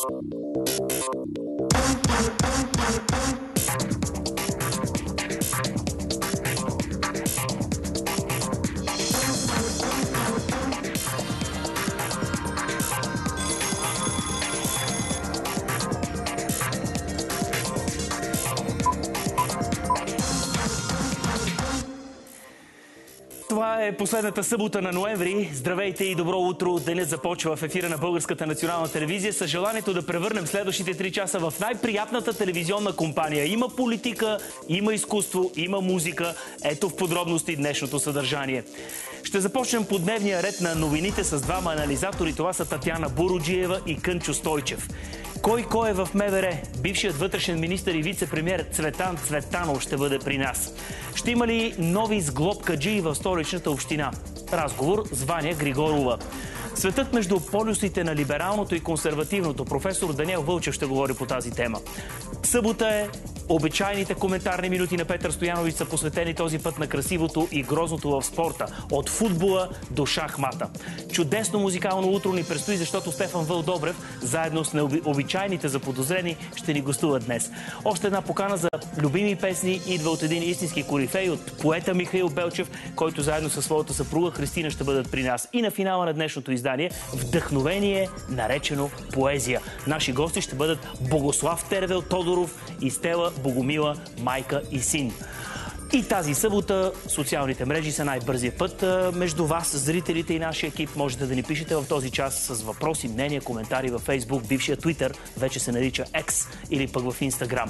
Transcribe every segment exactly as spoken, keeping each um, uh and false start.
Това е последната събота на ноември. Здравейте и добро утро! Денят започва в ефира на Българската национална телевизия с желанието да превърнем следващите три часа в най-приятната телевизионна компания. Има политика, има изкуство, има музика. Ето в подробности днешното съдържание. Ще започнем по дневния ред на новините с двама анализатори. Това са Татяна Буруджиева и Кънчо Стойчев. Кой кой е в МВР? Бившият вътрешен министър и вице-премиер Цветан Цветанов ще бъде при нас. Ще има ли нови сглобкаджии в столичната община? Разговор с Ваня Григорова. Светът между полюсите на либералното и консервативното. Професор Даниел Вълчев ще говори по тази тема. Събота е. Обичайните коментарни минути на Петър Стоянович са посветени този път на красивото и грозното в спорта. От футбола до шахмата. Чудесно музикално утро ни предстои, защото Стефан Вълдобрев, заедно с необичайните заподозрени, ще ни гостува днес. Още една покана за любими песни идва от един истински корифей, от поета Михаил Белчев, който заедно със своята съпруга Христина ще бъдат при нас. И на финала на днешното издание вдъхновение, наречено поезия. Наши гости ще бъдат Богослав Тервел Тодоров и Стела Богомила, майка и син. И тази събота социалните мрежи са най-бързия път между вас, зрителите и нашия екип. Можете да ни пишете в този час с въпроси, мнения, коментари във Facebook. Бившия Twitter вече се нарича X или пък в Instagram.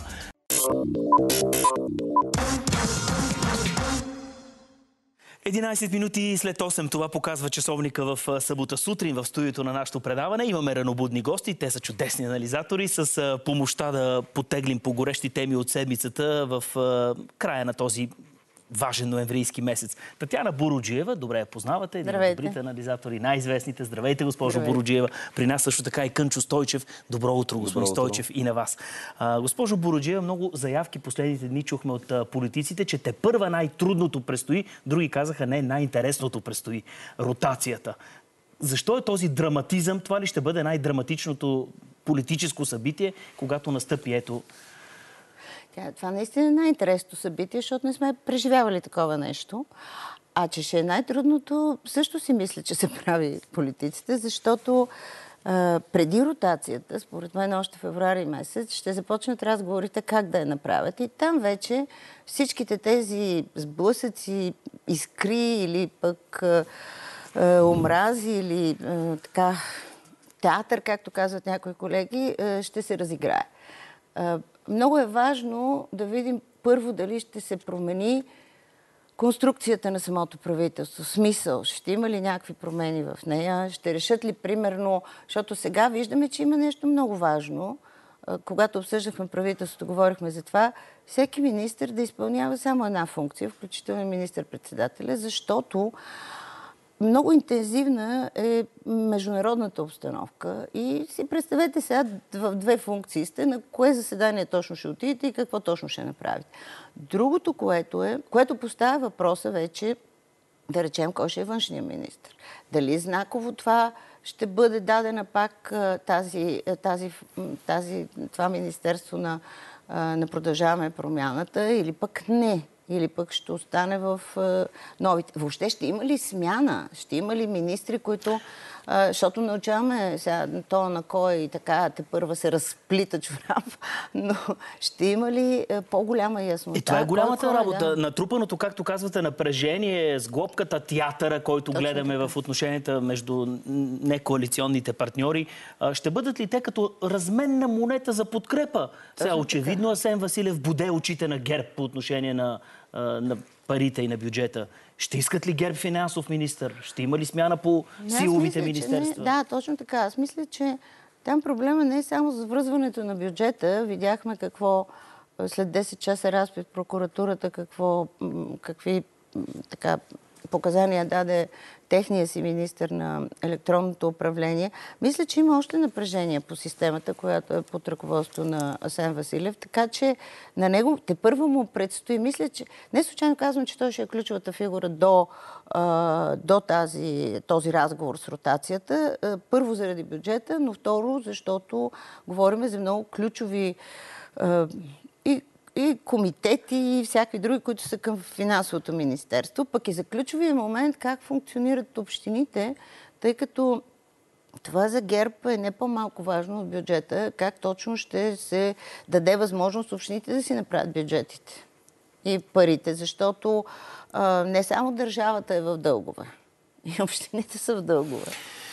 единайсет минути след осем, това показва часовника в събота сутрин в студиото на нашето предаване. Имаме ранобудни гости, те са чудесни анализатори, с помощта да потеглим по горещи теми от седмицата в края на този важен ноемврийски месец. Татяна Буруджиева, добре я познавате, един от добрите анализатори, най-известните. Здравейте, госпожо Здравейте. Буруджиева. При нас също така и Кънчо Стойчев. Добро утро, господин Стойчев, и на вас. А, госпожо Буруджиева, много заявки последните дни чухме от а, политиците, че те първа най-трудното предстои, други казаха не, най-интересното предстои. Ротацията. Защо е този драматизъм? Това ли ще бъде най-драматичното политическо събитие, когато настъпи ето? Това наистина е най-интересното събитие, защото не сме преживявали такова нещо. А че ще е най-трудното, също си мисля, че се прави политиците, защото а, преди ротацията, според мен още февруари месец, ще започнат разговорите как да я направят. И там вече всичките тези сблъсъци, искри или пък а, а, омрази или а, така театър, както казват някои колеги, а, ще се разиграе. А, Много е важно да видим първо дали ще се промени конструкцията на самото правителство. Смисъл, ще има ли някакви промени в нея, ще решат ли примерно, защото сега виждаме, че има нещо много важно. Когато обсъждахме правителството, говорихме за това, всеки министър да изпълнява само една функция, включително министър-председателя, защото много интензивна е международната обстановка и си представете сега в две функции сте, на кое заседание точно ще отидете и какво точно ще направите. Другото, което е, което поставя въпроса вече, да речем, кой ще е външния министър. Дали знаково това ще бъде дадена пак тази, тази, тази, това министерство на, на Продължаваме промяната или пък не. Или пък ще остане в е, новите. Въобще ще има ли смяна? Ще има ли министри, които... Е, защото научаваме сега то на кой и така, те първа се разплита чорап, но ще има ли е, по-голяма яснота? И това е голямата кой, работа. Да. Натрупаното, както казвате, напрежение, сглобката, театъра, който Точно гледаме така в отношенията между некоалиционните партньори. Ще бъдат ли те като разменна монета за подкрепа? Сега очевидно Асен Василев боде очите на ГЕРБ по отношение на, на парите и на бюджета. Ще искат ли ГЕРБ финансов министър? Ще има ли смяна по не, силовите мисля, министерства? Не, да, точно така. Аз мисля, че там проблема не е само за връзването на бюджета. Видяхме какво след десет часа разпит в прокуратурата, какво, какви така показания даде техния си министър на електронното управление. Мисля, че има още напрежение по системата, която е под ръководство на Асен Василев, така че на него тепърва му предстои. Мисля, че не случайно казвам, че той ще е ключовата фигура до, а, до тази, този разговор с ротацията. Първо заради бюджета, но второ, защото говорим за много ключови а, и и комитети и всякакви други, които са към финансовото министерство, пък и за ключовия момент как функционират общините, тъй като това за ГЕРБ е не по-малко важно от бюджета, как точно ще се даде възможност общините да си направят бюджетите и парите, защото а, не само държавата е в дългове, и общините са в дългове.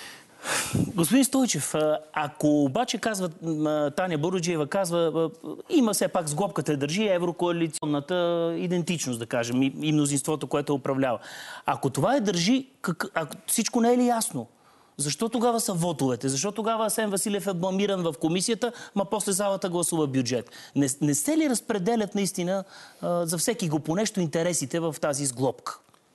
Господин Стойчев, ако обаче казва, Таня Буруджиева казва, има все пак сглобката държи еврокоалиционната идентичност, да кажем, и мнозинството, което управлява. Ако това е държи, как, ако всичко не е ли ясно? Защо тогава са вотовете? Защо тогава Асен Василев е бламиран в комисията, ма после залата гласува бюджет? Не, не се ли разпределят наистина за всеки го по нещо интересите в тази сглобка?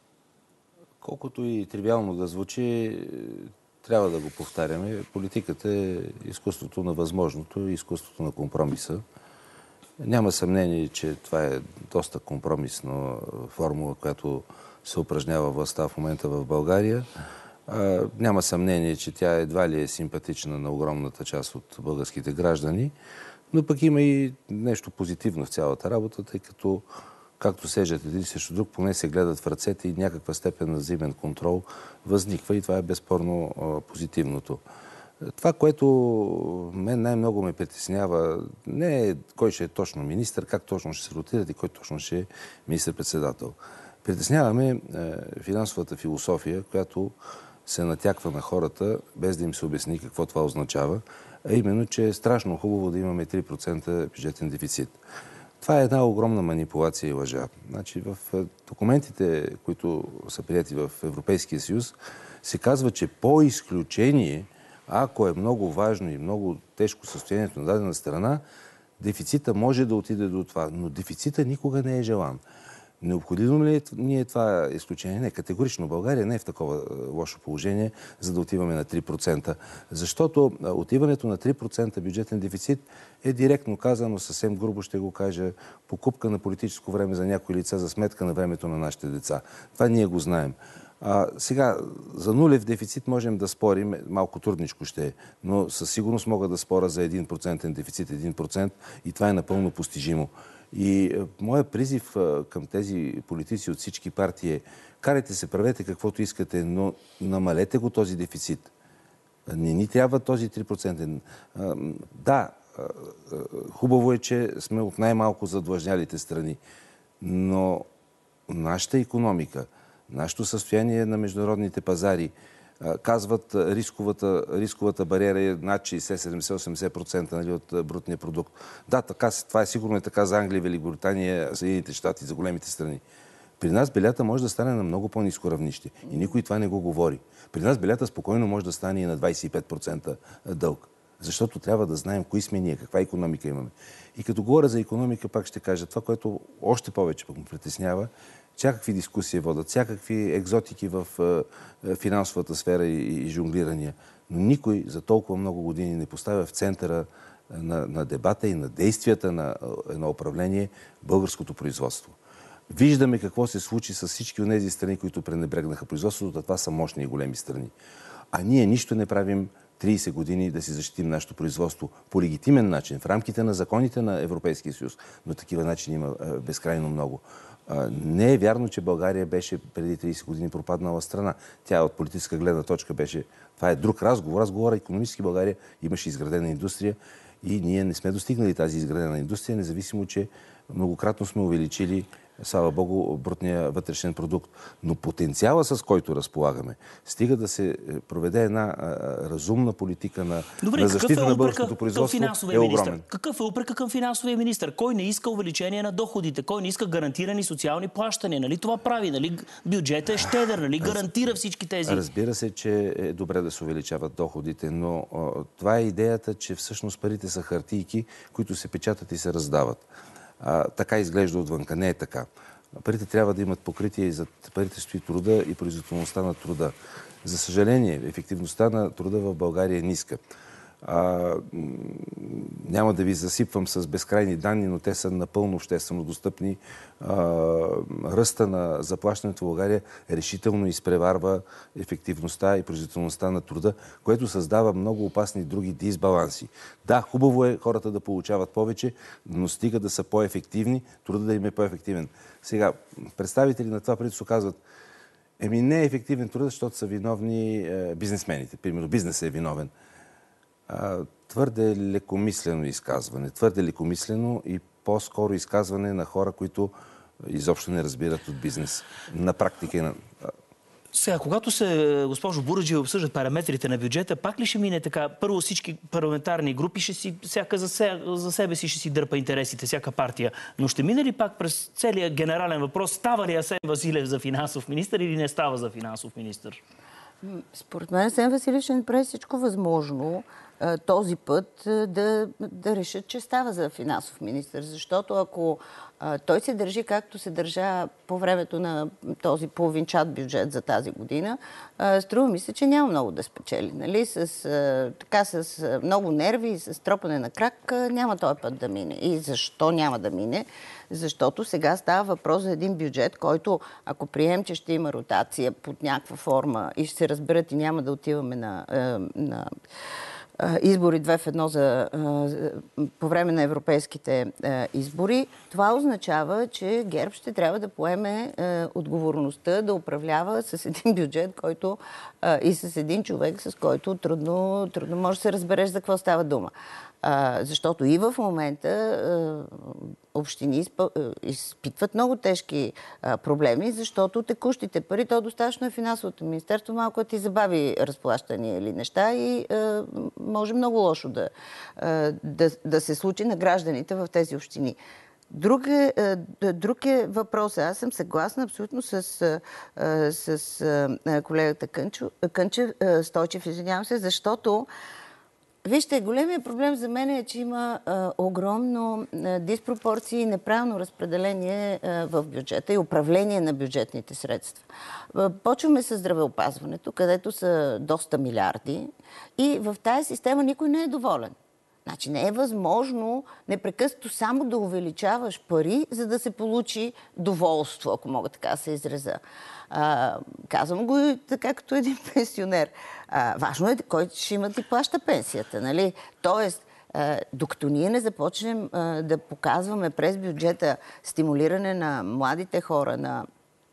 Колкото и тривиално да звучи, трябва да го повтаряме. Политиката е изкуството на възможното и изкуството на компромиса. Няма съмнение, че това е доста компромисна формула, която се упражнява властта в момента в България. А, няма съмнение, че тя едва ли е симпатична на огромната част от българските граждани, но пък има и нещо позитивно в цялата работа, тъй като както сежат един срещу друг, поне се гледат в ръцете и някаква степен на взаимен контрол възниква и това е безспорно а, позитивното. Това, което мен най-много ме притеснява, не е кой ще е точно министър, как точно ще се ротират и кой точно ще е министър-председател. Притесняваме е, финансовата философия, която се натяква на хората, без да им се обясни какво това означава, а именно, че е страшно хубаво да имаме три процента бюджетен дефицит. Това е една огромна манипулация и лъжа. Значи, в документите, които са приети в Европейския съюз, се казва, че по изключение, ако е много важно и много тежко състоянието на дадена страна, дефицита може да отиде до това, но дефицита никога не е желан. Необходимо ли ни е това изключение? Не, категорично България не е в такова лошо положение, за да отиваме на три процента. Защото отиването на три процента бюджетен дефицит е директно казано, съвсем грубо ще го кажа, покупка на политическо време за някои лица за сметка на времето на нашите деца. Това ние го знаем. А, сега, за нулев дефицит можем да спорим, малко трудничко ще е, но със сигурност мога да споря за един процентен дефицит, един процент и това е напълно постижимо. И моят призив към тези политици от всички партии е: карайте се, правете каквото искате, но намалете го този дефицит. Не ни трябва този три процента. Да, хубаво е, че сме от най-малко задлъжнялите страни, но нашата икономика, нашето състояние на международните пазари, казват, рисковата, рисковата бариера е над шейсет, седемдесет, осемдесет процента, нали, от брутния продукт. Да, така, това е сигурно е така за Англия, Великобритания, Съединените щати, за големите страни. При нас белята може да стане на много по-ниско равнище. И никой това не го говори. При нас белята спокойно може да стане и на двайсет и пет процента дълг. Защото трябва да знаем кои сме ние, каква икономика имаме. И като говоря за икономика, пак ще кажа това, което още повече пък ме притеснява, всякакви дискусии водят, всякакви екзотики в е, финансовата сфера и, и жонглирания. Но никой за толкова много години не поставя в центъра на, на дебата и на действията на едно управление българското производство. Виждаме какво се случи с всички от тези страни, които пренебрегнаха производството, това са мощни и големи страни. А ние нищо не правим трийсет години да си защитим нашето производство по легитимен начин, в рамките на законите на Европейския съюз. Но такива начини има безкрайно много. Не е вярно, че България беше преди трийсет години пропаднала страна. Тя от политическа гледна точка беше... Това е друг разговор. Разговора икономически България имаше изградена индустрия и ние не сме достигнали тази изградена индустрия, независимо, че многократно сме увеличили, слава Богу, брутния вътрешен продукт. Но потенциала, с който разполагаме, стига да се проведе една а, разумна политика на, Добре, на защита е на българското производство, е огромен. Какъв е упрека към финансовия министър? Кой не иска увеличение на доходите? Кой не иска гарантирани социални плащания? Нали това прави? Нали бюджетът е щедър? Нали гарантира всички тези? Разбира се, че е добре да се увеличават доходите, но а, това е идеята, че всъщност парите са хартийки, които се печатат и се раздават. А, така изглежда отвънка. Не е така. Парите трябва да имат покритие и за парите стои труда и производителността на труда. За съжаление, ефективността на труда в България е ниска. А, няма да ви засипвам с безкрайни данни, но те са напълно обществено достъпни. А, ръста на заплащането в България решително изпреварва ефективността и производителността на труда, което създава много опасни други дисбаланси. Да, хубаво е хората да получават повече, но стига да са по-ефективни, труда да им е по-ефективен. Сега, представители на това правителство казват: еми не е ефективен труда, защото са виновни е, бизнесмените. Примерно, бизнесът е виновен. Твърде лекомислено изказване. Твърде лекомислено и по-скоро изказване на хора, които изобщо не разбират от бизнес. На практика и на... Сега, когато се, госпожо Буруджиева, обсъждат параметрите на бюджета, пак ли ще мине така? Първо всички парламентарни групи ще си, всяка за, се, за себе си ще си дърпа интересите, всяка партия. Но ще мине ли пак през целия генерален въпрос, става ли Асен Василев за финансов министър или не става за финансов министър? Според мен Асен Василев ще направи всичко възможно този път да, да решат, че става за финансов министър. Защото ако а, той се държи както се държа по времето на този половинчат бюджет за тази година, а, струва ми се, че няма много да спечели. Нали? С, а, така, с а, много нерви и с тропане на крак а, няма този път да мине. И защо няма да мине? Защото сега става въпрос за един бюджет, който, ако прием, че ще има ротация под някаква форма и ще се разберат и няма да отиваме на... на избори две в едно за, по време на европейските избори, това означава, че ГЕРБ ще трябва да поеме отговорността да управлява с един бюджет, който и с един човек, с който трудно, трудно може да се разбереш за какво става дума. Защото и в момента общини изпитват много тежки проблеми, защото текущите пари, то достатъчно е финансовото министерство, малко ти забави разплащания или неща и може много лошо да, да, да се случи на гражданите в тези общини. Друг е, друг е въпрос. Аз съм съгласна абсолютно с, с колегата Кънчев, Кънчев, Стойчев, извинявам се, защото вижте, големият проблем за мен е, че има а, огромно а, диспропорции и неправилно разпределение а, в бюджета и управление на бюджетните средства. А, почваме с здравеопазването, където са доста милиарди и в тази система никой не е доволен. Значи не е възможно непрекъснато само да увеличаваш пари, за да се получи доволство, ако мога така да се изразя. А, казвам го и така като един пенсионер. А, важно е кой ще има да ти плаща пенсията, нали? Тоест, а, докато ние не започнем а, да показваме през бюджета стимулиране на младите хора, на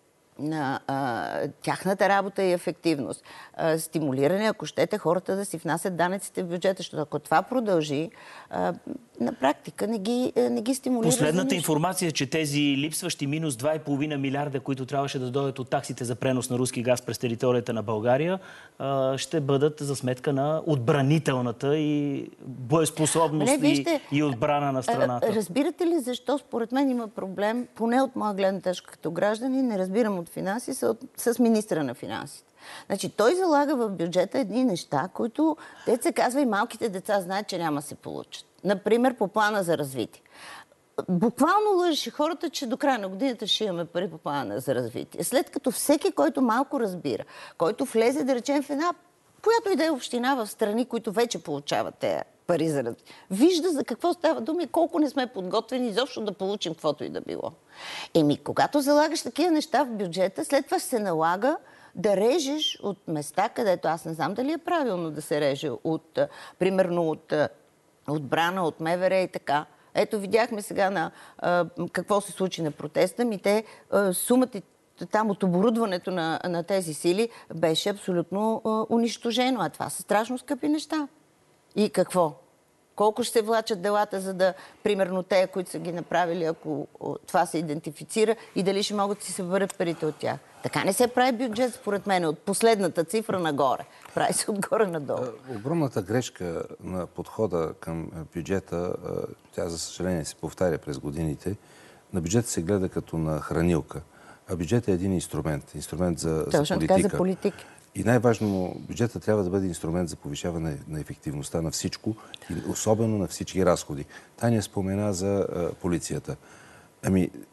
на а, тяхната работа и ефективност. А, стимулиране, ако щете, хората да си внасят данъците в бюджета, защото ако това продължи, а, на практика не ги, не ги стимулира. Последната информация е, че тези липсващи минус два и половина милиарда, които трябваше да дойдат от таксите за пренос на руски газ през територията на България, а, ще бъдат за сметка на отбранителната и боеспособност не, вижте, и, и отбрана на страната. Разбирате ли защо според мен има проблем, поне от моя гледна точка като граждани, не разбирам от финанси, с, с министра на финансите. Значи той залага в бюджета едни неща, които, те се казва, и малките деца знаят, че няма да се получат. Например, по плана за развитие. Буквално лъжеше хората, че до края на годината ще имаме пари по плана за развитие. След като всеки, който малко разбира, който влезе, да речем, в една, която и да е община в страни, които вече получават тези пари за развитие, вижда за какво става дума и колко не сме подготвени изобщо да получим каквото и да било. Еми, когато залагаш такива неща в бюджета, след това ще се налага да режеш от места, където аз не знам дали е правилно да се реже от, примерно, от отбрана, от МВР и така. Ето, видяхме сега на а, какво се случи на протеста. Ми те, а, сумата там от оборудването на, на тези сили беше абсолютно а, унищожено. А това са страшно скъпи неща. И какво? Колко ще се влачат делата, за да, примерно, те, които са ги направили, ако това се идентифицира, и дали ще могат да си се върнат парите от тях. Така не се прави бюджет, според мен, от последната цифра нагоре. Прави се отгоре надолу. Огромната грешка на подхода към бюджета, тя, за съжаление, се повтаря през годините. На бюджета се гледа като на хранилка. А бюджетът е един инструмент. Инструмент за, за политика. Така, за политика. И най-важно, бюджета трябва да бъде инструмент за повишаване на ефективността на всичко, и особено на всички разходи. Таня спомена за а, полицията. Ами,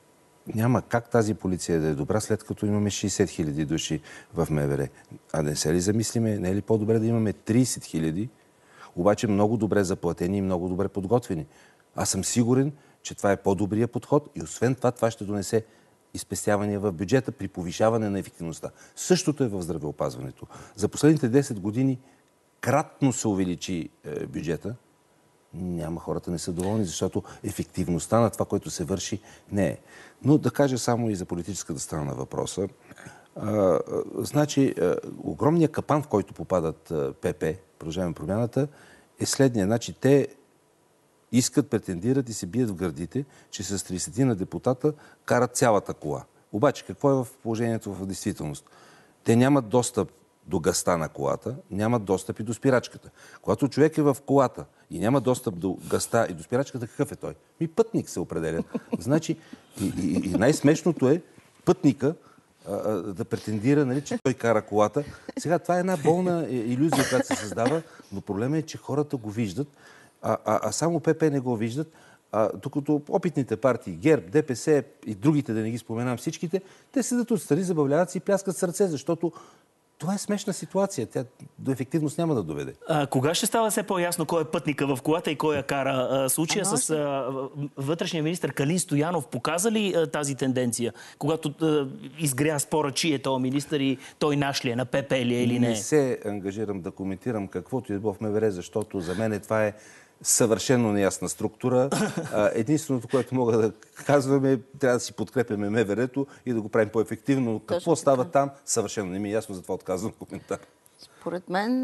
няма как тази полиция да е добра, след като имаме шейсет хиляди души в МВР. А не се ли замислиме, не е ли по-добре да имаме трийсет хиляди, обаче много добре заплатени и много добре подготвени? Аз съм сигурен, че това е по-добрия подход и освен това, това ще донесе изпестявания в бюджета при повишаване на ефективността. Същото е в здравеопазването. За последните десет години кратно се увеличи е, бюджета. Няма, хората не са доволни, защото ефективността на това, което се върши, не е. Но да кажа само и за политическата страна на въпроса. А, а, значи, а, огромният капан, в който попадат а, ПП, Продължаваме промяната, е следния. Значи, те искат, претендират и се бият в гърдите, че с трийсет на депутата карат цялата кола. Обаче, какво е в положението в действителност? Те нямат достъп до газта на колата, нямат достъп и до спирачката. Когато човек е в колата и няма достъп до газта и до спирачката, какъв е той? И пътник се определя. Значи, и, и, и най-смешното е пътника а, а, да претендира, нали, че той кара колата. Сега, това е една болна илюзия, която се създава, но проблемът е, че хората го виждат, а, а, а само ПП не го виждат, а, докато опитните партии, ГЕРБ, ДПС и другите, да не ги споменам всичките, те седат отстрани, забавляват се и пляскат сърце, защото това е смешна ситуация. Тя до ефективност няма да доведе. А, кога ще става все по-ясно кой е пътника в колата и кой я кара? А, случая а, с а, вътрешния министър Калин Стоянов показа ли а, тази тенденция? Когато а, изгря спора, чи е този министър и той наш ли е, на ПП ли е или не? Не се ангажирам да коментирам каквото и да било в МВР, защото за мен това е съвършено неясна структура. Единственото, което мога да казвам е, трябва да си подкрепяме МВР-то и да го правим по-ефективно. Какво Точно става така там, съвършено не ми е ясно, затова отказвам коментар. Според мен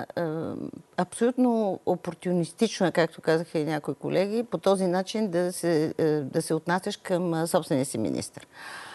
абсолютно опортунистично е, както казаха и някои колеги, по този начин да се, да се отнасяш към собствения си министър.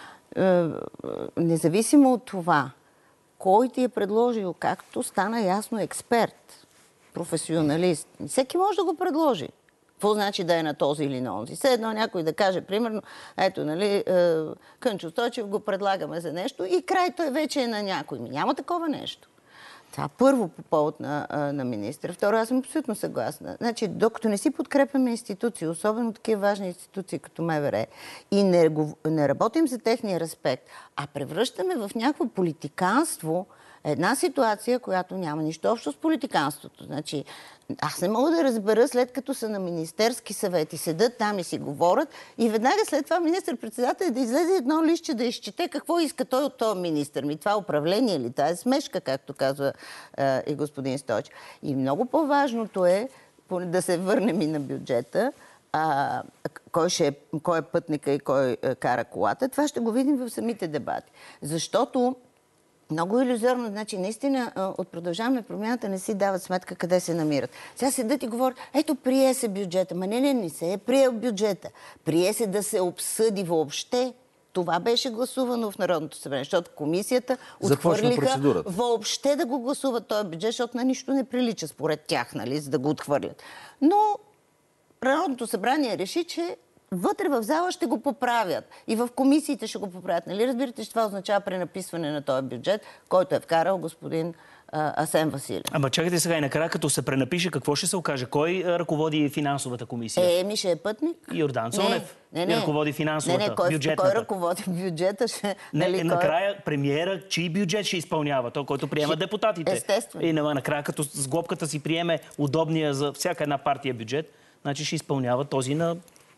Независимо от това, кой ти е предложил, както стана ясно, експерт, професионалист. Всеки може да го предложи. Какво значи да е на този или на онзи? Все едно някой да каже, примерно, ето, нали, Кънчо Стойчев го предлагаме за нещо и край той вече е на някой. Няма такова нещо. Това първо по повод на, на министър. Второ, аз съм абсолютно съгласна. Значи, докато не си подкрепяме институции, особено такива важни институции като МВР, и не, не работим за техния респект, а превръщаме в някакво политиканство една ситуация, която няма нищо общо с политиканството. Значи, аз не мога да разбера, след като са на министерски съвет и седат там и си говорят, и веднага след това министър-председател да излезе едно листче да изчете какво иска той от този министър. Ми това управление ли? Това е смешка, както казва е, и господин Стойчев. И много по-важното е да се върнем и на бюджета. А, кой, ще е, кой е пътника и кой е, кара колата. Това ще го видим в самите дебати. Защото много илюзорно, значи наистина от Продължаваме промяната не си дават сметка къде се намират. Сега седят и говорят, ето прие се бюджета. Ма не, не, не се е приел бюджета. Прие се да се обсъди въобще. Това беше гласувано в Народното събрание, защото комисията отхвърлиха въобще да го гласуват този бюджет, защото на нищо не прилича според тях, нали, за да го отхвърлят. Но Народното събрание реши, че вътре в зала ще го поправят. И в комисиите ще го поправят. Нали разбирате, че това означава пренаписване на този бюджет, който е вкарал господин а, Асен Василев. Ама чакайте сега и накрая, като се пренапише, какво ще се окаже? Кой ръководи финансовата комисия? Е, ми ще е пътник. Йордан Цонев. Не, не, не. Ръководи финансовата, не, не, кой, бюджетната. Кой ръководи бюджета? Ще, не, нали, накрая кой... премиера, чий бюджет ще изпълнява? Той, който приема ще... депутатите. Естествено. И накрая, като с глобката си приеме удобния за всяка една партия бюджет, значи ще изпълнява този на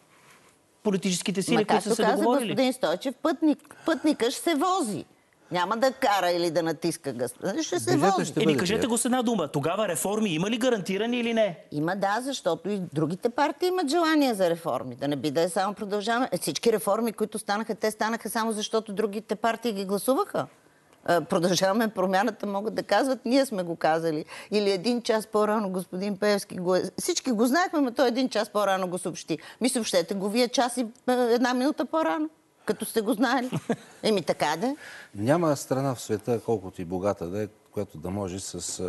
политическите сили, които са се договорили. Както каза господин Стойчев, пътник, пътника ще се вози. Няма да кара или да натиска газ. Ще се Бюджета вози. ще Еми, кажете го с една дума. Тогава реформи има ли гарантирани или не? Има, да, защото и другите партии имат желание за реформи. Да не би да е само Продължаваме. Е, всички реформи, които станаха, те станаха само защото другите партии ги гласуваха. Продължаваме промяната, могат да казват, ние сме го казали. Или един час по-рано господин Пеевски го е... Всички го знаехме, но той един час по-рано го съобщи. Ми съобщете го вие час и една минута по-рано, като сте го знаели. Еми така да. Няма страна в света, колкото и богата да е, която да може с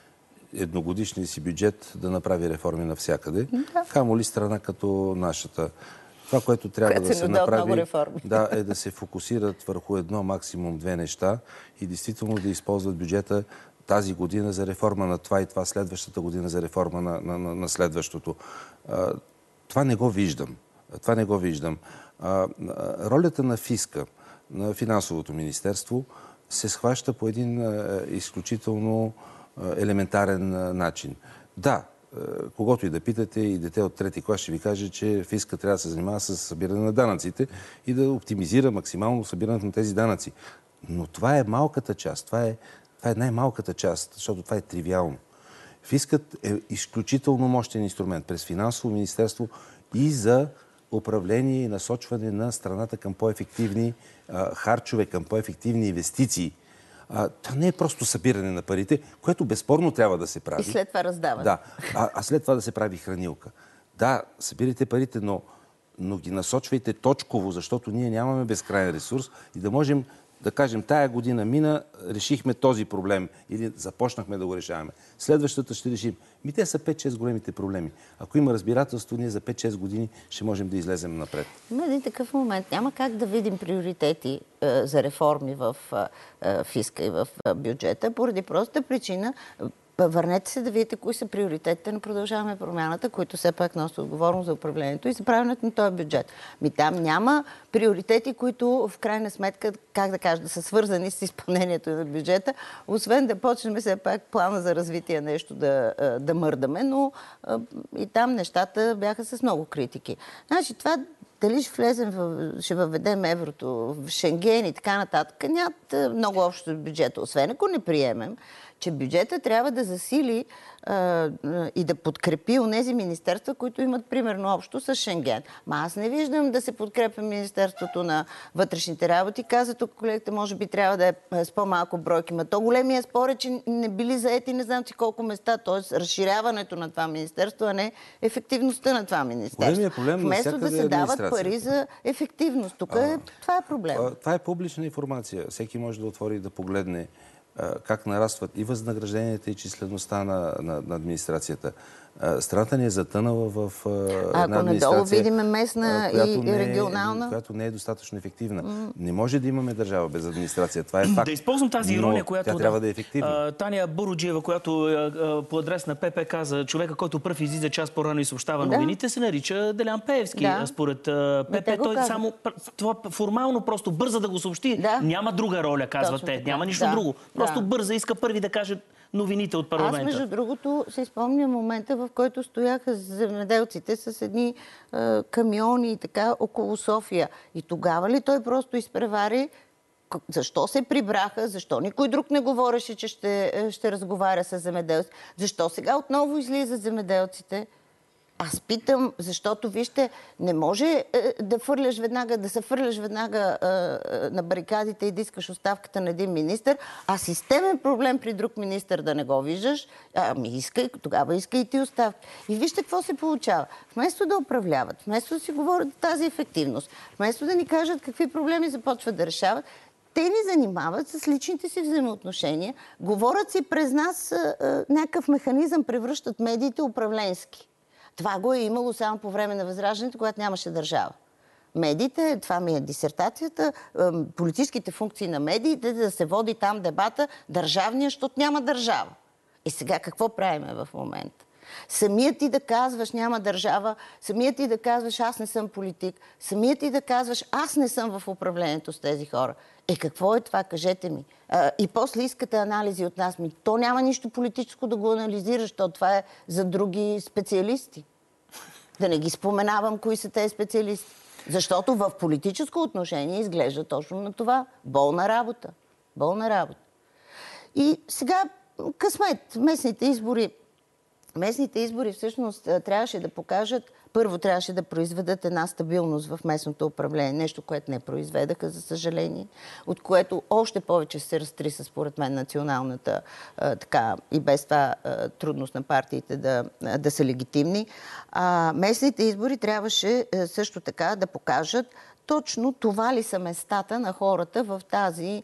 едногодишния си бюджет да направи реформи навсякъде. Да. Камо ли страна като нашата. Това, което трябва което да се направи, да, е да се фокусират върху едно, максимум две неща и действително да използват бюджета тази година за реформа на това и това, следващата година за реформа на, на, на следващото. А, това не го виждам. Това не го виждам. А, ролята на фиска, на финансовото министерство, се схваща по един а, изключително а, елементарен а, начин. Да, а, когото и да питате, и дете от трети клас ще ви каже, че фиска трябва да се занимава с събиране на данъците и да оптимизира максимално събирането на тези данъци. Но това е малката част, това е, това е най-малката част, защото това е тривиално. Фискът е изключително мощен инструмент през финансово министерство и за управление и насочване на страната към по-ефективни а, харчове, към по-ефективни инвестиции. А, това не е просто събиране на парите, което безспорно трябва да се прави. И след това раздаване. Да, а, а след това да се прави хранилка. Да, събирайте парите, но, но ги насочвайте точково, защото ние нямаме безкрайен ресурс и да можем да кажем, тая година мина, решихме този проблем или започнахме да го решаваме. Следващата ще решим. Ми те са пет-шест големите проблеми. Ако има разбирателство, ние за пет-шест години ще можем да излезем напред. Има един такъв момент. Няма как да видим приоритети е, за реформи в е, фиска и в е, бюджета, поради простата причина. Върнете се да видите кои са приоритетите на Продължаваме промяната, които все пак носят отговорност за управлението и за правенето на този бюджет. Ми там няма приоритети, които в крайна сметка, как да кажа, да са свързани с изпълнението на бюджета, освен да почнем все пак плана за развитие нещо да, да мърдаме, но и там нещата бяха с много критики. Значи това дали ще влезем, в, ще въведем еврото, в Шенген и така нататък, нямат много общо с бюджета, освен ако не приемем, че бюджета трябва да засили а, и да подкрепи онези министерства, които имат примерно общо с Шенген. Ма аз не виждам да се подкрепя Министерството на вътрешните работи. Каза тук колегите, може би трябва да е с по-малко бройки. Ма то големия спор е, че не били заети не знам си колко места, т.е. разширяването на това министерство, а не ефективността на това министерство. Проблем вместо да се дават пари за ефективност. Тук е, това е проблем. Това е публична информация. Всеки може да отвори и да погледне как нарастват и възнагражденията и числеността на, на, на администрацията. Страната ни е затънала в една Ако администрация, надолу видим местна и не е, регионална, която не е достатъчно ефективна. Mm. Не може да имаме държава без администрация. Това е факт. Да използвам тази ирония, която тя трябва да е ефективна. Таня Буруджиева, която по адрес на ПП каза, човека, който пръв излиза час по-рано и съобщава да. новините, се нарича Делян Пеевски. Да. Според ПП той само това формално просто бърза да го съобщи. Да. Няма друга роля, казват те. Няма нищо да. друго. Просто да. бърза, иска първи да каже новините от парламента. Аз, между другото, се изпомня момента, в който стояха земеделците с едни е, камиони и така около София. И тогава ли той просто изпревари защо се прибраха, защо никой друг не говореше, че ще, ще разговаря с земеделците, защо сега отново излизат земеделците? Аз питам, защото, вижте, не може е, да фърляш веднага, да се фърляш веднага е, е, на барикадите и да искаш оставката на един министър, а системен проблем при друг министър да не го виждаш, ами искай, тогава искай и ти оставка. И вижте какво се получава. Вместо да управляват, вместо да си говорят тази ефективност, вместо да ни кажат какви проблеми започват да решават, те ни занимават с личните си взаимоотношения, говорят си през нас е, е, някакъв механизъм, превръщат медиите управленски. Това го е имало само по време на Възраждането, когато нямаше държава. Медиите, това ми е дисертацията, политическите функции на медиите, да се води там дебата държавния, защото няма държава. И сега какво правиме в момента? Самият ти да казваш няма държава, самият ти да казваш аз не съм политик, самият ти да казваш аз не съм в управлението с тези хора. Е, какво е това? Кажете ми. А, и после искате анализи от нас. Ми, то няма нищо политическо да го анализираш, защото това е за други специалисти. Да не ги споменавам кои са тези специалисти. Защото в политическо отношение изглежда точно на това. Болна работа. Болна работа. И сега късмет. Местните избори Местните избори всъщност трябваше да покажат, първо трябваше да произведат една стабилност в местното управление, нещо, което не произведаха, за съжаление, от което още повече се разтриса, според мен, националната а, така и без това а, трудност на партиите да, а, да са легитимни. А, местните избори трябваше а, също така да покажат точно това ли са местата на хората в тази...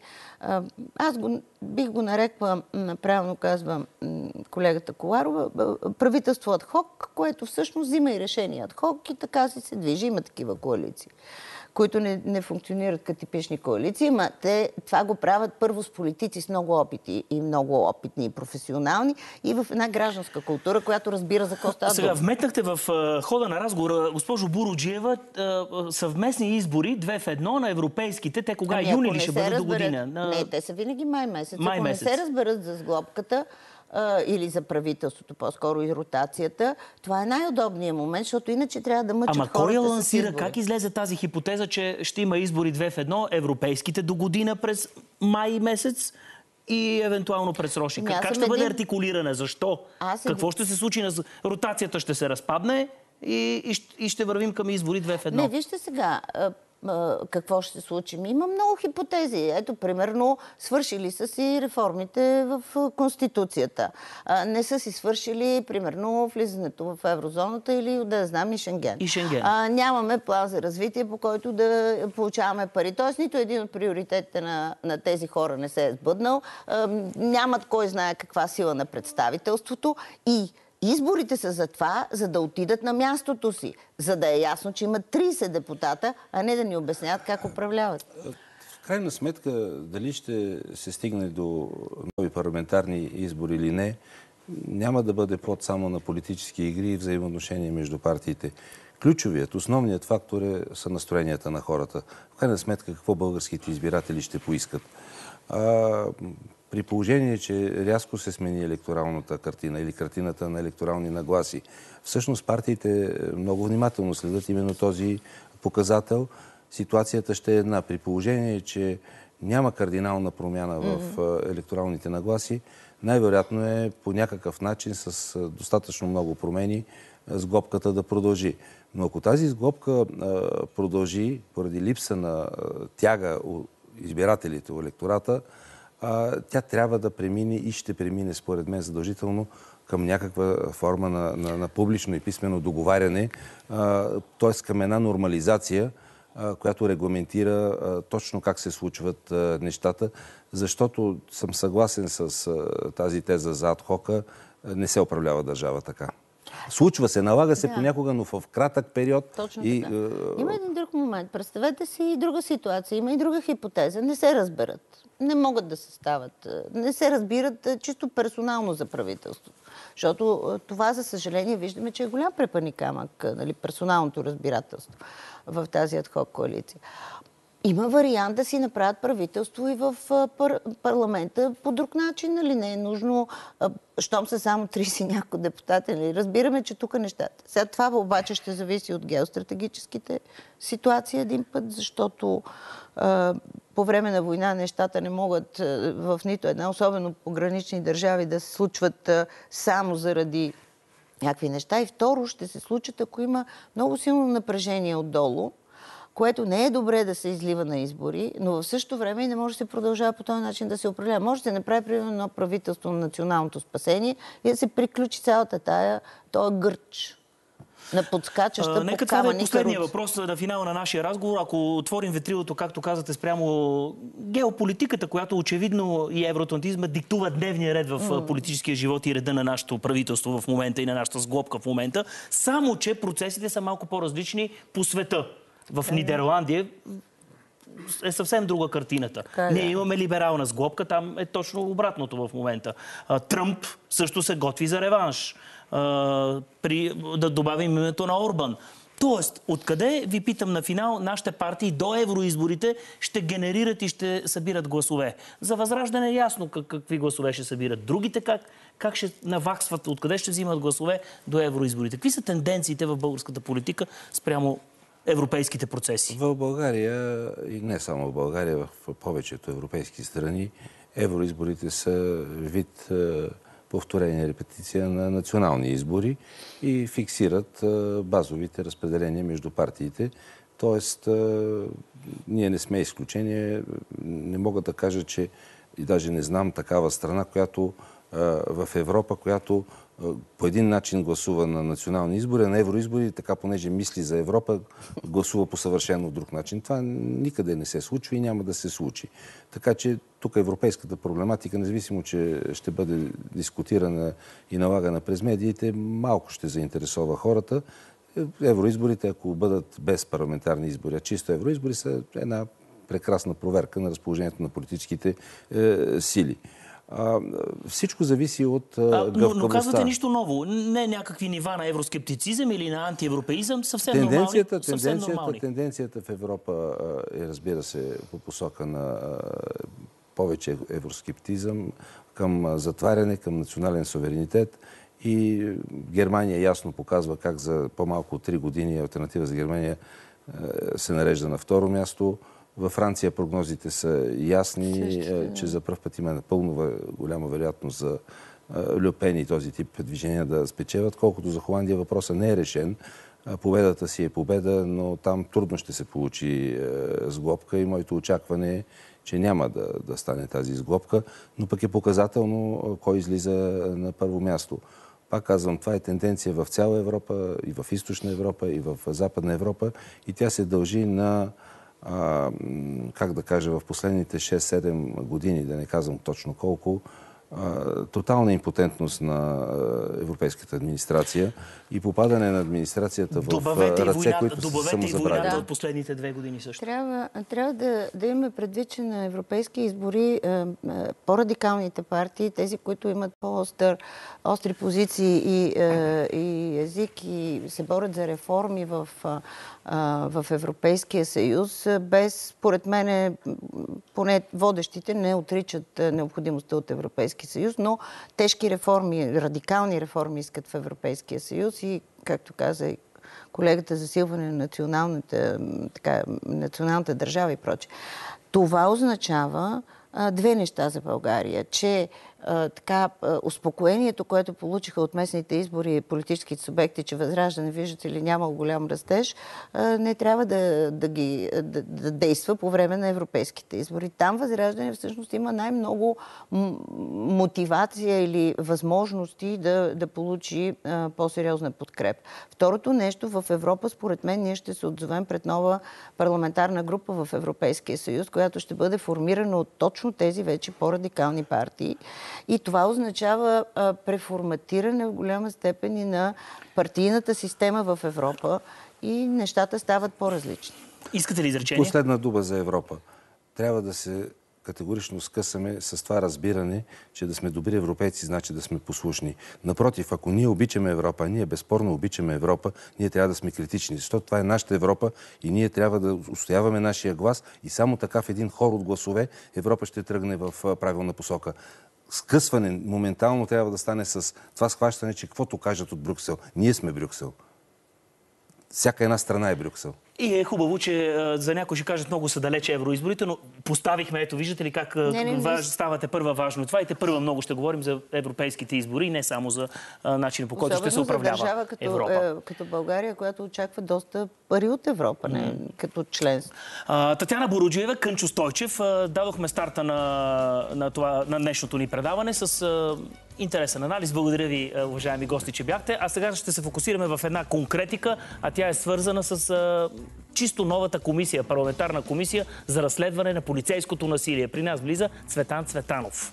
Аз го, бих го нарекла, правилно казва колегата Коларова, правителство адхок, което всъщност взима и решение адхок и така си се движи. Има такива коалиции. които не, не функционират като типични коалиции, ма те това го правят първо с политици с много опити и много опитни и професионални и в една гражданска култура, която разбира за какво става. Сега вметнахте в uh, хода на разговора, госпожо Буруджиева, uh, съвместни избори две в едно на европейските. Те кога? Ами, юни ли ще бъдат разберат... до година? На... Не, те са винаги май месец. Май ако месец. не се разберат за сглобката, или за правителството, по-скоро и ротацията, това е най-удобният момент, защото иначе трябва да мъчат Ама хората. Ама кой я с лансира? избори. Как излезе тази хипотеза, че ще има избори две в едно, европейските до година през май месец и евентуално предсрочни? Как, как ще бъде един... артикулиране? Защо? Аз Какво един... ще се случи? Ротацията ще се разпадне и, и, и ще вървим към избори две в едно. Не, вижте сега какво ще се случи. Има много хипотези. Ето, примерно, свършили са си реформите в Конституцията. Не са си свършили, примерно, влизането в еврозоната или, да знам, и Шенген. И Шенген. А, нямаме план за развитие, по който да получаваме пари. Тоест, нито един от приоритетите на, на тези хора не се е сбъднал. А, нямат кой знае каква сила на представителството и изборите са за това, за да отидат на мястото си, за да е ясно, че имат трийсет депутата, а не да ни обясняват как управляват. В крайна сметка, дали ще се стигне до нови парламентарни избори или не, няма да бъде плод само на политически игри и взаимоотношения между партиите. Ключовият, основният фактор е, са настроенията на хората. В крайна сметка, какво българските избиратели ще поискат. А, при положение, че рязко се смени електоралната картина или картината на електорални нагласи, всъщност партиите много внимателно следят именно този показател. Ситуацията ще е една. При положение, че няма кардинална промяна в mm-hmm. електоралните нагласи, най-вероятно е по някакъв начин с достатъчно много промени сглобката да продължи. Но ако тази сглобка а, продължи поради липса на а, тяга у избирателите, у електората, а, тя трябва да премине и ще премине, според мен, задължително към някаква форма на, на, на публично и писмено договаряне, т.е. към една нормализация, а, която регламентира а, точно как се случват а, нещата, защото съм съгласен с а, тази теза за адхока, не се управлява държава така. Случва се, налага се да. понякога, но в кратък период. Точно и, така. Е... Има един друг момент. Представете си и друга ситуация. Има и друга хипотеза. Не се разберат. Не могат да се стават. Не се разбират чисто персонално за правителството. Защото това, за съжаление, виждаме, че е голям препъни камък, нали, персоналното разбирателство в тази адхок коалиция. Има вариант да си направят правителство и в пар- парламента по друг начин, нали? Не е нужно, а, щом са само трийсет няколко депутати, нали? Разбираме, че тук нещата. Сега това обаче ще зависи от геостратегическите ситуации един път, защото а, по време на война нещата не могат а, в нито една, особено погранични държави, да се случват а, само заради някакви неща. И второ, ще се случат, ако има много силно напрежение отдолу, което не е добре да се излива на избори, но в същото време и не може да се продължава по този начин да се управлява. Може да се направи, примерно, едно правителство на националното спасение и да се приключи цялата тая, този гърч на подскачаща по камъни. Нека това да е последния въпрос на финала на нашия разговор. Ако отворим ветрилото, както казвате, спрямо геополитиката, която очевидно и евроатлантизма диктува дневния ред в mm. политическия живот и реда на нашето правителство в момента и на нашата сглобка в момента, само че процесите са малко по-различни по света. В Нидерландия е съвсем друга картината. Така, Ние да. имаме либерална сглобка, там е точно обратното в момента. Тръмп също се готви за реванш. При, да добавим името на Орбан. Тоест, откъде, ви питам на финал, нашите партии до евроизборите ще генерират и ще събират гласове? За Възраждане е ясно как, какви гласове ще събират. Другите как, как ще наваксват, откъде ще взимат гласове до евроизборите? Какви са тенденциите в българската политика спрямо европейските процеси? В България, и не само в България, в повечето европейски страни, евроизборите са вид повторение, репетиция на национални избори и фиксират базовите разпределения между партиите. Тоест, ние не сме изключение. Не мога да кажа, че и даже не знам такава страна, която в Европа, която по един начин гласува на национални избори, а на евроизбори, така понеже мисли за Европа, гласува по съвършено друг начин. Това никъде не се случва и няма да се случи. Така че тук европейската проблематика, независимо, че ще бъде дискутирана и налагана през медиите, малко ще заинтересова хората. Евроизборите, ако бъдат без парламентарни избори, а чисто евроизбори, са една прекрасна проверка на разположението на политическите е, сили. А, всичко зависи от а, гъвкавостта. Но, но казвате нищо ново. Не някакви нива на евроскептицизъм или на антиевропеизъм, съвсем тенденцията, нормални. Тенденцията, съвсем нормални. тенденцията в Европа а, е, разбира се, по посока на а, повече евроскептизъм, към а, затваряне, към национален суверенитет. И Германия ясно показва как за по-малко от три години алтернатива за Германия а, се нарежда на второ място. Във Франция прогнозите са ясни, Също, че за пръв път има напълно голяма вероятност за Льо Пен и този тип движения да спечелят. Колкото за Холандия въпросът не е решен. Победата си е победа, но там трудно ще се получи сглобка и моето очакване е, че няма да, да стане тази сглобка, но пък е показателно кой излиза на първо място. Пак казвам, това е тенденция в цяла Европа, и в Източна Европа, и в Западна Европа, и тя се дължи на А, как да кажа, в последните шест-седем години, да не казвам точно колко, а, тотална импотентност на европейската администрация и попадане на администрацията в добавете ръце, война, които са самозабравени. Добавете и войната от последните две години също. Трябва, трябва да, да имаме предвид, че на европейски избори е, е, по-радикалните партии, тези, които имат по-остър, остри позиции и, е, и език и се борят за реформи в в Европейския съюз, без, според мен, поне водещите не отричат необходимостта от Европейския съюз, но тежки реформи, радикални реформи искат в Европейския съюз и, както каза и колегата, засилване на националната, така, националната държава и прочее. Това означава а, две неща за България, че а, така, а, успокоението, което получиха от местните избори политическите субекти, че Възраждане, виждате ли, нямал голям растеж, а, не трябва да, да, ги, да, да действа по време на европейските избори. Там Възраждане всъщност има най-много мотивация или възможности да, да получи а, по-сериозна подкреп. Второто нещо, в Европа, според мен, ние ще се отзовем пред нова парламентарна група в Европейския съюз, която ще бъде формирана от точно тези вече по-радикални партии. И това означава а, преформатиране в голяма степен и на партийната система в Европа и нещата стават по-различни. Искате ли изречение? Последна дума за Европа. Трябва да се категорично скъсаме с това разбиране, че да сме добри европейци, значи да сме послушни. Напротив, ако ние обичаме Европа, ние безспорно обичаме Европа, ние трябва да сме критични, защото това е нашата Европа и ние трябва да устояваме нашия глас и само така в един хор от гласове Европа ще тръгне в правилна посока. Скъсване моментално трябва да стане с това схващане, че каквото кажат от Брюксел. Ние сме Брюксел. Всяка една страна е Брюксел. И е хубаво, че а, за някои ще кажат, много са далече евроизборите, но поставихме, ето виждате ли как не, не, важ, ставате първа важно. Това и те първа много ще говорим за европейските избори, не само за а, начина, по който особено ще се управлява за държава като, Европа. Е, като България, която очаква доста пари от Европа, не, mm. като членство. А, Татяна Буруджиева, Кънчо Стойчев, а, дадохме старта на, на, това, на днешното ни предаване с а, интересен анализ. Благодаря ви, уважаеми гости, че бяхте. А сега ще се фокусираме в една конкретика, а тя е свързана с а, чисто новата комисия, парламентарна комисия за разследване на полицейското насилие. При нас влиза Цветан Цветанов.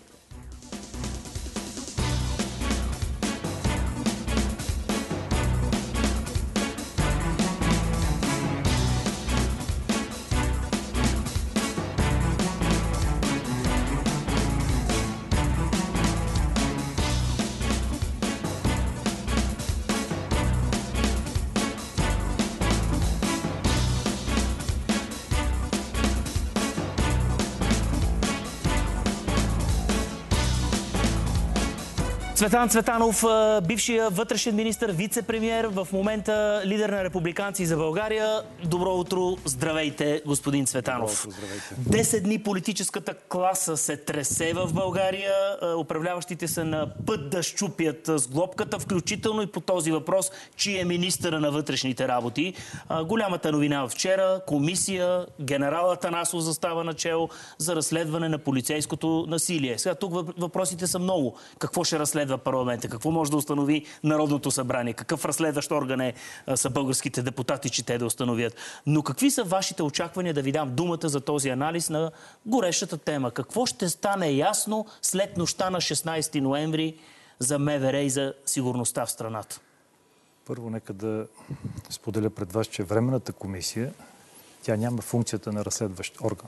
Цветан Цветанов, бившия вътрешен министър, вице-премиер, в момента лидер на републиканци за България. Добро утро, здравейте, господин Цветанов. Десет дни политическата класа се тресе в България. Управляващите са на път да счупят сглобката, включително и по този въпрос, чий е министъра на вътрешните работи. Голямата новина вчера, комисия, генерал Атанасов застава начело за разследване на полицейското насилие. Сега тук въпросите са много. Какво ще разследва парламента? Какво може да установи Народното събрание? Какъв разследващ орган е, са българските депутати, че те да установят? Но какви са вашите очаквания, да ви дам думата за този анализ на горещата тема? Какво ще стане ясно след нощта на шестнайсети ноември за МВР и за сигурността в страната? Първо, нека да споделя пред вас, че Временната комисия, тя няма функцията на разследващ орган.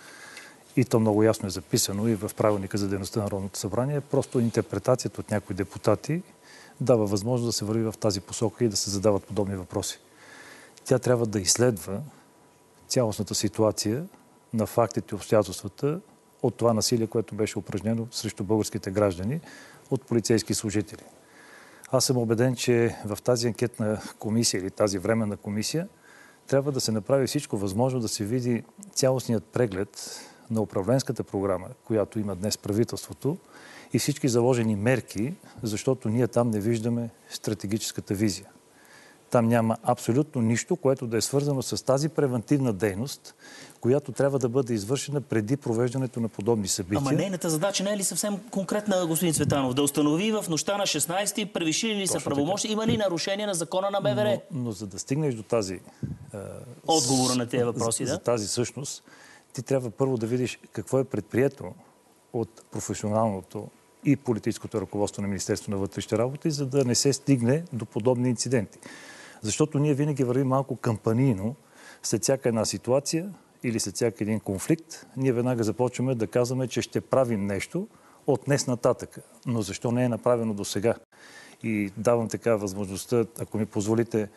И то много ясно е записано и в правилника за дейността на Народното събрание. Просто интерпретацията от някои депутати дава възможност да се върви в тази посока и да се задават подобни въпроси. Тя трябва да изследва цялостната ситуация на фактите и обстоятелствата от това насилие, което беше упражнено срещу българските граждани от полицейски служители. Аз съм убеден, че в тази анкетна комисия или тази временна комисия трябва да се направи всичко възможно да се види цялостният преглед на управленската програма, която има днес правителството и всички заложени мерки, защото ние там не виждаме стратегическата визия. Там няма абсолютно нищо, което да е свързано с тази превентивна дейност, която трябва да бъде извършена преди провеждането на подобни събития. Ама нейната задача не е ли съвсем конкретна, господин Цветанов? Да установи в нощта на шестнайсети, превишили ли са правомощия, има ли нарушение на закона на МВР? Но, но за да стигнеш до тази... Е, отговора на тези въпроси, за, да? За тази същност, ти трябва първо да видиш какво е предприето от професионалното и политическото ръководство на Министерството на вътрешните работи, за да не се стигне до подобни инциденти. Защото ние винаги вървим малко кампанийно след всяка една ситуация или след всяка един конфликт. Ние веднага започваме да казваме, че ще правим нещо от днес нататък. Но защо не е направено до сега? И давам така възможността, ако ми позволите,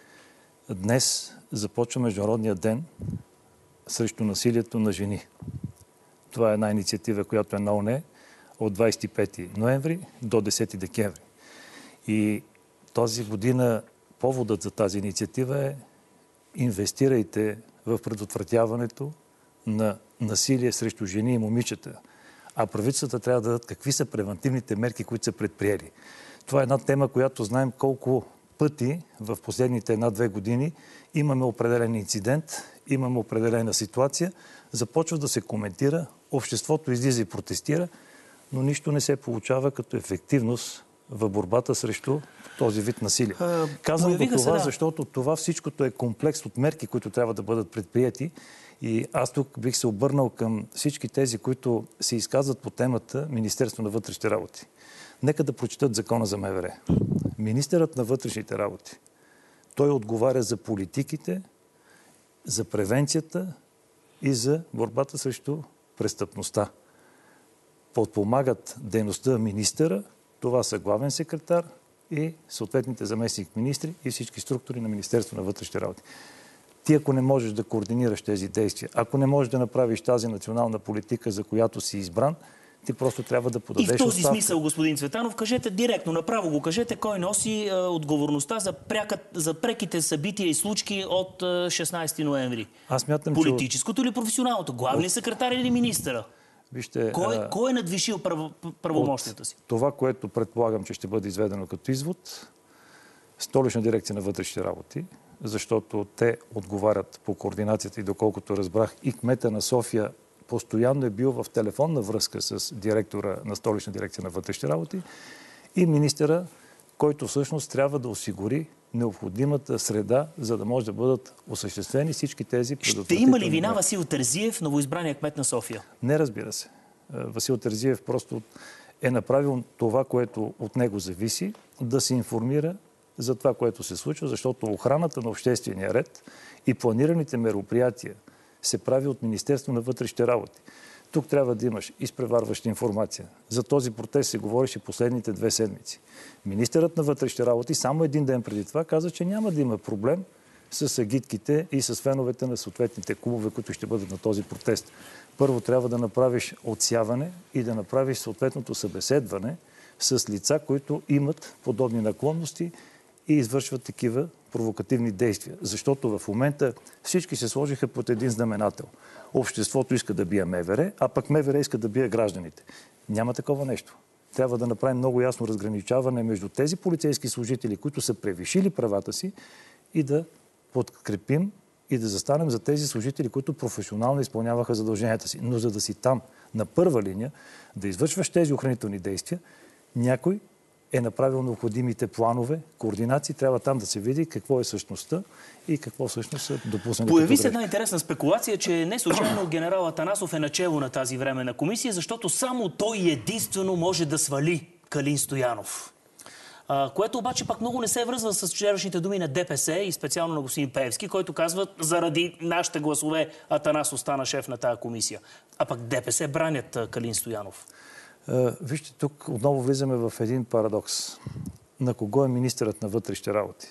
днес започва Международния ден срещу насилието на жени. Това е една инициатива, която е на ООН от двайсет и пети ноември до десети декември. И тази година поводът за тази инициатива е инвестирайте в предотвратяването на насилие срещу жени и момичета. А правителствата трябва да дадат какви са превентивните мерки, които са предприели. Това е една тема, която знаем колко пъти в последните една-две години имаме определен инцидент, имаме определена ситуация, започва да се коментира, обществото излиза и протестира, но нищо не се получава като ефективност в борбата срещу този вид насилие. А, Казвам го това, да. Защото това всичкото е комплекс от мерки, които трябва да бъдат предприяти. И аз тук бих се обърнал към всички тези, които се изказват по темата Министерство на вътрешните работи. Нека да прочитат закона за МВР. Министърът на вътрешните работи, той отговаря за политиките, за превенцията и за борбата срещу престъпността. Подпомагат дейността министъра, това са главен секретар и съответните заместник министри и всички структури на Министерство на вътрешните работи. Ти, ако не можеш да координираш тези действия, ако не можеш да направиш тази национална политика, за която си избран, ти просто трябва да подадеш оставка. И в този оставка. Смисъл, господин Цветанов, кажете директно, направо го кажете, кой носи е, отговорността за, пряка, за преките събития и случки от е, шестнайсети ноември? Аз мятам, политическото че... или професионалното? Главният секретар или министъра? Вижте, кой, а... кой е надвишил право, правомощията си? Това, което предполагам, че ще бъде изведено като извод, Столична дирекция на вътрешните работи, защото те отговарят по координацията и доколкото разбрах, и кмета на София постоянно е бил в телефонна връзка с директора на Столична дирекция на вътрешните работи и министъра, който всъщност трябва да осигури необходимата среда, за да може да бъдат осъществени всички тези предотвратителни. Ще има ли вина Васил Терзиев, новоизбрания кмет на София? Не, разбира се. Васил Терзиев просто е направил това, което от него зависи, да се информира за това, което се случва, защото охраната на обществения ред и планираните мероприятия се прави от Министерство на вътрешните работи. Тук трябва да имаш изпреварваща информация. За този протест се говореше последните две седмици. Министърът на вътрешните работи само един ден преди това каза, че няма да има проблем с агитките и с феновете на съответните клубове, които ще бъдат на този протест. Първо трябва да направиш отсяване и да направиш съответното събеседване с лица, които имат подобни наклонности и извършват такива провокативни действия. Защото в момента всички се сложиха под един знаменател. Обществото иска да бие МВР, а пък МВР иска да бие гражданите. Няма такова нещо. Трябва да направим много ясно разграничаване между тези полицейски служители, които са превишили правата си, и да подкрепим и да застанем за тези служители, които професионално изпълняваха задълженията си. Но за да си там на първа линия, да извършваш тези охранителни действия, някой е направил необходимите планове, координации. Трябва там да се види какво е същността и какво всъщност са допуснали. Появи се една интересна спекулация, че не случайно генерал Атанасов е начело на тази временна комисия, защото само той единствено може да свали Калин Стоянов. А, което обаче пак много не се връзва с вчерашните думи на ДПС и специално на господин Пеевски, който казва, заради нашите гласове Атанас остана шеф на тази комисия. А пък ДПС бранят Калин Стоянов. А, вижте, тук отново влизаме в един парадокс. На кого е министърът на вътрешните работи?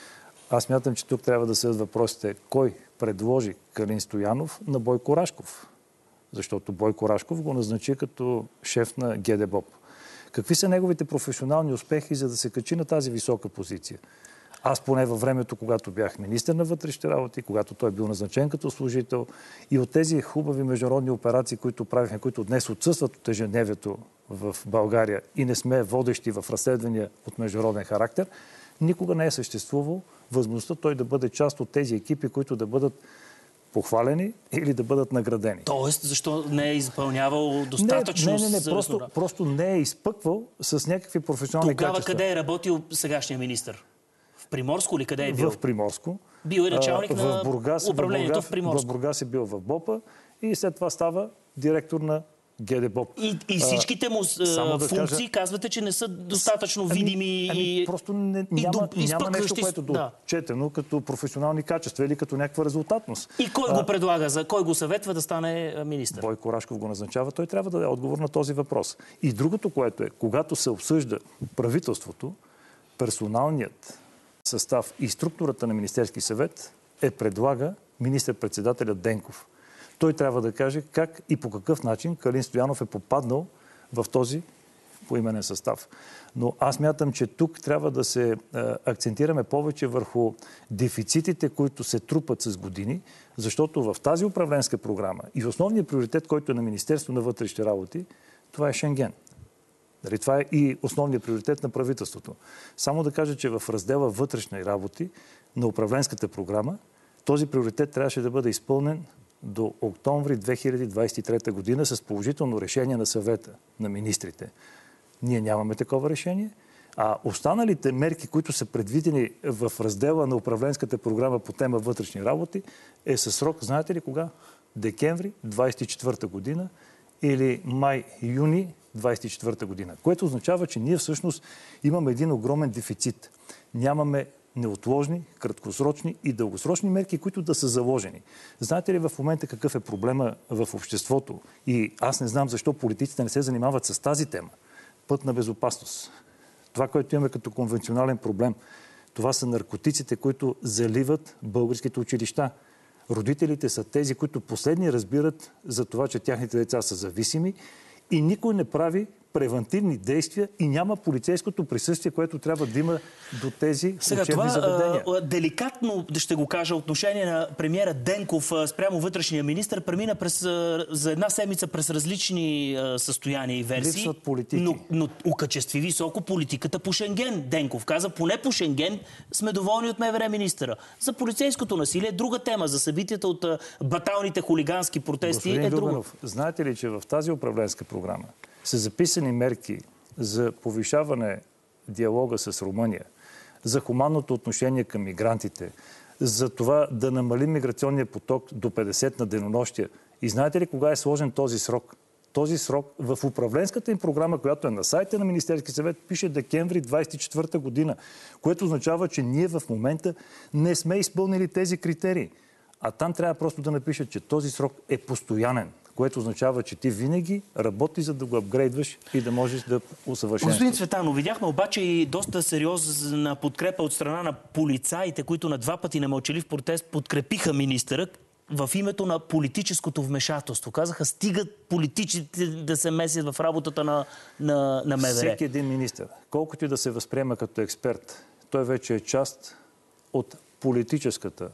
Аз мятам, че тук трябва да седят въпросите кой предложи Калин Стоянов на Бойко Рашков. Защото Бойко Рашков го назначи като шеф на ГДБОП. Какви са неговите професионални успехи, за да се качи на тази висока позиция? Аз поне във времето, когато бях министър на вътрешните работи, когато той бил назначен като служител и от тези хубави международни операции, които правихме, които днес отсъстват от ежедневието в България и не сме водещи в разследвания от международен характер, никога не е съществувал възможността той да бъде част от тези екипи, които да бъдат похвалени или да бъдат наградени. Тоест, защо не е изпълнявал достатъчно? Не, не, не, не просто, просто не е изпъквал с някакви професионални Тогава качества. къде е работил сегашния министър? В Приморско ли къде е бил? В Приморско. Бил е началник а, на Бургас, управлението в, в Приморско. В Бургас е бил в БОПа и след това става директор на ГДБОП. И, и всичките му а, да функции кажа... казвате, че не са достатъчно ами, видими ами, и... Просто не, няма, и няма нещо, което да, да отчетено като професионални качества или като някаква резултатност. И кой а... го предлага? За кой го съветва да стане министър? Бойко Рашков го назначава. Той трябва да даде отговор на този въпрос. И другото, което е, когато се обсъжда правителството, персоналният състав и структурата на Министерски съвет е предлага министър-председателят Денков. Той трябва да каже как и по какъв начин Калин Стоянов е попаднал в този поименен състав. Но аз мятам, че тук трябва да се е, акцентираме повече върху дефицитите, които се трупат с години, защото в тази управленска програма и основният приоритет, който е на Министерство на вътрешните работи, това е Шенген. Дали, това е и основният приоритет на правителството. Само да кажа, че в раздела вътрешни работи на управленската програма този приоритет трябваше да бъде изпълнен до октомври две хиляди двадесет и трета година с положително решение на съвета на министрите. Ние нямаме такова решение, а останалите мерки, които са предвидени в раздела на управленската програма по тема вътрешни работи, е със срок, знаете ли кога? Декември двадесет и четвърта година или май-юни двадесет и четвърта година. Което означава, че ние всъщност имаме един огромен дефицит. Нямаме неотложни, краткосрочни и дългосрочни мерки, които да са заложени. Знаете ли в момента какъв е проблема в обществото? И аз не знам защо политиците не се занимават с тази тема. Пътна безопасност. Това, което имаме като конвенционален проблем, това са наркотиците, които заливат българските училища. Родителите са тези, които последни разбират за това, че тяхните деца са зависими и никой не прави превентивни действия и няма полицейското присъствие, което трябва да има до тези Сега, учебни това, заведения. А, деликатно, ще го кажа, отношение на премиера Денков спрямо вътрешния министър премина през, за една седмица през различни а, състояния и версии. Липсват политики. Но, но укачестви високо политиката по Шенген. Денков каза, поне по Шенген сме доволни от МВР министъра. За полицейското насилие е друга тема. За събитията от а, баталните хулигански протести Господин е друга. Любенов, знаете ли, че в тази управленска програма са записани мерки за повишаване диалога с Румъния, за хуманното отношение към мигрантите, за това да намали миграционния поток до петдесет на денонощия. И знаете ли кога е сложен този срок? Този срок в управленската им програма, която е на сайта на Министерски съвет, пише декември двадесет и четвърта година, което означава, че ние в момента не сме изпълнили тези критерии. А там трябва просто да напишат, че този срок е постоянен, което означава, че ти винаги работи, за да го апгрейдваш и да можеш да усъвършенстваш. Господин Цветанов, видяхме обаче и доста сериозна подкрепа от страна на полицаите, които на два пъти на мълчалив протест подкрепиха министъра в името на политическото вмешателство. Казаха, стигат политиците да се месят в работата на, на, на МВР. Всеки един министър, колкото и да се възприема като експерт, той вече е част от политическата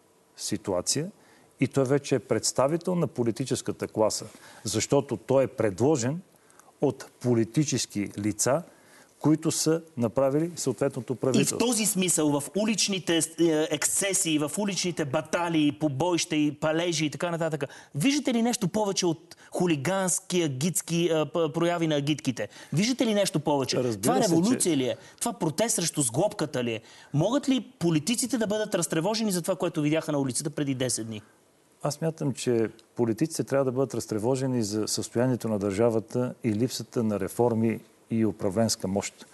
ситуация и той вече е представител на политическата класа, защото той е предложен от политически лица, които са направили съответното правителство. И в този смисъл, в уличните ексцесии, в уличните баталии, побоища и палежи и така нататък, виждате ли нещо повече от хулигански агитски прояви на агитките? Виждате ли нещо повече? Разбира Това революция се, че... ли е? Това протест срещу сглобката ли е? Могат ли политиците да бъдат разтревожени за това, което видяха на улицата преди десет дни? Аз мятам, че политиците трябва да бъдат разтревожени за състоянието на държавата и липсата на реформи и управленска мощ.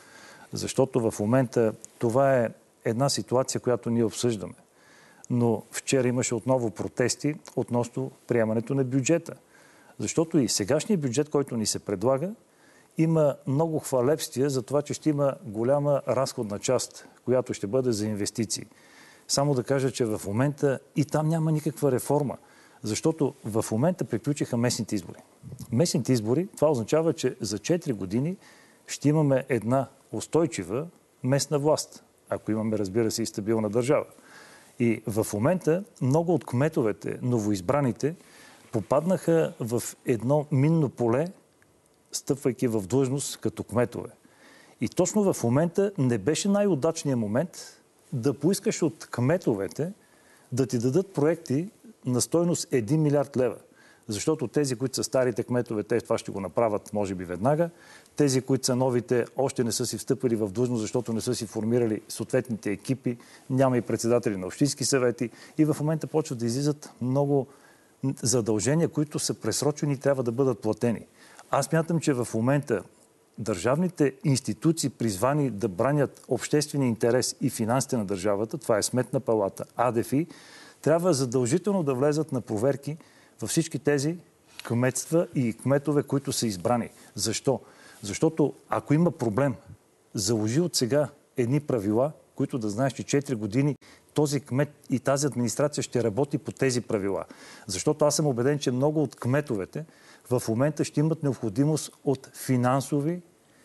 Защото в момента това е една ситуация, която ние обсъждаме. Но вчера имаше отново протести относно приемането на бюджета. Защото и сегашният бюджет, който ни се предлага, има много хвалебствия за това, че ще има голяма разходна част, която ще бъде за инвестиции. Само да кажа, че в момента и там няма никаква реформа. Защото в момента приключиха местните избори. Местните избори, това означава, че за четири години ще имаме една устойчива местна власт, ако имаме, разбира се, и стабилна държава. И в момента много от кметовете, новоизбраните, попаднаха в едно минно поле, стъпвайки в длъжност като кметове. И точно в момента не беше най-удачният момент да поискаш от кметовете да ти дадат проекти на стойност един милиард лева. Защото тези, които са старите кметове, те това ще го направят, може би, веднага. Тези, които са новите, още не са си встъпили в длъжност, защото не са си формирали съответните екипи, няма и председатели на общински съвети. И в момента почват да излизат много задължения, които са пресрочени и трябва да бъдат платени. Аз мятам, че в момента държавните институции, призвани да бранят обществения интерес и финансите на държавата, това е Сметна палата, АДФИ, трябва задължително да влезат на проверки във всички тези кметства и кметове, които са избрани. Защо? Защото ако има проблем, заложи от сега едни правила, които да знаеш, че четири години този кмет и тази администрация ще работи по тези правила. Защото аз съм убеден, че много от кметовете в момента ще имат необходимост от финансови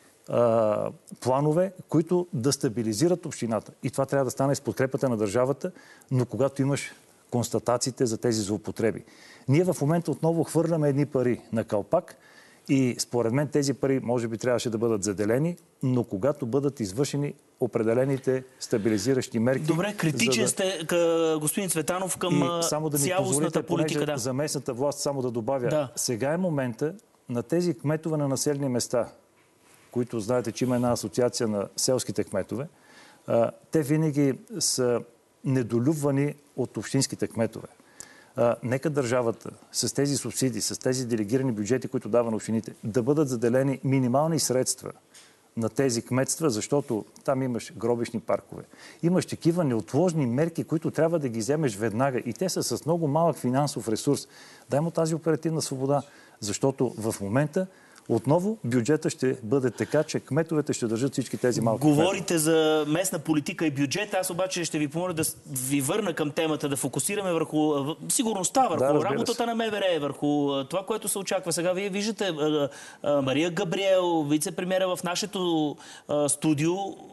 а, планове, които да стабилизират общината. И това трябва да стане с подкрепата на държавата, но когато имаш констатациите за тези злоупотреби. Ние в момента отново хвърляме едни пари на калпак и според мен тези пари може би трябваше да бъдат заделени, но когато бъдат извършени определените стабилизиращи мерки... Добре, критичен да... сте, господин Цветанов, към да цялостната политика. Да. За местната власт само да добавя. Да. Сега е момента на тези кметове на населени места, които знаете, че има една асоциация на селските кметове, те винаги са недолюбвани от общинските кметове. А, нека държавата с тези субсидии, с тези делегирани бюджети, които дава на общините, да бъдат заделени минимални средства на тези кметства, защото там имаш гробищни паркове. Имаш такива неотложни мерки, които трябва да ги вземеш веднага и те са с много малък финансов ресурс. Дай му тази оперативна свобода, защото в момента отново бюджета ще бъде така, че кметовете ще държат всички тези малки Говорите кметове. за местна политика и бюджет. Аз обаче ще ви помоля да ви върна към темата, да фокусираме върху сигурността, върху да, работата на МВР, върху това, което се очаква. Сега вие виждате Мария Габриел, вице-премиера в нашето студио,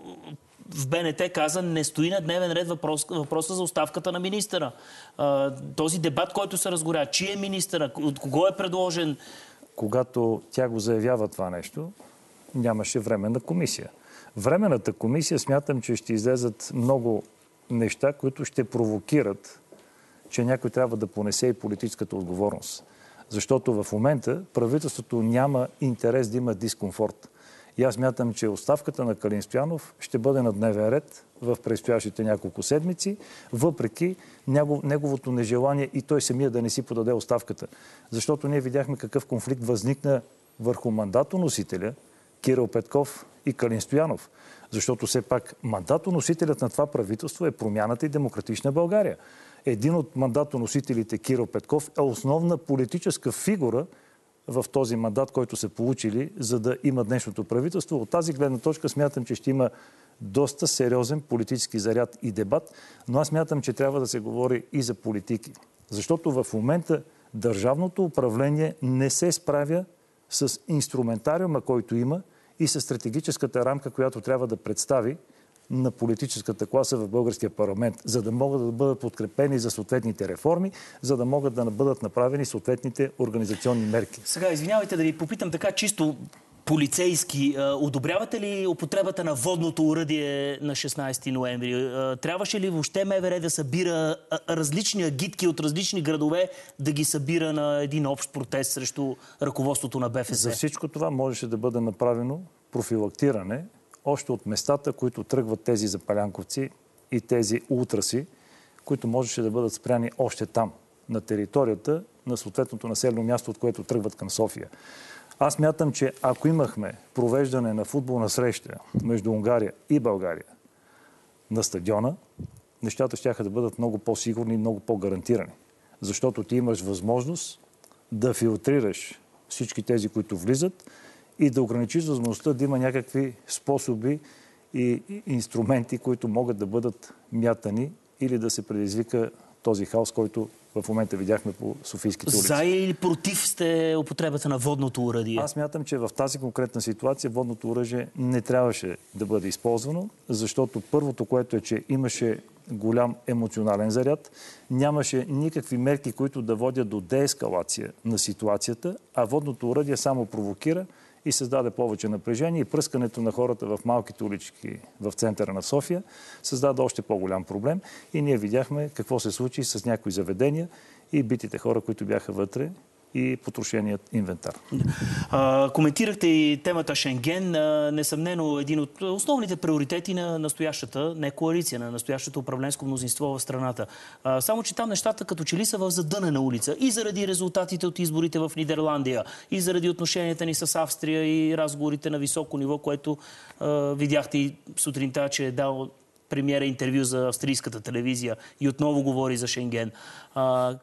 в БНТ каза, не стои на дневен ред въпрос, въпроса за оставката на министъра. Този дебат, който се разгоря, чий е министъра, от кого е предложен? Когато тя го заявява това нещо, нямаше временна комисия. Временната комисия смятам, че ще излезат много неща, които ще провокират, че някой трябва да понесе и политическата отговорност. Защото в момента правителството няма интерес да има дискомфорт. И аз смятам, че оставката на Калин Стоянов ще бъде на дневен ред в предстоящите няколко седмици, въпреки неговото нежелание и той самия да не си подаде оставката. Защото ние видяхме какъв конфликт възникна върху мандатоносителя Кирил Петков и Калин Стоянов. Защото все пак мандатоносителят на това правителство е Промяната и Демократична България. Един от мандатоносителите, Кирил Петков, е основна политическа фигура в този мандат, който са получили, за да има днешното правителство. От тази гледна точка смятам, че ще има доста сериозен политически заряд и дебат, но аз смятам, че трябва да се говори и за политики. Защото в момента държавното управление не се справя с инструментариума, който има и с стратегическата рамка, която трябва да представи на политическата класа в българския парламент, за да могат да бъдат подкрепени за съответните реформи, за да могат да бъдат направени съответните организационни мерки. Сега, извинявайте да ви попитам така чисто полицейски. Одобрявате ли употребата на водното оръдие на шестнайсети ноември? Трябваше ли въобще МВР да събира различни агитки от различни градове, да ги събира на един общ протест срещу ръководството на БФС? За всичко това можеше да бъде направено профилактиране още от местата, които тръгват тези запалянковци и тези ултраси, които можеше да бъдат спряни още там, на територията на съответното населено място, от което тръгват към София. Аз мятам, че ако имахме провеждане на футболна среща между Унгария и България на стадиона, нещата щяха да бъдат много по-сигурни и много по-гарантирани. Защото ти имаш възможност да филтрираш всички тези, които влизат и да ограничиш възможността да има някакви способи и инструменти, които могат да бъдат мятани или да се предизвика този хаос, който в момента видяхме по Софийските улици. За или против сте употребата на водното оръдие? Аз мятам, че в тази конкретна ситуация водното оръжие не трябваше да бъде използвано, защото първото, което е, че имаше голям емоционален заряд, нямаше никакви мерки, които да водят до деескалация на ситуацията, а водното оръдие само провокира и създаде повече напрежение и пръскането на хората в малките улички в центъра на София създаде още по-голям проблем. И ние видяхме какво се случи с някои заведения и битите хора, които бяха вътре и потрошеният инвентар. А, коментирахте и темата Шенген. А, несъмнено един от основните приоритети на настоящата, не коалиция, на настоящото управленско мнозинство в страната. А, само, че там нещата като че ли са в задънена улица и заради резултатите от изборите в Нидерландия, и заради отношенията ни с Австрия и разговорите на високо ниво, което а, видяхте и сутринта, че е дал премиера интервю за австрийската телевизия и отново говори за Шенген. А,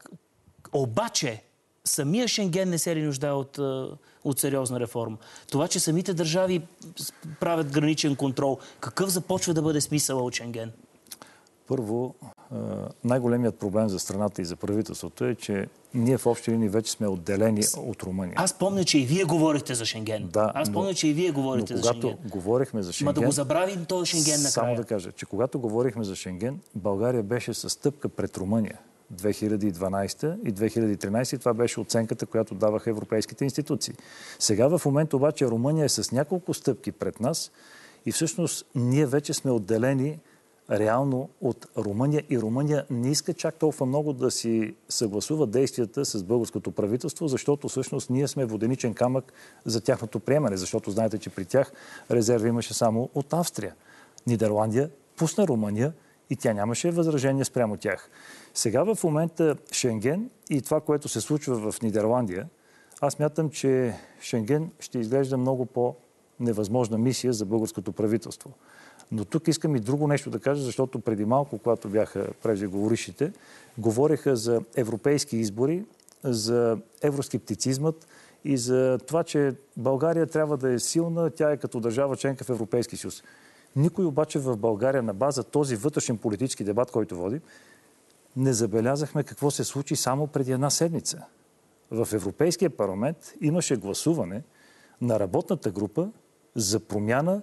обаче самия Шенген не се ли нуждае от, от сериозна реформа? Това, че самите държави правят граничен контрол, какъв започва да бъде смисъла от Шенген? Първо, най-големият проблем за страната и за правителството е, че ние в общи линии вече сме отделени от Румъния. Аз помня, че и вие говорихте за Шенген. Да, Аз помня, но, че и вие говорите за Шенген. Когато говорихме за Шенген... Ма да го забравим този Шенген накрая. Само да кажа, че когато говорихме за Шенген, България беше със стъпка пред Румъния. две хиляди и дванадесета и две хиляди и тринадесета. Това беше оценката, която даваха европейските институции. Сега в момента обаче Румъния е с няколко стъпки пред нас и всъщност ние вече сме отделени реално от Румъния и Румъния не иска чак толкова много да си съгласува действията с българското правителство, защото всъщност ние сме воденичен камък за тяхното приемане, защото знаете, че при тях резерви имаше само от Австрия. Нидерландия пусна Румъния и тя нямаше възражение спрямо тях. Сега в момента Шенген и това, което се случва в Нидерландия, аз мятам, че Шенген ще изглежда много по-невъзможна мисия за българското правителство. Но тук искам и друго нещо да кажа, защото преди малко, когато бяха преждеговорившите, говореха за европейски избори, за евроскептицизмът и за това, че България трябва да е силна, тя е като държава членка в Европейски съюз. Никой обаче в България на база този вътрешен политически дебат, който води, не забелязахме какво се случи само преди една седмица. В Европейския парламент имаше гласуване на работната група за промяна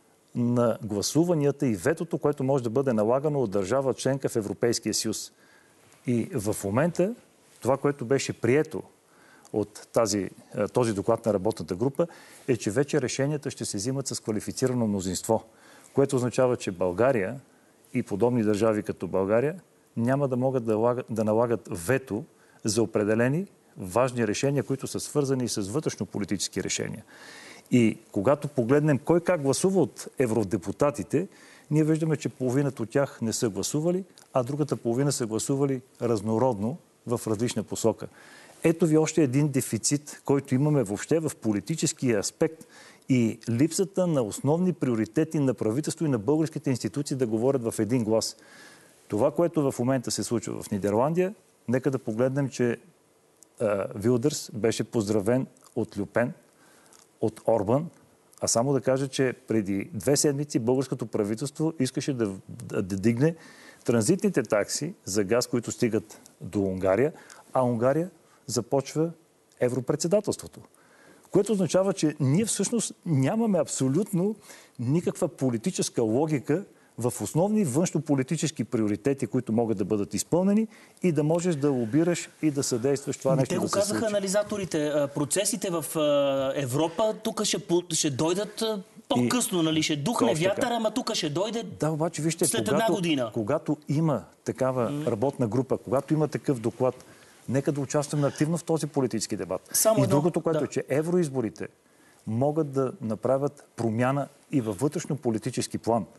на гласуванията и ветото, което може да бъде налагано от държава членка в Европейския съюз. И в момента това, което беше прието от тази, този доклад на работната група, е, че вече решенията ще се взимат с квалифицирано мнозинство, което означава, че България и подобни държави като България няма да могат да, лагат, да налагат вето за определени важни решения, които са свързани с вътрешно-политически решения. И когато погледнем кой как гласува от евродепутатите, ние виждаме, че половината от тях не са гласували, а другата половина са гласували разнородно в различна посока. Ето ви още един дефицит, който имаме въобще в политическия аспект и липсата на основни приоритети на правителство и на българските институции да говорят в един глас. Това, което в момента се случва в Нидерландия, нека да погледнем, че а, Вилдърс беше поздравен от Люпен, от Орбан, а само да кажа, че преди две седмици българското правителство искаше да, да, да дигне транзитните такси за газ, които стигат до Унгария, а Унгария започва европредседателството. Което означава, че ние всъщност нямаме абсолютно никаква политическа логика в основни външнополитически приоритети, които могат да бъдат изпълнени и да можеш да лобираш и да съдействаш това нещо да се случи. Те го казаха анализаторите. Процесите в Европа тук ще, ще дойдат по-късно, нали? Ще духне вятър, ама тук ще дойде да, обаче, вижте, след когато, една година. Когато има такава mm. работна група, когато има такъв доклад, нека да участваме активно в този политически дебат. Само и едно, другото, което да. е, че евроизборите могат да направят промяна и във вътрешно-политически план.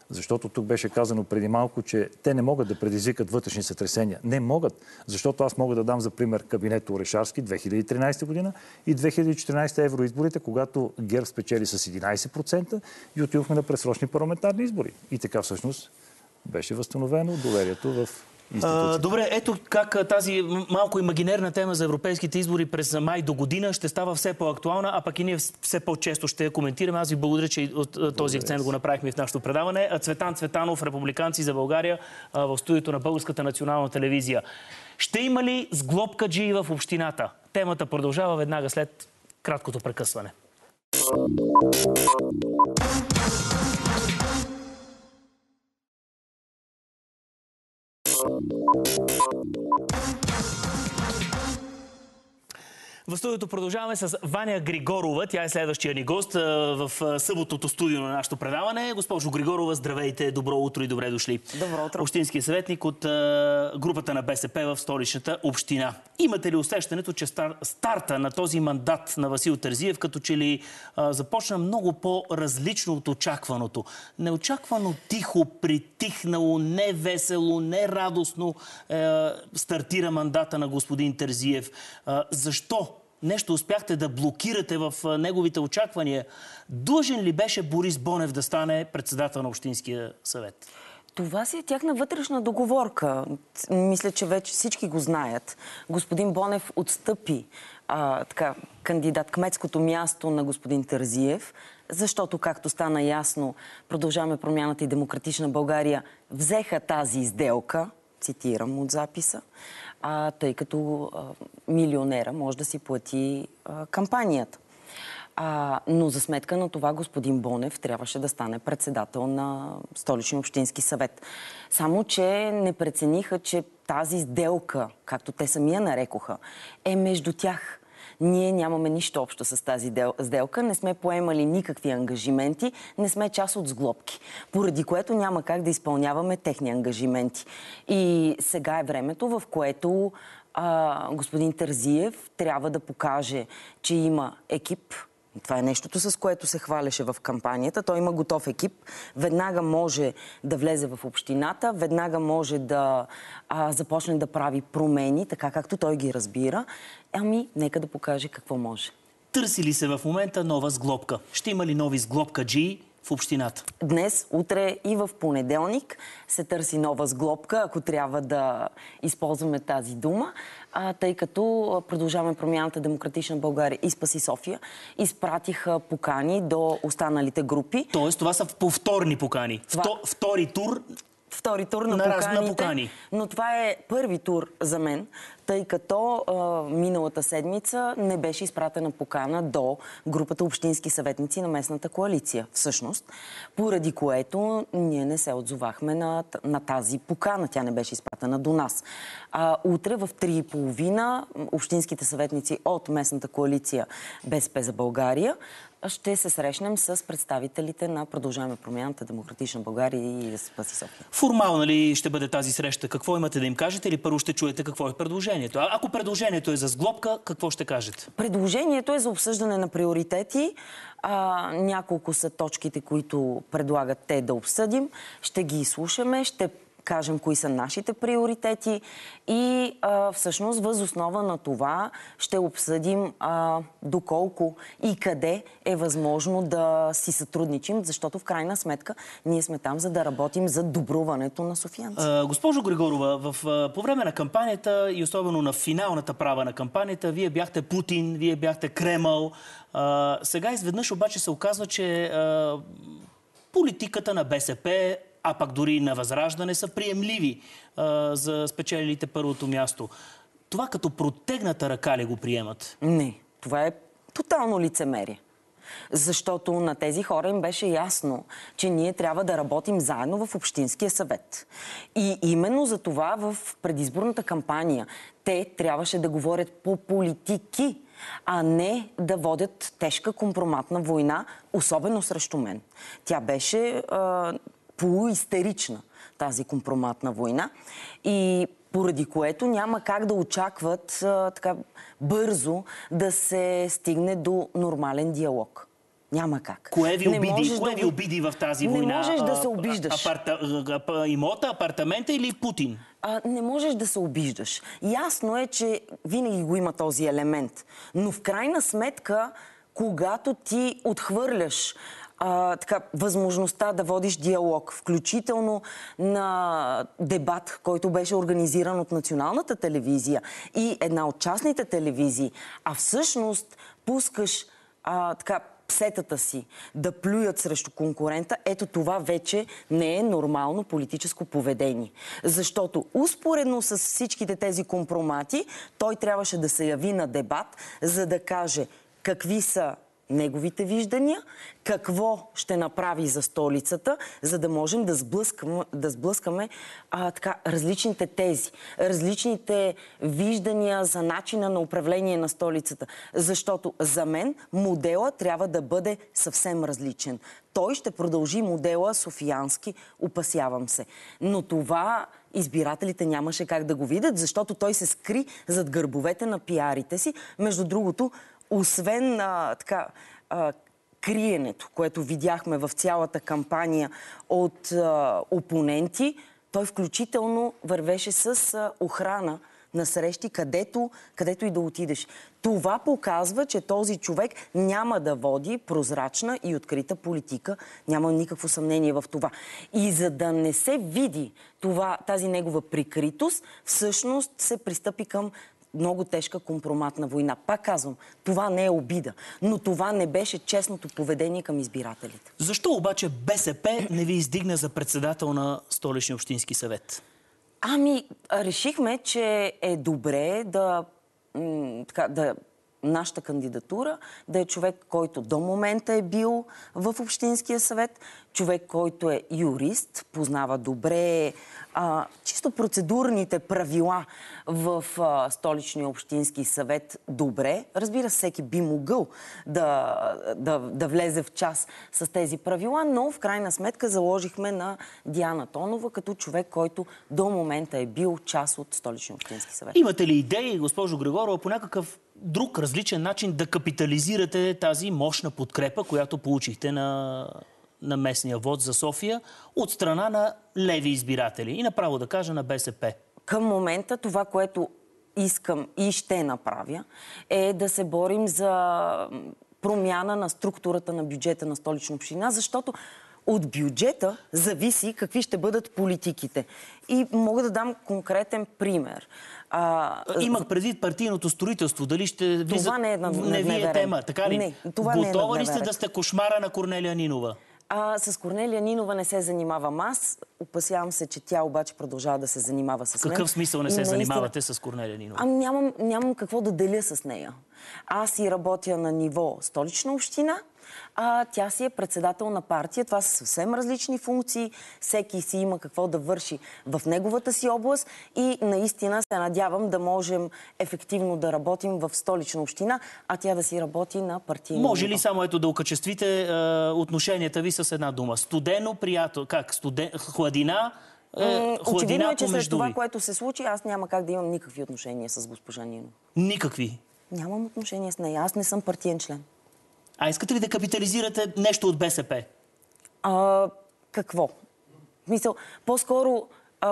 Защото тук беше казано преди малко, че те не могат да предизвикат вътрешни сътресения. Не могат, защото аз мога да дам за пример кабинета Орешарски две хиляди и тринадесета година и две хиляди и четиринадесета евроизборите, когато ГЕРБ спечели с единадесет процента и отидохме на предсрочни парламентарни избори. И така всъщност беше възстановено доверието в А, добре, ето как тази малко имагинерна тема за европейските избори през май до година ще става все по-актуална, а пък и ние все по-често ще я коментираме. Аз ви благодаря, че от този акцент го направихме в нашото предаване. Цветан Цветанов, Републиканци за България, в студиото на Българската национална телевизия. Ще има ли сглобкаджии в общината? Темата продължава веднага след краткото прекъсване. В студиото продължаваме с Ваня Григорова. Тя е следващия ни гост в съботното студио на нашето предаване. Госпожо Григорова, здравейте, добро утро и добре дошли. Добро утро. Общинския съветник от групата на БСП в столичната община. Имате ли усещането, че стар... старта на този мандат на Васил Терзиев като че ли а, започна много по-различно от очакваното? Неочаквано тихо, притихнало, не весело, не радостно е, стартира мандата на господин Терзиев. А, защо? Нещо успяхте да блокирате в неговите очаквания. Длъжен ли беше Борис Бонев да стане председател на Общинския съвет? Това си е тяхна вътрешна договорка. Мисля, че вече всички го знаят. Господин Бонев отстъпи а, така, кандидат кметското място на господин Терзиев, защото, както стана ясно, Продължаваме промяната и Демократична България взеха тази сделка, цитирам от записа, а, тъй като а, милионера може да си плати а, кампанията. А, но за сметка на това господин Бонев трябваше да стане председател на Столичния общински съвет. Само че не прецениха, че тази сделка, както те самия нарекоха, е между тях. Ние нямаме нищо общо с тази сделка, не сме поемали никакви ангажименти, не сме част от сглобки, поради което няма как да изпълняваме техни ангажименти. И сега е времето, в което а, господин Терзиев трябва да покаже, че има екип. Това е нещото, с което се хвалеше в кампанията. Той има готов екип. Веднага може да влезе в общината, веднага може да а, започне да прави промени, така както той ги разбира. Ами, нека да покаже какво може. Търси ли се в момента нова сглобка? Ще има ли нови сглобкаджии в общината? Днес, утре и в понеделник се търси нова сглобка, ако трябва да използваме тази дума, а, тъй като Продължаваме промяната, Демократична България и Спаси София изпратиха покани до останалите групи. Тоест, това са повторни покани. Това... Втори тур... Втори тур на, на поканите, покани. Но това е първи тур за мен, тъй като а, миналата седмица не беше изпратена покана до групата общински съветници на местната коалиция, всъщност, поради което ние не се отзовахме на, на тази покана. Тя не беше изпратена до нас. А, утре в три и половина общинските съветници от местната коалиция БСП за България ще се срещнем с представителите на Продължаваме промяната, Демократична България и Спаси София. Формална ли ще бъде тази среща? Какво имате да им кажете или първо ще чуете какво е предложението? А ако предложението е за сглобка, какво ще кажете? Предложението е за обсъждане на приоритети. А, няколко са точките, които предлагат те да обсъдим. Ще ги изслушаме, ще кажем кои са нашите приоритети и а, всъщност въз основа на това ще обсъдим а, доколко и къде е възможно да си сътрудничим, защото в крайна сметка ние сме там, за да работим за добруването на софиянци. А, госпожо Григорова, в, а, по време на кампанията и особено на финалната права на кампанията, вие бяхте Путин, вие бяхте Кремъл. А, сега изведнъж обаче се оказва, че а, политиката на БСП, а пак дори на Възраждане, са приемливи а, за спечелилите първото място. Това като протегната ръка ли го приемат? Не, това е тотално лицемерие. Защото на тези хора им беше ясно, че ние трябва да работим заедно в Общинския съвет. И именно за това в предизборната кампания те трябваше да говорят по политики, а не да водят тежка компроматна война, особено срещу мен. Тя беше а, полуистерична, тази компроматна война. И поради което няма как да очакват а, така бързо да се стигне до нормален диалог. Няма как. Кое ви Не обиди, можеш Кое да ви го- обиди в тази Не война? можеш да А, се обиждаш. Апарта... апа- Имота, апартамента или Путин? А, не можеш да се обиждаш. Ясно е, че винаги го има този елемент. Но в крайна сметка, когато ти отхвърляш а, така, възможността да водиш диалог, включително на дебат, който беше организиран от националната телевизия и една от частните телевизии, а всъщност пускаш а, така, псетата си да плюят срещу конкурента, ето това вече не е нормално политическо поведение. Защото успоредно с всичките тези компромати, той трябваше да се яви на дебат, за да каже какви са неговите виждания, какво ще направи за столицата, за да можем да сблъскаме, да сблъскаме а, така, различните тези, различните виждания за начина на управление на столицата. Защото за мен модела трябва да бъде съвсем различен. Той ще продължи модела софиянски, опасявам се. Но това избирателите нямаше как да го видят, защото той се скри зад гърбовете на пиарите си. Между другото, освен а, така, а, криенето, което видяхме в цялата кампания от а, опоненти, той включително вървеше с а, охрана на срещи, където, където и да отидеш. Това показва, че този човек няма да води прозрачна и открита политика. Няма никакво съмнение в това. И за да не се види това, тази негова прикритост, всъщност се пристъпи към много тежка компроматна война. Пак казвам, това не е обида, но това не беше честното поведение към избирателите. Защо обаче БСП не ви издигна за председател на Столичния общински съвет? Ами, решихме, че е добре да, м, така, да нашата кандидатура да е човек, който до момента е бил в Общинския съвет, човек, който е юрист, познава добре а, чисто процедурните правила в а, Столичния общински съвет добре. Разбира се, всеки би могъл да, да, да влезе в час с тези правила, но в крайна сметка заложихме на Диана Тонова като човек, който до момента е бил част от Столичния общински съвет. Имате ли идеи, госпожо Григорова, по някакъв друг, различен начин да капитализирате тази мощна подкрепа, която получихте на, на местния вод за София от страна на леви избиратели и направо да кажа на БСП? Към момента това, което искам и ще направя, е да се борим за промяна на структурата на бюджета на Столична община, защото от бюджета зависи какви ще бъдат политиките. И мога да дам конкретен пример. А, Имах предвид партийното строителство. Дали ще влиза... Това не е на, не ви е тема, така ли? Не, това Готова не е ли сте да сте кошмара на Корнелия Нинова? А, с Корнелия Нинова не се занимавам аз. Опасявам се, че тя обаче продължава да се занимава с мен. Какъв смисъл не се наистина... занимавате с Корнелия Нинова? А, нямам, нямам какво да деля с нея. Аз и работя на ниво Столична община, а тя си е председател на партия. Това са съвсем различни функции. Всеки си има какво да върши в неговата си област и наистина се надявам да можем ефективно да работим в Столична община, а тя да си работи на партийна. Може ли само ето да окачествите е, отношенията ви с една дума? Студено, приятел, как? Студен... Хладина? Е, Очевидно е, че след това, ви. което се случи, аз няма как да имам никакви отношения с госпожа Нинова. Никакви? Нямам отношения с нея. Аз не съм партиен член. А искате ли да капитализирате нещо от БСП? А, какво? Мисъл, по-скоро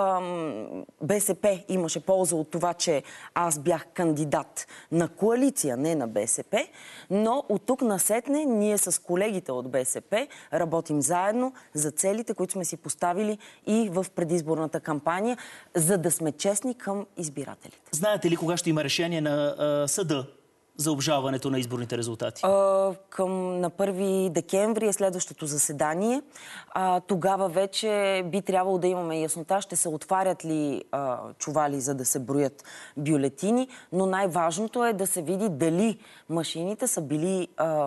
ам, БСП имаше полза от това, че аз бях кандидат на коалиция, не на БСП, но от тук насетне ние с колегите от БСП работим заедно за целите, които сме си поставили и в предизборната кампания, за да сме честни към избирателите. Знаете ли кога ще има решение на а, съда за обжалването на изборните резултати? А, към на първи декември е следващото заседание. А, тогава вече би трябвало да имаме яснота, ще се отварят ли а, чували, за да се броят бюлетини, но най-важното е да се види дали машините са били, а,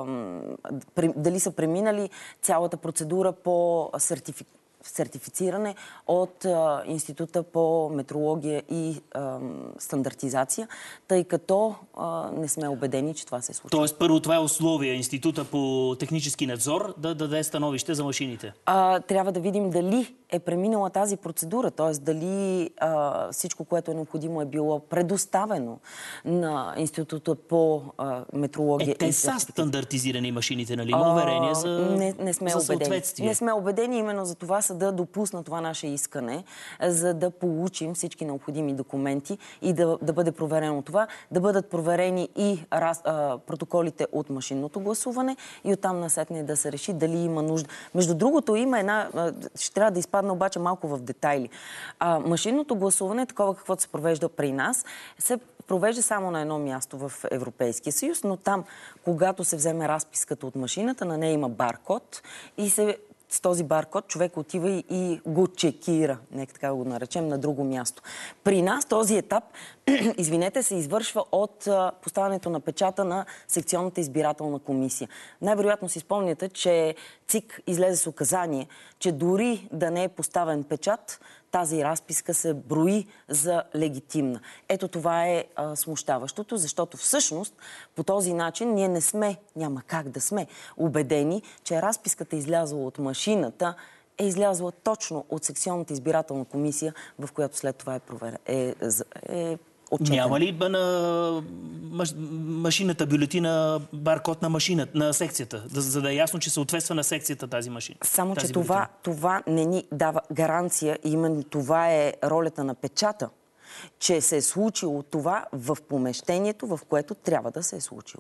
дали са преминали цялата процедура по сертификация сертифициране от а, Института по метрология и а, стандартизация, тъй като а, не сме убедени, че това се случва. Тоест, първо това е условие Института по технически надзор да даде становище за машините. А, трябва да видим дали е преминала тази процедура, т.е. дали а, всичко, което е необходимо, е било предоставено на Института по а, метрология. Е, те и са стандартизирани машините, нали? Има уверение за, не, не сме за убедени. съответствие. Не сме убедени, именно за това съда допусна това наше искане, за да получим всички необходими документи и да, да бъде проверено това, да бъдат проверени и раз, а, протоколите от машинното гласуване и оттам насетне да се реши дали има нужда. Между другото, има една... Ще трябва да изпадна обаче малко в детайли. А, машинното гласуване, такова каквото се провежда при нас, се провежда само на едно място в Европейския съюз, но там, когато се вземе разписката от машината, на нея има баркод и се с този баркод човек отива и, и го чекира, нека така го наречем, на друго място. При нас този етап, извинете, се извършва от а, поставянето на печата на секционната избирателна комисия. Най-вероятно си спомняте, че ЦИК излезе с указание, че дори да не е поставен печат, тази разписка се брои за легитимна. Ето това е а, смущаващото, защото всъщност по този начин ние не сме, няма как да сме убедени, че разписката е излязла от машината, е излязла точно от секционната избирателна комисия, в която след това е проверена. Е, е отчетен. Няма ли на маш... машината бюлетина баркод на машината, на секцията, за, за да е ясно, че съответства на секцията тази машина? Само, тази че това, това не ни дава гаранция и именно това е ролята на печата, че се е случило това в помещението, в което трябва да се е случило.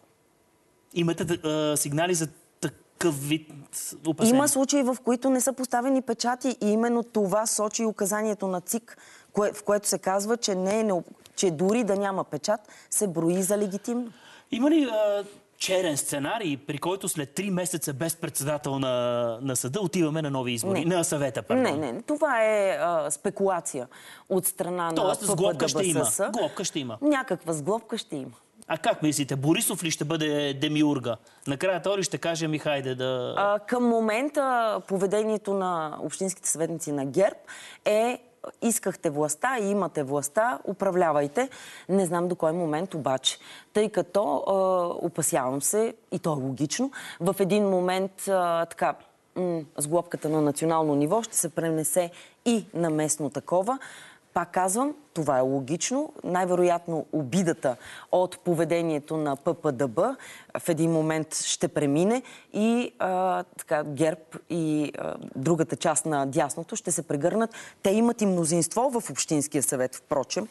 Имате а, сигнали за такъв вид опасения? Има случаи, в които не са поставени печати и именно това сочи указанието на ЦИК, кое, в което се казва, че, не е необ... че дори да няма печат, се брои за легитимно. Има ли а, черен сценарий, при който след три месеца без председател на, на съда отиваме на нови избори? Не. На съвета, пардон. Не, не. Това е а, спекулация от страна Тоест, на с глобка ще има. ППДБСС. Глобка ще има. Някаква сглобка ще има. А как мислите? Борисов ли ще бъде демиурга? Накрая той ли ще каже ми хайде да... А, към момента поведението на общинските съветници на ГЕРБ е: искахте властта и имате властта, управлявайте. Не знам до кой момент обаче. Тъй като, а, опасявам се, и то е логично, в един момент а, така, м- сглобката на национално ниво ще се пренесе и на местно такова. Пак казвам, това е логично. Най-вероятно обидата от поведението на ППДБ в един момент ще премине и а, така, ГЕРБ и а, другата част на дясното ще се прегърнат. Те имат и мнозинство в Общинския съвет, впрочем.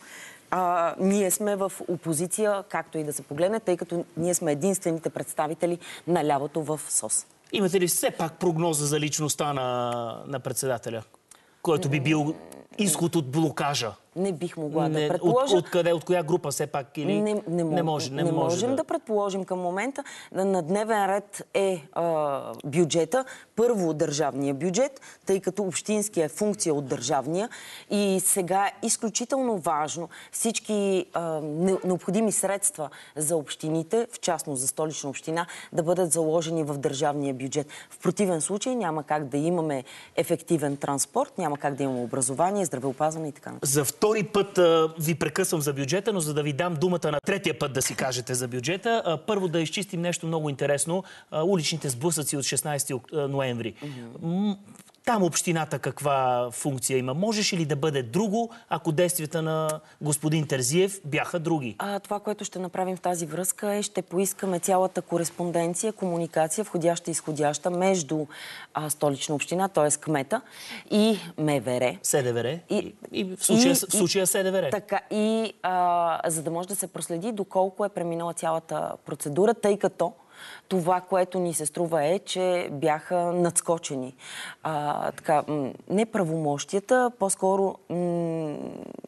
А, ние сме в опозиция, както и да се погледне, тъй като ние сме единствените представители на лявото в СОС. Имате ли все пак прогноза за личността на, на председателя, който би бил изход от блокажа? Не бих могла не, да предположа. От, от къде, от коя група все пак? Или Не, не, мог, не, може, не, не може можем да... да предположим към момента. На дневен ред е а, бюджета. Първо държавния бюджет, тъй като общинския е функция от държавния. И сега е изключително важно всички а, необходими средства за общините, в частност за Столична община, да бъдат заложени в държавния бюджет. В противен случай няма как да имаме ефективен транспорт, няма как да имаме образование, здравеопазване и така нататък. За втори път а, ви прекъсвам за бюджета, но за да ви дам думата на третия път да си кажете за бюджета, а, първо да изчистим нещо много интересно. А, уличните сблъсъци от шестнайсети ноември. Mm-hmm. Там общината каква функция има? Можеше ли да бъде друго, ако действията на господин Терзиев бяха други? А, това, което ще направим в тази връзка е, ще поискаме цялата кореспонденция, комуникация, входяща и изходяща между а, Столична община, т.е. кмета и МВР. СДВР. И, и, и в случая, и, в случая СДВР. Така, и а, за да може да се проследи доколко е преминала цялата процедура, тъй като това, което ни се струва е, че бяха надскочени. А, така, не правомощията, по-скоро м-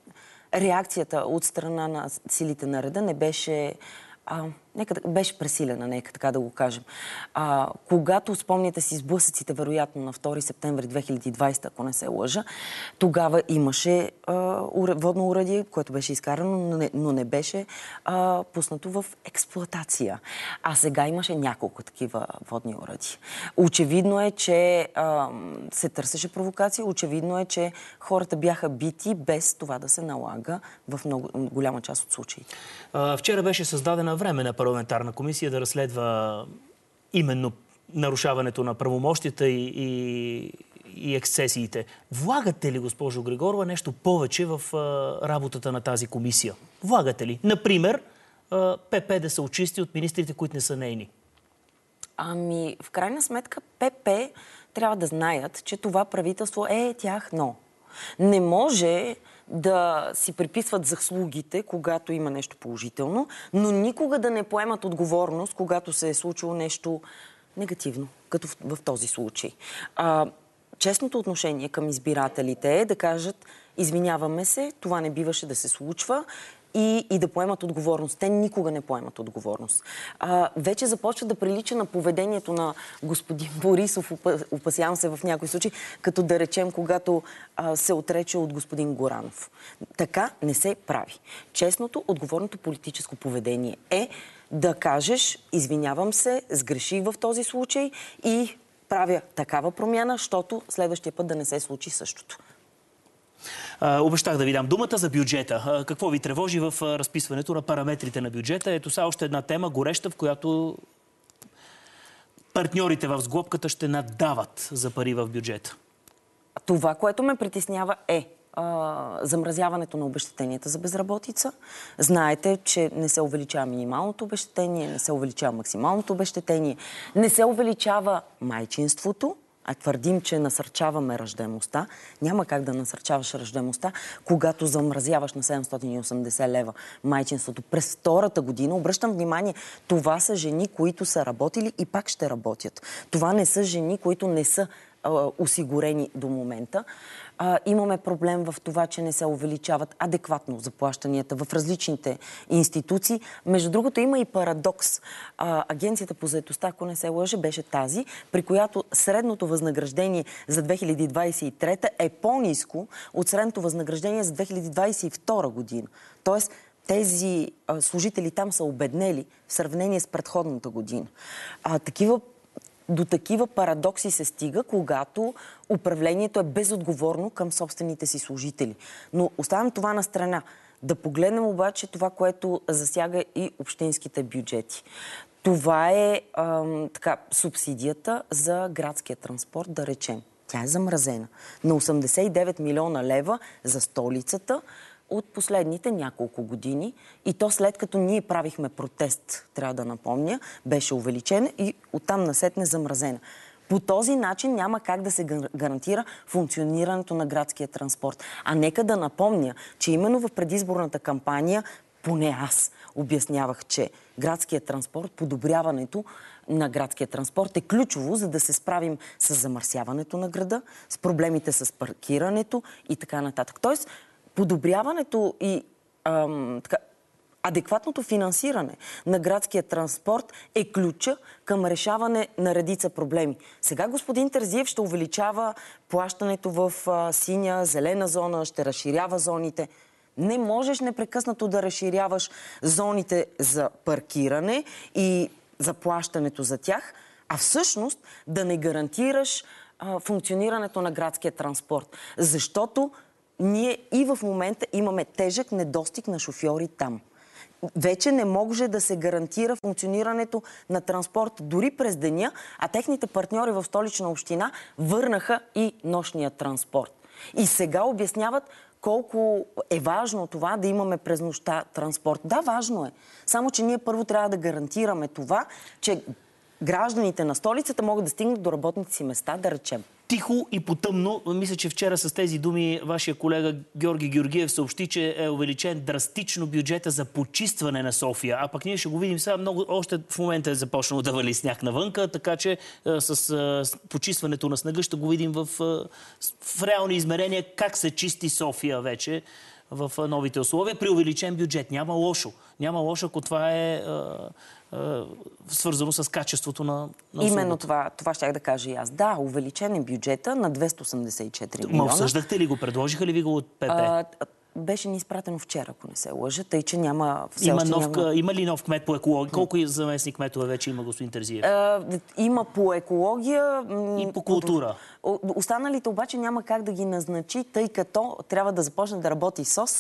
реакцията от страна на силите на реда не беше... А, нека, беше пресилена, нека така да го кажем. А, когато спомняте си сблъсъците, вероятно на втори септември две хиляди и двайсета, ако не се лъжа, тогава имаше а, водно уредие, което беше изкарано, но не, но не беше а, пуснато в експлоатация. А сега имаше няколко такива водни уредия. Очевидно е, че а, се търсеше провокация, очевидно е, че хората бяха бити без това да се налага в много, голяма част от случаите. А, вчера беше създадена временна парламентарна комисия да разследва именно нарушаването на правомощията и, и, и ексцесиите. Влагате ли, госпожо Григорова, нещо повече в работата на тази комисия? Влагате ли? Например, ПП да се очисти от министрите, които не са нейни. Ами, в крайна сметка, ПП трябва да знаят, че това правителство е тяхно. Не може да си приписват заслугите, когато има нещо положително, но никога да не поемат отговорност, когато се е случило нещо негативно, като в, в този случай. А, честното отношение към избирателите е да кажат: извиняваме се, това не биваше да се случва, и, и да поемат отговорност. Те никога не поемат отговорност. А, вече започва да прилича на поведението на господин Борисов, опасявам се в някои случаи, като да речем, когато а, се отрече от господин Горанов. Така не се прави. Честното, отговорното политическо поведение е да кажеш: извинявам се, сгреших в този случай и правя такава промяна, защото следващия път да не се случи същото. Uh, обещах да ви дам думата за бюджета. Uh, какво ви тревожи в uh, разписването на параметрите на бюджета? Ето сега още една тема, гореща, в която партньорите в сглобката ще наддават за пари в бюджета. Това, което ме притеснява, е а, замразяването на обезщетенията за безработица. Знаете, че не се увеличава минималното обезщетение, не се увеличава максималното обезщетение, не се увеличава майчинството. А твърдим, че насърчаваме раждаемостта. Няма как да насърчаваш раждаемостта, когато замразяваш на седемстотин и осемдесет лева майчинството през втората година. Обръщам внимание, това са жени, които са работили и пак ще работят. Това не са жени, които не са а, осигурени до момента. А, имаме проблем в това, че не се увеличават адекватно заплащанията в различните институции. Между другото, има и парадокс. А, Агенцията по заетостта, ако не се лъже, беше тази, при която средното възнаграждение за две хиляди двадесет и трета е по-ниско от средното възнаграждение за две хиляди двадесет и втора година. Тоест, тези а, служители там са обеднели в сравнение с предходната година. А, такива До такива парадокси се стига, когато управлението е безотговорно към собствените си служители. Но оставям това на страна. Да погледнем обаче това, което засяга и общинските бюджети. Това е ам, така, субсидията за градския транспорт, да речем. Тя е замразена на осемдесет и девет милиона лева за столицата от последните няколко години. И то след като ние правихме протест, трябва да напомня, беше увеличена и оттам насетне замразена. По този начин няма как да се гарантира функционирането на градския транспорт. А нека да напомня, че именно в предизборната кампания, поне аз обяснявах, че градският транспорт, подобряването на градския транспорт е ключово, за да се справим с замърсяването на града, с проблемите с паркирането и така нататък. Тоест, подобряването и ам, така, адекватното финансиране на градския транспорт е ключа към решаване на редица проблеми. Сега господин Терзиев ще увеличава плащането в а, синя, зелена зона, ще разширява зоните. Не можеш непрекъснато да разширяваш зоните за паркиране и за плащането за тях, а всъщност да не гарантираш а, функционирането на градския транспорт. Защото ние и в момента имаме тежък недостиг на шофьори там. Вече не може да се гарантира функционирането на транспорт дори през деня, а техните партньори в Столична община върнаха и нощния транспорт. И сега обясняват колко е важно това да имаме през нощта транспорт. Да, важно е. Само че ние първо трябва да гарантираме това, че гражданите на столицата могат да стигнат до работните си места, да речем. Тихо и потъмно. Мисля, че вчера с тези думи вашия колега Георги Георгиев съобщи, че е увеличен драстично бюджета за почистване на София. А пък ние ще го видим сега много. Още в момента е започнало да вали сняг навънка, така че а, с а, почистването на снега ще го видим в, а, в реални измерения как се чисти София вече в а, новите условия при увеличен бюджет. Няма лошо. Няма лошо, ако това е а, а, свързано с качеството на, на услугата. Именно това, това щях да кажа и аз. Да, увеличен е бюджета на двеста осемдесет и четири милиона. Ма обсъждахте ли го? Предложиха ли ви го от ПП? А, беше ни изпратено вчера, ако не се лъжа, тъй че няма... Все Има, още нов, няма... има ли нов кмет по екология? Колко заместник кметове вече има господин Терзиев? А, има по екология. И по култура. Останалите обаче няма как да ги назначи, тъй като трябва да започне да работи СОС,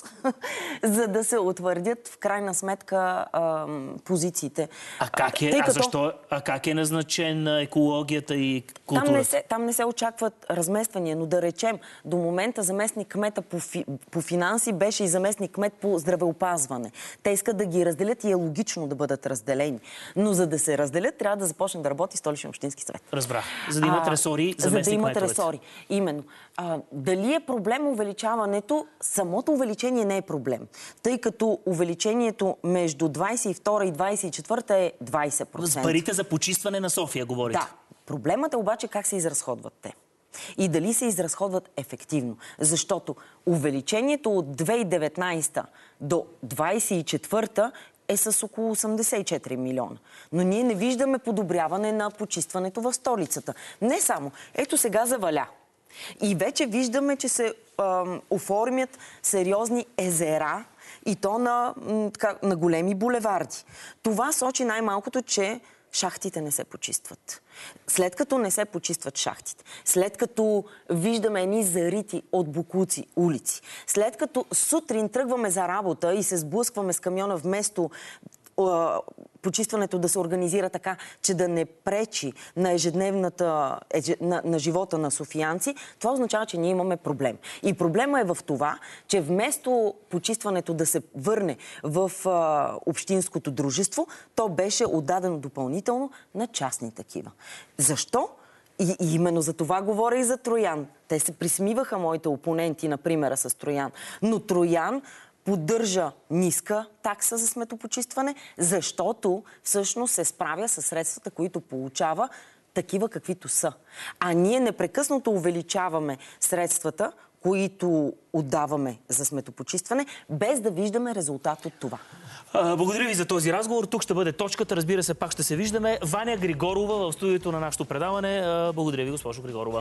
за да се утвърдят в крайна сметка а, позициите. А как е? Тъй А като... защо? А как е назначен екологията и културата? Там не, се, там не се очакват размествания, но да речем, до момента заместник кмета по, фи, по финанси беше и заместник кмет по здравеопазване. Те искат да ги разделят и е логично да бъдат разделени. Но за да се разделят, трябва да започне да работи Столичен общински съвет. Разбрах. За да имат ресори заместник За да имат кметовете. ресори. Именно. А, дали е проблем увеличаването? Самото увеличение не е проблем. Тъй като увеличението между двайсет и втора и двайсет и четвърта е двайсет процента. С парите за почистване на София, говорите. Да. Проблемът е обаче как се изразходват те. И дали се изразходват ефективно. Защото увеличението от две хиляди и деветнайсета до двайсет и четвърта е с около осемдесет и четири милиона. Но ние не виждаме подобряване на почистването в столицата. Не само. Ето сега заваля. И вече виждаме, че се ам, оформят сериозни езера и то на, м, така, на големи булеварди. Това сочи най-малкото, че шахтите не се почистват. След като не се почистват шахтите, след като виждаме едни зарити от боклуци улици, след като сутрин тръгваме за работа и се сблъскваме с камиона вместо почистването да се организира така, че да не пречи на ежедневната, на, на живота на софиянци, това означава, че ние имаме проблем. И проблема е в това, че вместо почистването да се върне в а, общинското дружество, то беше отдадено допълнително на частни такива. Защо? И, и именно за това говоря и за Троян. Те се присмиваха, моите опоненти, на примера с Троян. Но Троян поддържа ниска такса за сметопочистване, защото всъщност се справя с средствата, които получава, такива каквито са. А ние непрекъснато увеличаваме средствата, които отдаваме за сметопочистване, без да виждаме резултат от това. Благодаря ви за този разговор. Тук ще бъде точката. Разбира се, пак ще се виждаме. Ваня Григорова в студиото на нашето предаване. Благодаря ви, госпожо Григорова.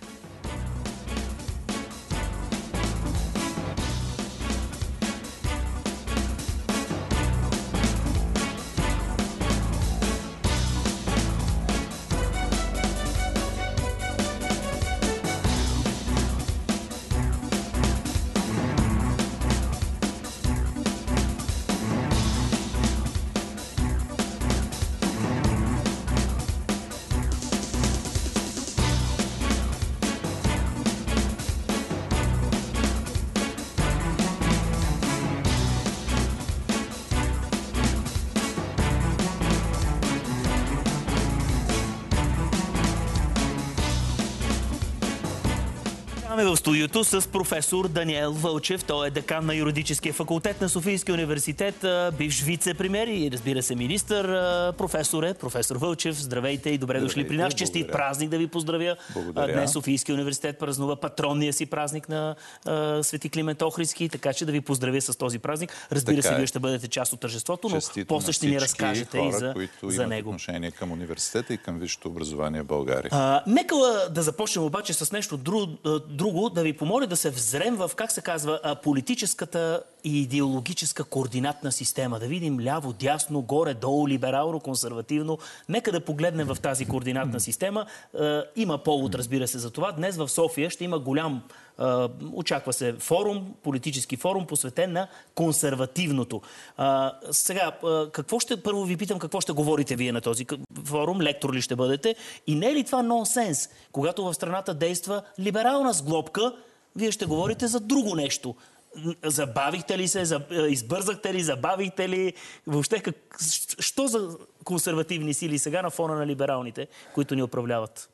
В студиото с професор Даниел Вълчев. Той е декан на юридическия факултет на Софийския университет, бивш вице-премиер и, разбира се, министър. Професор е. Професор Вълчев, здравейте и добре дошли при нас. Честит празник да ви поздравя. Благодаря. Днес Софийския университет празнува патронния си празник на а, Свети Климент Охридски, така че да ви поздравя с този празник. Разбира се, вие ще бъдете част от тържеството, но после ще ни разкажете хора, и за, които за имат него. отношение към университета и към висшето образование в България. А, нека да започнем обаче с нещо друго, друго, да ви помоля да се взрем в, как се казва, политическата и идеологическа координатна система. Да видим ляво, дясно, горе, долу, либерално, консервативно. Нека да погледнем в тази координатна система. Има повод, разбира се, за това. Днес в София ще има голям, очаква се форум, политически форум, посветен на консервативното. Сега, какво ще, първо ви питам, какво ще говорите вие на този форум? Лектор ли ще бъдете? И не е ли това нонсенс? Когато в страната действа либерална сглобка, вие ще говорите за друго нещо. Забавихте ли се, избързахте ли, забавихте ли? Въобще, как... що за консервативни сили сега на фона на либералните, които ни управляват?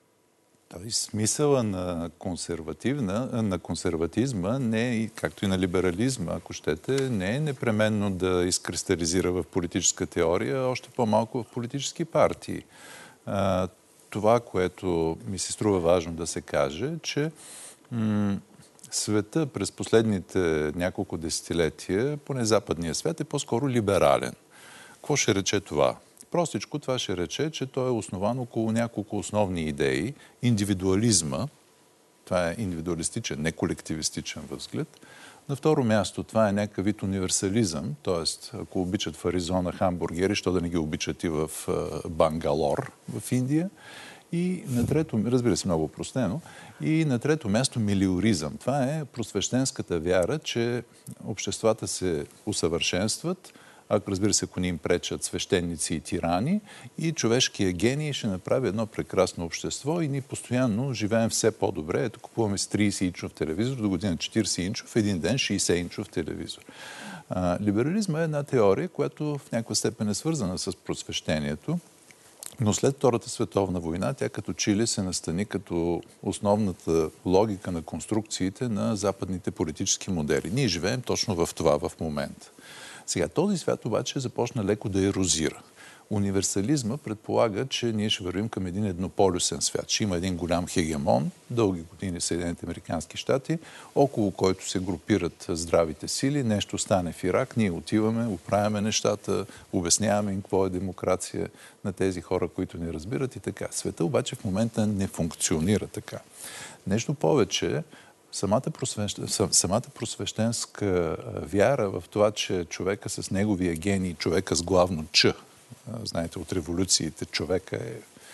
Той смисъла на, консервативна, на консерватизма, не, както и на либерализма, ако щете, не е непременно да изкристализира в политическа теория, още по-малко в политически партии. А, това, което ми се струва важно да се каже, че м- света през последните няколко десетилетия, поне западния свят, е по-скоро либерален. Какво ще рече това? Простичко това ще рече, че той е основан около няколко основни идеи. Индивидуализма, това е индивидуалистичен, не колективистичен възглед. На второ място, това е някакъв вид универсализъм, т.е. ако обичат в Аризона хамбургери, що да не ги обичат и в Бангалор в Индия. И на трето, разбира се, много опростено, и на трето място мелиоризъм. Това е просвещенската вяра, че обществата се усъвършенстват, ако, разбира се, ако ни им пречат свещеници и тирани, и човешкият гений ще направи едно прекрасно общество и ние постоянно живеем все по-добре. Ето, купуваме с трийсет-инчов телевизор, до година четирийсет-инчов, един ден шейсет-инчов телевизор. А, либерализма е една теория, която в някаква степен е свързана с просвещението, но след Втората световна война тя като Чили се настани като основната логика на конструкциите на западните политически модели. Ние живеем точно в това в момента. Сега, този свят обаче започна леко да ерозира. Универсализма предполага, че ние ще вървим към един еднополюсен свят. Ще има един голям хегемон, дълги години Съединените американски щати, около който се групират здравите сили, нещо стане в Ирак, ние отиваме, оправяме нещата, обясняваме им какво е демокрация на тези хора, които не разбират и така. Света обаче в момента не функционира така. Нещо повече, Самата, просвещ... самата просвещенска вяра в това, че човека с неговия гений, човека с главно Ч, знаете, от революциите човека е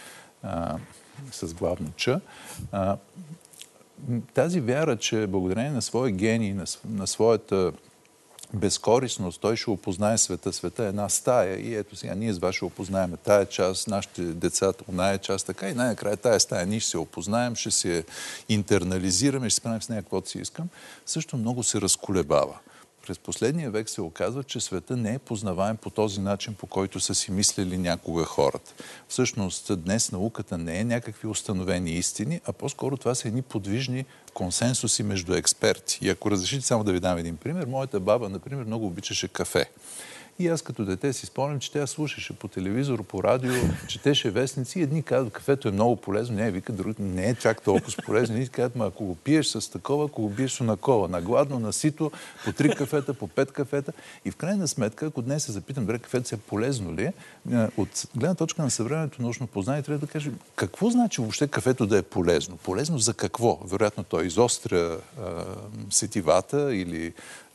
а, с главно Ч, а, тази вяра, че благодарение на своя гений, на, на своята безкорисност, той ще опознае света. Света е една стая и ето сега ние с вас ще опознаем тая част, нашите децата, оная част, така и най-накрая тая стая ние ще се опознаем, ще се интернализираме, ще се справим с нея каквото си искам. Също много се разколебава. През последния век се оказва, че света не е познаваем по този начин, по който са си мислили някога хората. Всъщност, днес науката не е някакви установени истини, а по-скоро това са едни подвижни консенсуси между експерти. И ако разрешите само да ви дам един пример, моята баба, например, много обичаше кафе. И аз като дете си спомням, че тя слушаше по телевизор, по радио, четеше вестници и едни казват, кафето е много полезно, не, вика, другите не е чак толкова полезно. И казват, ма ако го пиеш с такова, ако го пиеш с онакова, на гладно, на сито, по три кафета, по пет кафета. И в крайна сметка, ако днес се запитам, бре, кафето се полезно ли е, от гледна точка на съвременното научно познание, трябва да кажем, какво значи въобще кафето да е полезно? Полезно за какво? Вероятно, той изостря а, сетивата или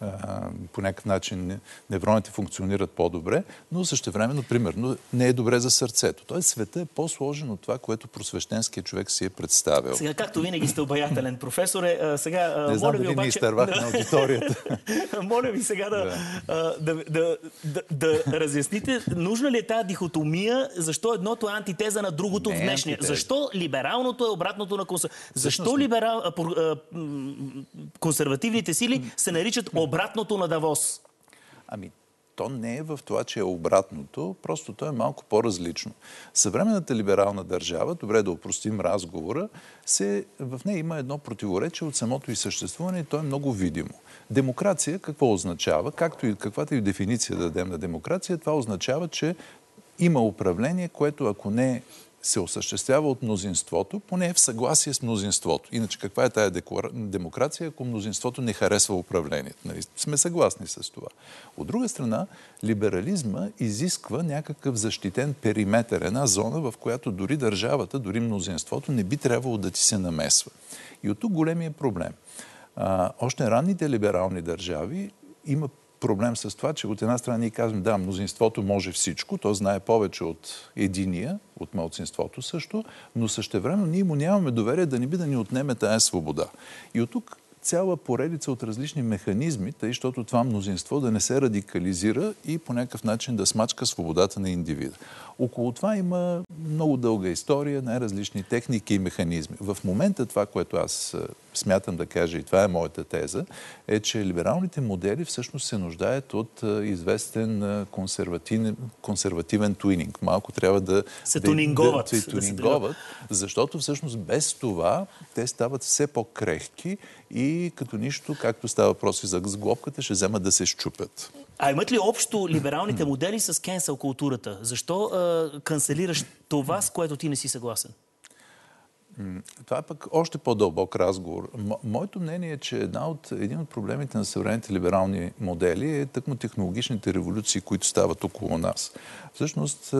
по някакъв начин невроните функционират по-добре, но същевременно, примерно, не е добре за сърцето. Тоест, света е по-сложен от това, което просвещенският човек си е представил. Сега, както винаги сте обаятелен професор, е, сега, не знам моля ви дали обаче... ние изтървахме на аудиторията. Моля ви сега да, да. Да, да, да, да разясните, нужна ли е тази дихотомия, защо едното е антитеза на другото в днешния? Защо либералното е обратното на консервативните? Защо либерал... консервативните сили се наричат обратното на Давос? Ами, то не е в това, че е обратното, просто то е малко по-различно. Съвременната либерална държава, добре да опростим разговора, се, в нея има едно противоречие от самото и съществуване и то е много видимо. Демокрация какво означава? Както и каквато и дефиниция да дадем на демокрация, това означава, че има управление, което ако не се осъществява от мнозинството, поне е в съгласие с мнозинството. Иначе каква е тая демокрация, ако мнозинството не харесва управлението? Нали? Сме съгласни с това. От друга страна, либерализма изисква някакъв защитен периметър, една зона, в която дори държавата, дори мнозинството не би трябвало да ти се намесва. И от тук големия проблем. А, още ранните либерални държави има проблем с това, че от една страна ние казваме, да, мнозинството може всичко, то знае повече от единия, от малцинството също, но същевременно ние му нямаме доверие да не би да ни отнеме тая свобода. И от тук цяла поредица от различни механизми, тъй, защото това мнозинство да не се радикализира и по някакъв начин да смачка свободата на индивида. Около това има много дълга история, най-различни техники и механизми. В момента това, което аз смятам да кажа, и това е моята теза, е, че либералните модели всъщност се нуждаят от известен консервативен, консервативен туининг. Малко трябва да се тунинговат, да, да, се тунинговат, защото всъщност без това те стават все по-крехки и като нищо, както става въпрос и за сглобката, ще вземат да се счупят. А имат ли общо либералните модели с кенсъл културата? Защо а, канцелираш това, с което ти не си съгласен? Това е пък още по-дълбок разговор. Моето мнение е, че една от, един от проблемите на съвременните либерални модели е тъкмо технологичните революции, които стават около нас. Всъщност,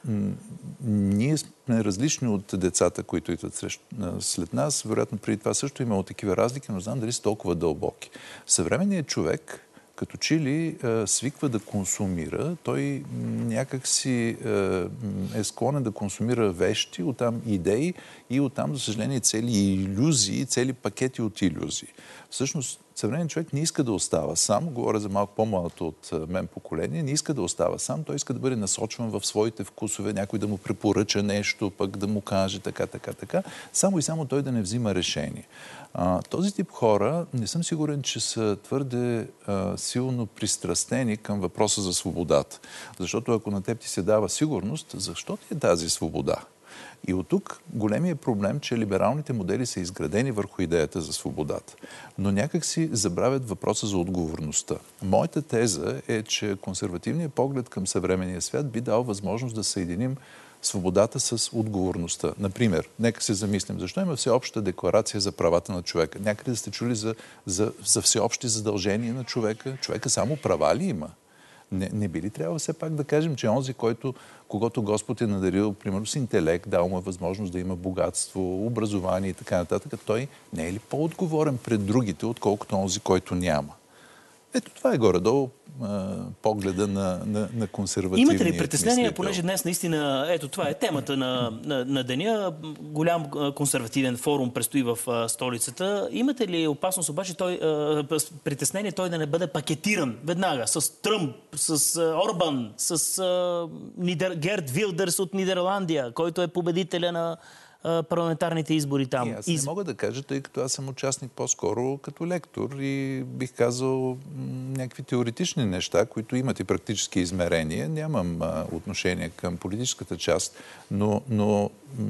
ние сме различни от децата, които идват след нас. Вероятно, преди това също имало такива разлики, но знам дали са толкова дълбоки. Съвременният човек, като че ли е, свиква да консумира, той някак си е, е склонен да консумира вещи, оттам идеи и оттам, за съжаление, цели илюзии, цели пакети от илюзии. Всъщност, съвременният човек не иска да остава сам, говоря за малко по-младото от мен поколение, не иска да остава сам, той иска да бъде насочван в своите вкусове, някой да му препоръча нещо, пък да му каже така, така, така, само и само той да не взима решение. А, този тип хора не съм сигурен, че са твърде а, силно пристрастени към въпроса за свободата. Защото ако на теб ти се дава сигурност, защо ти е тази свобода? И от тук големият проблем, че либералните модели са изградени върху идеята за свободата. Но някак си забравят въпроса за отговорността. Моята теза е, че консервативният поглед към съвременния свят би дал възможност да съединим свободата с отговорността. Например, нека се замислим, защо има всеобща декларация за правата на човека? Някъде да сте чули за, за, за всеобщи задължения на човека? Човека само права ли има? Не, не би ли трябва все пак да кажем, че онзи, който, когато Господ е надарил, примерно с интелект, дал му възможност да има богатство, образование и така нататък, той не е ли по-отговорен пред другите, отколкото онзи, който няма? Ето това е горе-долу а, погледа на, на, на консервативния. Имате ли притеснения, понеже днес наистина, ето това е темата на, на, на деня, голям консервативен форум предстои в а, столицата. Имате ли опасност обаче той, а, притеснение той да не бъде пакетиран веднага с Тръмп, с а, Орбан, с а, Нидер... Герт Вилдърс от Нидерландия, който е победителя на парламентарните избори там. И аз не мога да кажа, тъй като аз съм участник по-скоро като лектор и бих казал някакви теоретични неща, които имат и практически измерения. Нямам а, отношение към политическата част, но, но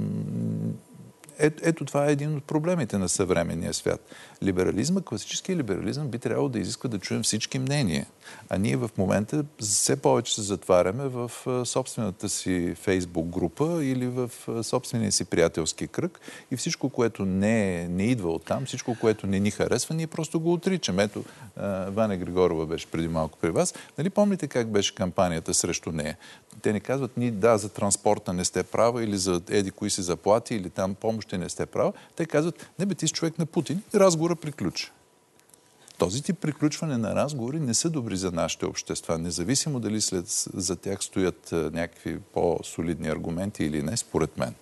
ето, ето това е един от проблемите на съвременния свят. Либерализма, класическия либерализъм би трябвало да изисква да чуем всички мнения. А ние в момента все повече се затваряме в собствената си Фейсбук група или в собствения си приятелски кръг и всичко, което не, не идва оттам, всичко, което не ни харесва, ние просто го отричаме. Ето, Ваня Григорова беше преди малко при вас. Нали помните как беше кампанията срещу нея? Те не казват ни да, за транспорта не сте права или за еди кои си заплати или там помощи не сте права. Те казват, не бе, ти си човек на Путин и разговора приключи. Този тип приключване на разговори не са добри за нашите общества, независимо дали след, за тях стоят а, някакви по-солидни аргументи или не, според мен.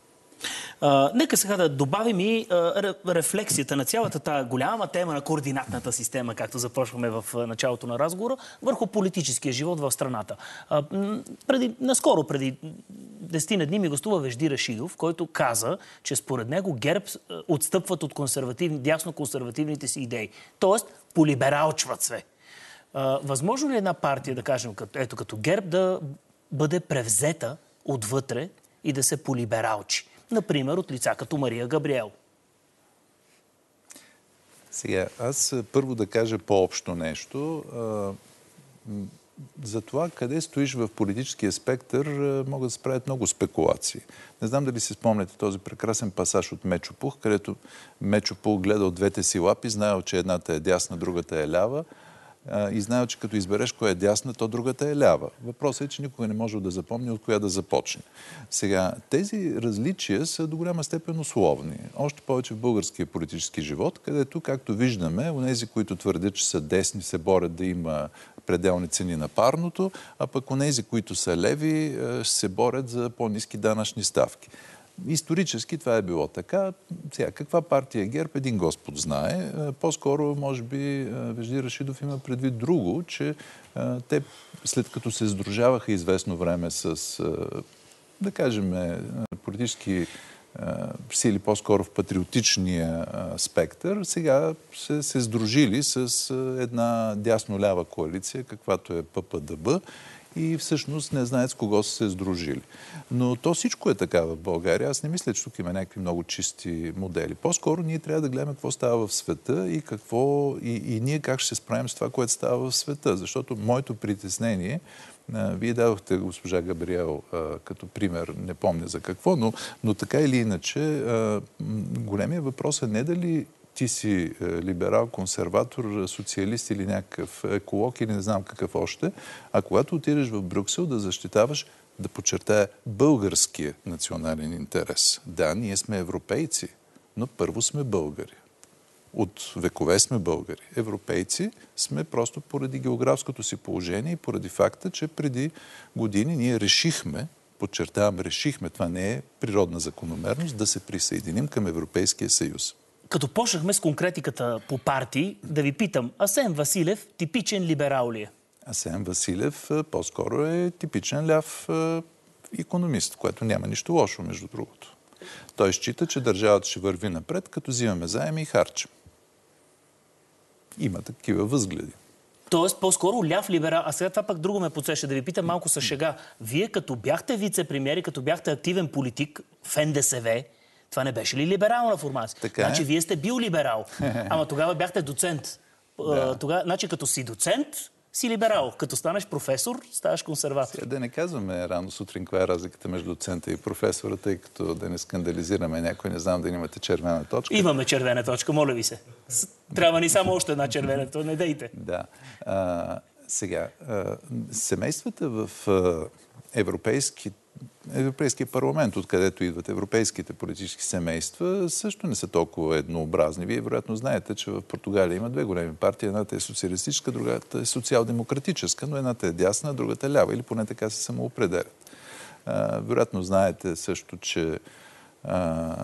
А, нека сега да добавим и а, рефлексията на цялата тази голяма тема на координатната система, както започваме в началото на разговора, върху политическия живот в страната. А, преди, наскоро, преди десетина дни ми гостува Вежди Рашидов, който каза, че според него ГЕРБ отстъпват от консервативни, дясно-консервативните си идеи. Тоест, полибералчват се. А, възможно ли една партия, да кажем, като, ето като ГЕРБ, да бъде превзета отвътре и да се полибералчи? Например, от лица като Мария Габриел. Сега, аз първо да кажа по-общо нещо. За това къде стоиш в политическия спектър могат да се правят много спекулации. Не знам дали си спомняте този прекрасен пасаж от Мечо Пух, където Мечо Пух гледал двете си лапи, знаел, че едната е дясна, другата е лява и знаел, че като избереш коя е дясна, то другата е лява. Въпросът е, че никога не може да запомни от коя да започне. Сега, тези различия са до голяма степен условни. Още повече в българския политически живот, където, както виждаме, онези, които твърдят, че са десни, се борят да има пределни цени на парното, а пък онези, които са леви, се борят за по-ниски данъчни ставки. Исторически това е било така. Сега, каква партия е ГЕРБ, един Господ знае. По-скоро, може би, Вежди Рашидов има предвид друго, че те, след като се сдружаваха известно време с, да кажем, политически сили по-скоро в патриотичния спектър, сега се, се сдружили с една дясно-лява коалиция, каквато е П П Д Б, и всъщност не знаят с кого са се сдружили. Но то всичко е така в България. Аз не мисля, че тук има някакви много чисти модели. По-скоро ние трябва да гледаме какво става в света и какво и, и ние как ще се справим с това, което става в света. Защото моето притеснение, вие дадохте госпожа Габриел а, като пример, не помня за какво, но, но така или иначе а, големия въпрос е не дали ти си либерал, консерватор, социалист или някакъв еколог или не знам какъв още, а когато отидеш в Брюксел да защитаваш, да подчертая българския национален интерес. Да, ние сме европейци, но първо сме българи. От векове сме българи. Европейци сме просто поради географското си положение и поради факта, че преди години ние решихме, подчертавам, решихме, това не е природна закономерност, да се присъединим към Европейския съюз. Като почнахме с конкретиката по партии, да ви питам, Асен Василев типичен либерал ли е? Асен Василев по-скоро е типичен ляв икономист, което няма нищо лошо, между другото. Той счита, че държавата ще върви напред, като взимаме заеми и харчим. Има такива възгледи. Тоест, по-скоро ляв либерал. А сега това пък друго ме подсеща. Да ви питам малко с шега. Вие като бяхте вице-премиер и като бяхте активен политик в Ен Де Се Ве, това не беше ли либерална формация? Така значи е. Вие сте бил либерал, ама тогава бяхте доцент. Да. Тогава, значи като си доцент, си либерал. Като станеш професор, ставаш консерватор. Сега да не казваме рано сутрин каква е разликата между доцента и професора, тъй като да не скандализираме някой, не знам да имате червена точка. Имаме червена точка, моля ви се. Трябва ни само още една червена, то не дейте. Да. А, сега, а, семействата в а, европейски Европейския парламент, откъдето идват европейските политически семейства, също не са толкова еднообразни. Вие вероятно знаете, че в Португалия има две големи партии. Едната е социалистическа, другата е социал-демократическа, но едната е дясна, другата е лява, или поне така се самоопределят. А, вероятно знаете също, че а,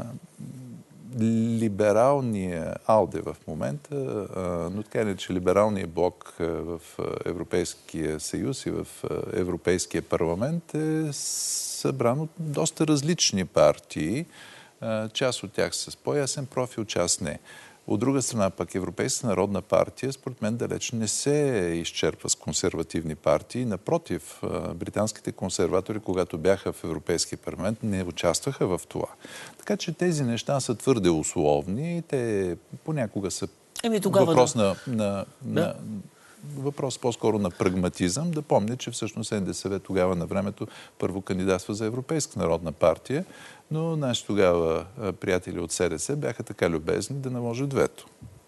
либералния АЛДЕ в момента, а, но така не, че либералният блок в Европейския съюз и в Европейския парламент е събран от доста различни партии. Част от тях с по-ясен профил, част не. От друга страна пък Европейска народна партия, според мен, далеч не се изчерпва с консервативни партии. Напротив, британските консерватори, когато бяха в Европейския парламент, не участваха в това. Така че тези неща са твърде условни. Те понякога са Еми, тогава въпрос да. на... на, да. на въпрос по-скоро на прагматизъм, да помня, че всъщност Ен Де Се Ве тогава на времето първо кандидатства за Европейска народна партия, но наши тогава приятели от Се Де Се бяха така любезни да наложат вето.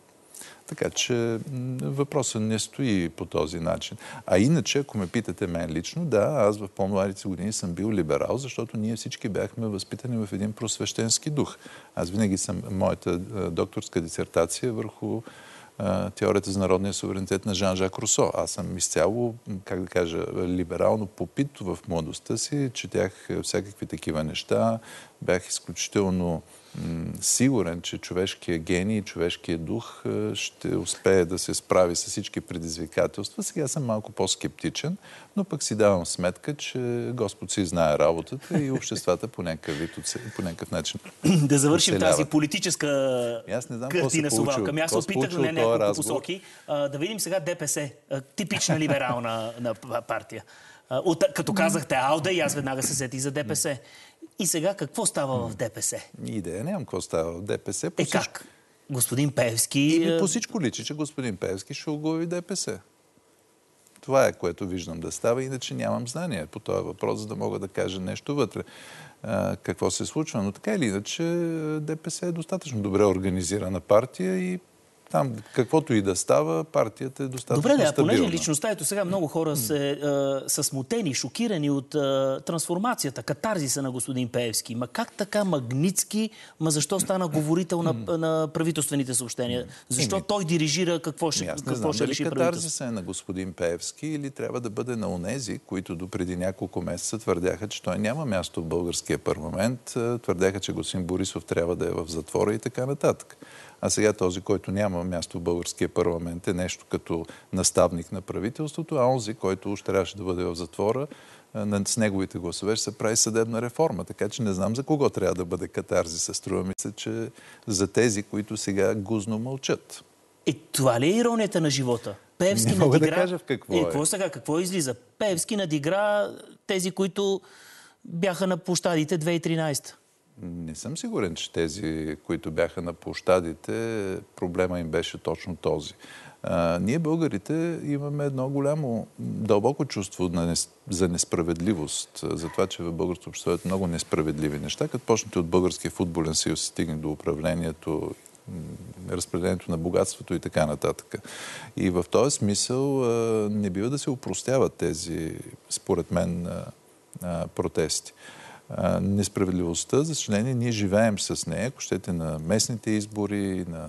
Така че въпросът не стои по този начин. А иначе, ако ме питате мен лично, да, аз в по-младите години съм бил либерал, защото ние всички бяхме възпитани в един просвещенски дух. Аз винаги съм, моята докторска дисертация върху теорията за народния суверенитет на Жан-Жак Русо. Аз съм изцяло, как да кажа, либерално попит в младостта си, четях всякакви такива неща, бях изключително сигурен, че човешкият гений и човешкият дух ще успее да се справи с всички предизвикателства. Сега съм малко по-скептичен, но пък си давам сметка, че Господ си знае работата и обществата по някакъв вид, по някакъв начин да завършим оцеляват. Тази политическа картина с обалка. Аз се опитах на няколко посоки. А, да видим сега Де Пе Се. А, типична либерална на партия. А, от, като казахте АЛДЕ, и аз веднага се сетих за Де Пе Се. И сега какво става в Де Пе Се? Идея нямам какво става в Де Пе Се. По е всичко... как? Господин Пеевски... И по всичко личи, че господин Пеевски ще оглави Де Пе Се. Това е, което виждам да става, иначе нямам знание по този въпрос, за да мога да кажа нещо вътре. А, какво се случва. Но така или иначе Де Пе Се е достатъчно добре организирана партия и там, каквото и да става, партията е достатъчно стабилна. Добре, да, стабилна. понеже личността, ето сега много хора се, а, са смутени, шокирани от а, трансформацията, катарзиса на господин Пеевски. Ма как така Магнитски, ма защо стана говорител на, на правителствените съобщения? Защо Еми, той дирижира какво ще, аз не какво знам, ще дали реши правителството? катарзиса е на господин Пеевски или трябва да бъде на онези, които допреди няколко месеца твърдяха, че той няма място в българския парламент, твърдяха, че господин Борисов трябва да е в затвора и така нататък. А сега този, който няма място в българския парламент, е нещо като наставник на правителството, а онзи, който уж трябваше да бъде в затвора, с неговите гласове ще се прави съдебна реформа. Така че не знам за кого трябва да бъде катарзиса. Струва ми се, че за тези, които сега гузно мълчат. Е, това ли е иронията на живота? Пеевски Не мога надигра... да кажа в какво е. Е, какво сега, какво излиза? Пеевски надигра тези, които бяха на площадите две хиляди и тринадесета. Не съм сигурен, че тези, които бяха на площадите, проблема им беше точно този. А, ние, българите, имаме едно голямо, дълбоко чувство на нес... за несправедливост, за това, че в българското общество е много несправедливи неща. Като почнете от Българския футболен съюз, стигне до управлението, разпределението на богатството и така нататък. И в този смисъл а, не бива да се опростяват тези, според мен, а, протести. А, несправедливостта, за съжаление, ние живеем с нея, ако щете на местните избори, на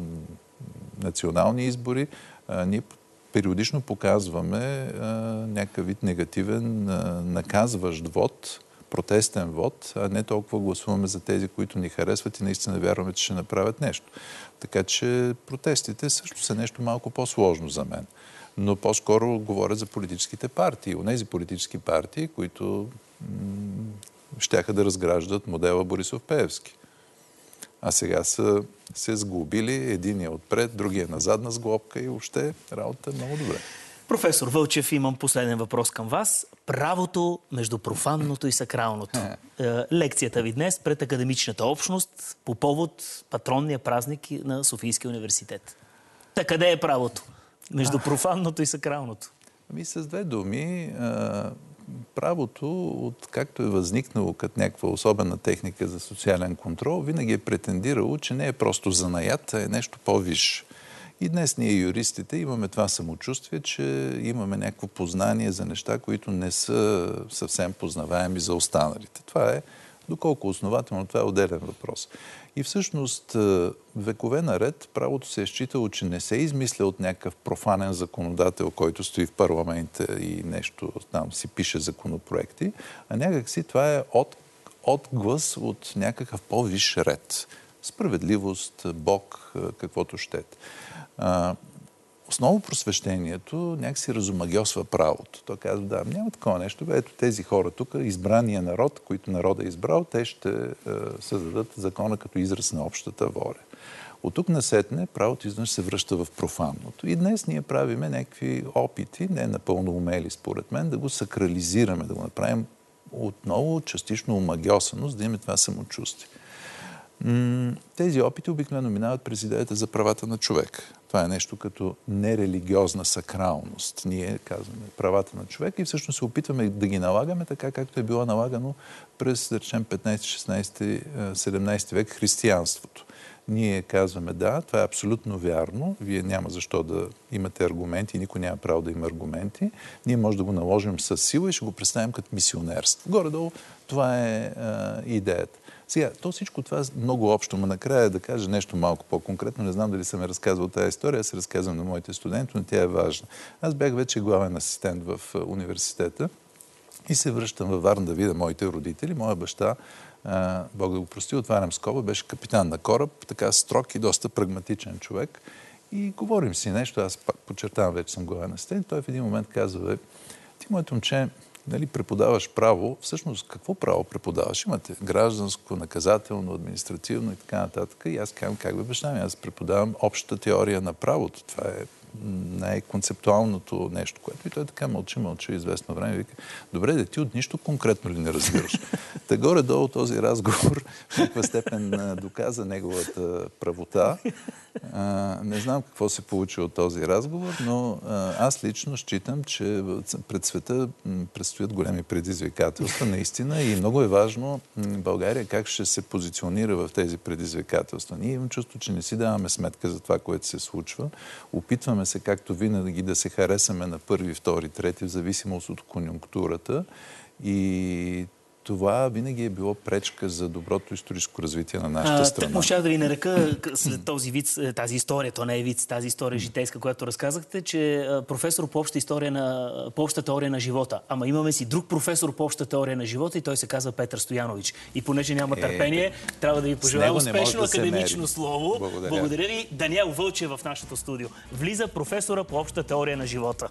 национални избори, а, ние периодично показваме а, някакъв вид негативен, а, наказващ вод, протестен вод, а не толкова гласуваме за тези, които ни харесват и наистина вярваме, че ще направят нещо. Така че протестите също са нещо малко по-сложно за мен. Но по-скоро говоря за политическите партии. Онези политически партии, които щяха да разграждат модела Борисов-Пеевски. А сега са се сглобили, единия отпред, другия на задна сглобка и въобще работа е много добре. Професор Вълчев, имам последен въпрос към вас. Правото между профанното и сакралното. Лекцията ви днес пред академичната общност по повод патронния празник на Софийския университет. Та къде е правото между профанното и сакралното? Ами с две думи, правото, от както е възникнало като някаква особена техника за социален контрол, винаги е претендирало, че не е просто занаят, а е нещо по-висше. И днес ние, юристите, имаме това самочувствие, че имаме някакво познание за неща, които не са съвсем познаваеми за останалите. Това е, доколко основателно, това е отделен въпрос. И всъщност векове наред правото се е считало, че не се измисля от някакъв профанен законодател, който стои в парламента и нещо там си пише законопроекти, а някакси това е от, отглас от някакъв по-висш ред. Справедливост, Бог, каквото щете. Основно просвещението някакси разумагьосва правото. Той казва, да, няма такова нещо. Ето тези хора тук, избрания народ, които народа е избрал, те ще е, създадат закона като израз на общата воля. От тук насетне правото изведнъж се връща в профанното. И днес ние правиме някакви опити, не напълно умели според мен, да го сакрализираме, да го направим отново частично омагьосано, за да имаме това самочувствие. Тези опити обикновено минават през идеята за правата на човека. Това е нещо като нерелигиозна сакралност. Ние казваме правата на човека и всъщност се опитваме да ги налагаме така, както е било налагано през, да речем, петнайсети, шестнайсети, седемнайсети век християнството. Ние казваме, да, това е абсолютно вярно. Вие няма защо да имате аргументи, никой няма право да има аргументи. Ние може да го наложим с сила и ще го представим като мисионерство. Горе-долу това е а, идеята. Сега, то всичко това е много общо, но накрая да кажа нещо малко по-конкретно. Не знам дали съм я разказвал тази история, аз се разказвам на моите студенти, но тя е важна. Аз бях вече главен асистент в университета и се връщам във Варна да видя моите родители. Моя баща, а, Бог да го прости, отварям скоба, беше капитан на кораб, така строг и доста прагматичен човек. И говорим си нещо, аз пак подчертавам, вече съм главен асистент. Той в един момент казва, бе, ти, моето момче, нали, преподаваш право, всъщност какво право преподаваш? Имате гражданско, наказателно, административно и така нататък. И аз казвам, как бе баща ми, аз преподавам общата теория на правото. Това е най-концептуалното нещо, което и той така мълчи, мълчи известно време и вика, добре, да ти от нищо конкретно ли не разбираш? Та горе-долу този разговор в някаква степен доказа неговата правота. А, не знам какво се получи от този разговор, но а, аз лично считам, че пред света предстоят големи предизвикателства, наистина, и много е важно България как ще се позиционира в тези предизвикателства. Ние имам чувство, че не си даваме сметка за това, което се случва. Опитваме се, както винаги, да се харесаме на първи, втори, трети, в зависимост от конюнктурата, и това винаги е било пречка за доброто историческо развитие на нашата страна. Так можах да ви нарека след този вид, тази история, то не е вид, тази история житейска, която разказахте, че професор по обща история на, по обща теория на живота. Ама имаме си друг професор по обща теория на живота и той се казва Петър Стоянович. И понеже няма търпение, е, трябва да ви пожелая успешно да академично слово. Благодаря. Благодаря ви. Даниел Вълчев в нашото студио. Влиза професора по обща теория на живота.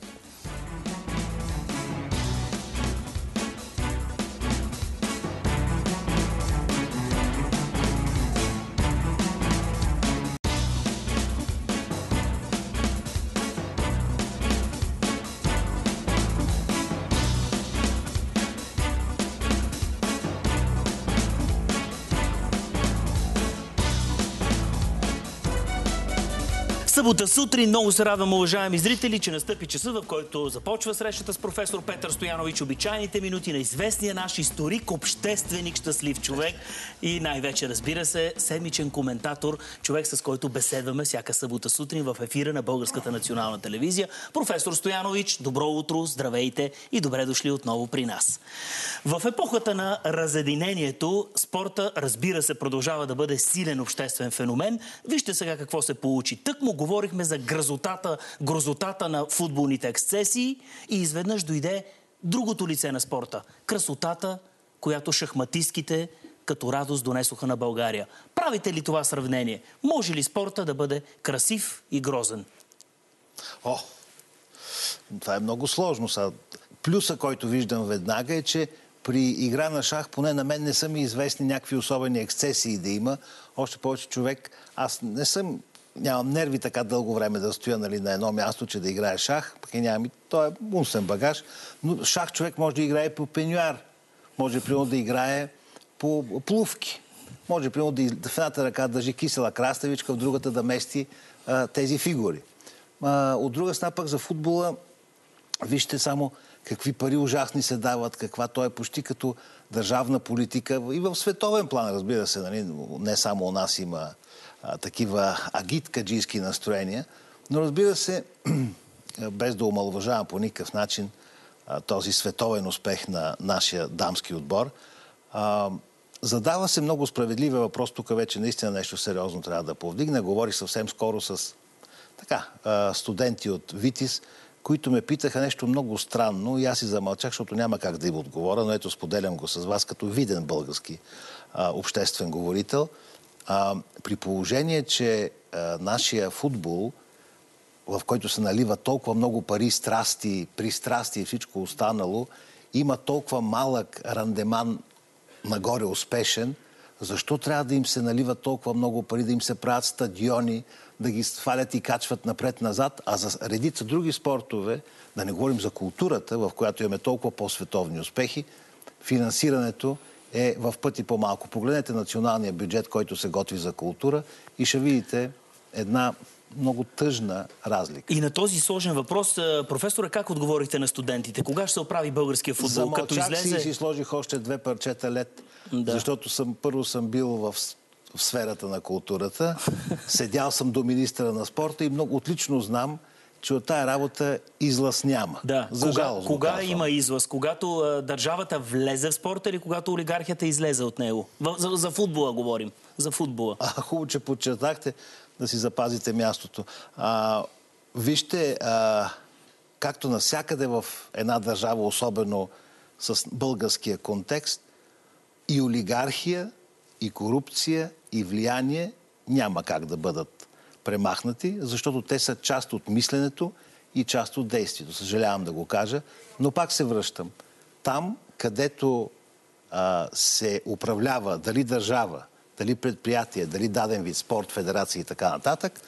Събота сутрин много се радвам, уважаеми зрители, че настъпи часа, в който започва срещата с професор Петър Стоянович, обичайните минути на известния наш историк, общественик, щастлив човек и най-вече, разбира се, седмичен коментатор, човек, с който беседваме всяка събота сутрин в ефира на Българската национална телевизия. Професор Стоянович, добро утро, здравейте и добре дошли отново при нас. В епохата на разединението спорта, разбира се, продължава да бъде силен обществен феномен. Вижте сега какво се получи. Тък му говорихме за грозотата, грозотата на футболните ексцесии и изведнъж дойде другото лице на спорта. Красотата, която шахматистките като радост донесоха на България. Правите ли това сравнение? Може ли спорта да бъде красив и грозен? О, това е много сложно. Са. Плюса, който виждам веднага е, че при игра на шах, поне на мен не са ми известни някакви особени ексцесии да има. Още повече човек, аз не съм, нямам нерви така дълго време да стоя, нали, на едно място, че да играе шах, пък и нямам и той е умствен багаж. Но шах човек може да играе по пенюар, може примерно да играе по плувки, може примерно да в едната ръка държи кисела краставичка, в другата да мести а, тези фигури. А, от друга страна пък за футбола, вижте само какви пари ужасни се дават, каква той е почти като държавна политика. И в световен план, разбира се, нали, не само у нас има а, такива агиткаджийски настроения, но разбира се, без да омалважавам по никакъв начин а, този световен успех на нашия дамски отбор, а, задава се много справедливия въпрос. Тук вече наистина нещо сериозно трябва да повдигне. Говорих съвсем скоро с така, а, студенти от ВИТИС, които ме питаха нещо много странно и аз си замълчах, защото няма как да им отговоря, но ето споделям го с вас като виден български а, обществен говорител. А, при положение, че а, нашия футбол, в който се налива толкова много пари, страсти, пристрасти и всичко останало, има толкова малък рандеман нагоре успешен, защо трябва да им се налива толкова много пари, да им се правят стадиони, да ги свалят и качват напред-назад, а за редица други спортове, да не говорим за културата, в която имаме толкова по-световни успехи, финансирането е в пъти по-малко. Погледнете националния бюджет, който се готви за култура и ще видите една много тъжна разлика. И на този сложен въпрос, професора, как отговорихте на студентите? Кога ще се оправи българския футбол? Замълчах Като излезе... си и си сложих още две парчета лед, да. Защото съм, първо съм бил в, в сферата на културата, седял съм до министъра на спорта и много отлично знам, че от тая работа излъз няма. Да. За кога жалост, кога има излъз? Когато а, държавата влезе в спорта или когато олигархията излезе от него? В, за, за футбола говорим. За футбола. А, хубаво, че подчертахте да си запазите мястото. А, вижте, а, както навсякъде в една държава, особено с българския контекст, и олигархия, и корупция, и влияние няма как да бъдат премахнати, защото те са част от мисленето и част от действието. Съжалявам да го кажа, но пак се връщам. Там, където а, се управлява дали държава, дали предприятие, дали даден вид спорт, федерация и така нататък,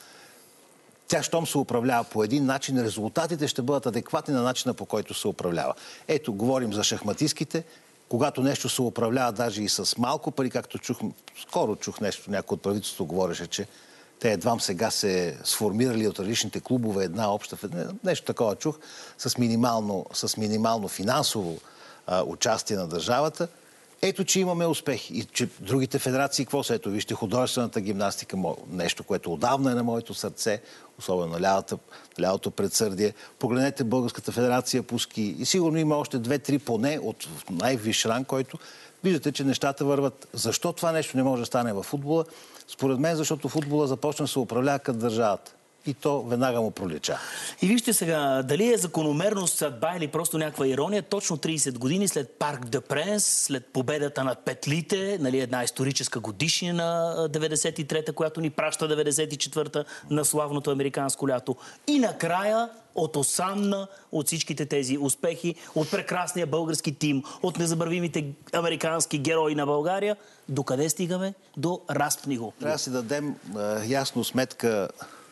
тя, щом се управлява по един начин, резултатите ще бъдат адекватни на начина, по който се управлява. Ето, говорим за шахматистките. Когато нещо се управлява даже и с малко пари, както чух, скоро чух нещо, някой от правителството говореше, че те едвам сега се сформирали от различните клубове една обща, нещо такова чух, с минимално, с минимално финансово а, участие на държавата. Ето, че имаме успехи. И че другите федерации, какво са? Ето, вижте, художествената гимнастика, нещо, което отдавна е на моето сърце, особено на лявата, лявото предсърдие. Погледнете Българската федерация по ски. И сигурно има още две-три поне от най-висш ранг, който виждате, че нещата върват. Защо това нещо не може да стане във футбола? Според мен, защото футбола започна да се управлява като държавата. И то веднага му пролича. И вижте сега, дали е закономерност, съдба или просто някаква ирония, точно трийсет години след Парк де Пренс, след победата над Петлите, нали, една историческа годишнина деветдесет и трета, която ни праща деветдесет и четвърта на славното американско лято. И накрая от осамна от всичките тези успехи, от прекрасния български тим, от незабравимите американски герои на България, докъде стигаме? До разпни го. Трябва да си дадем е, ясно сметка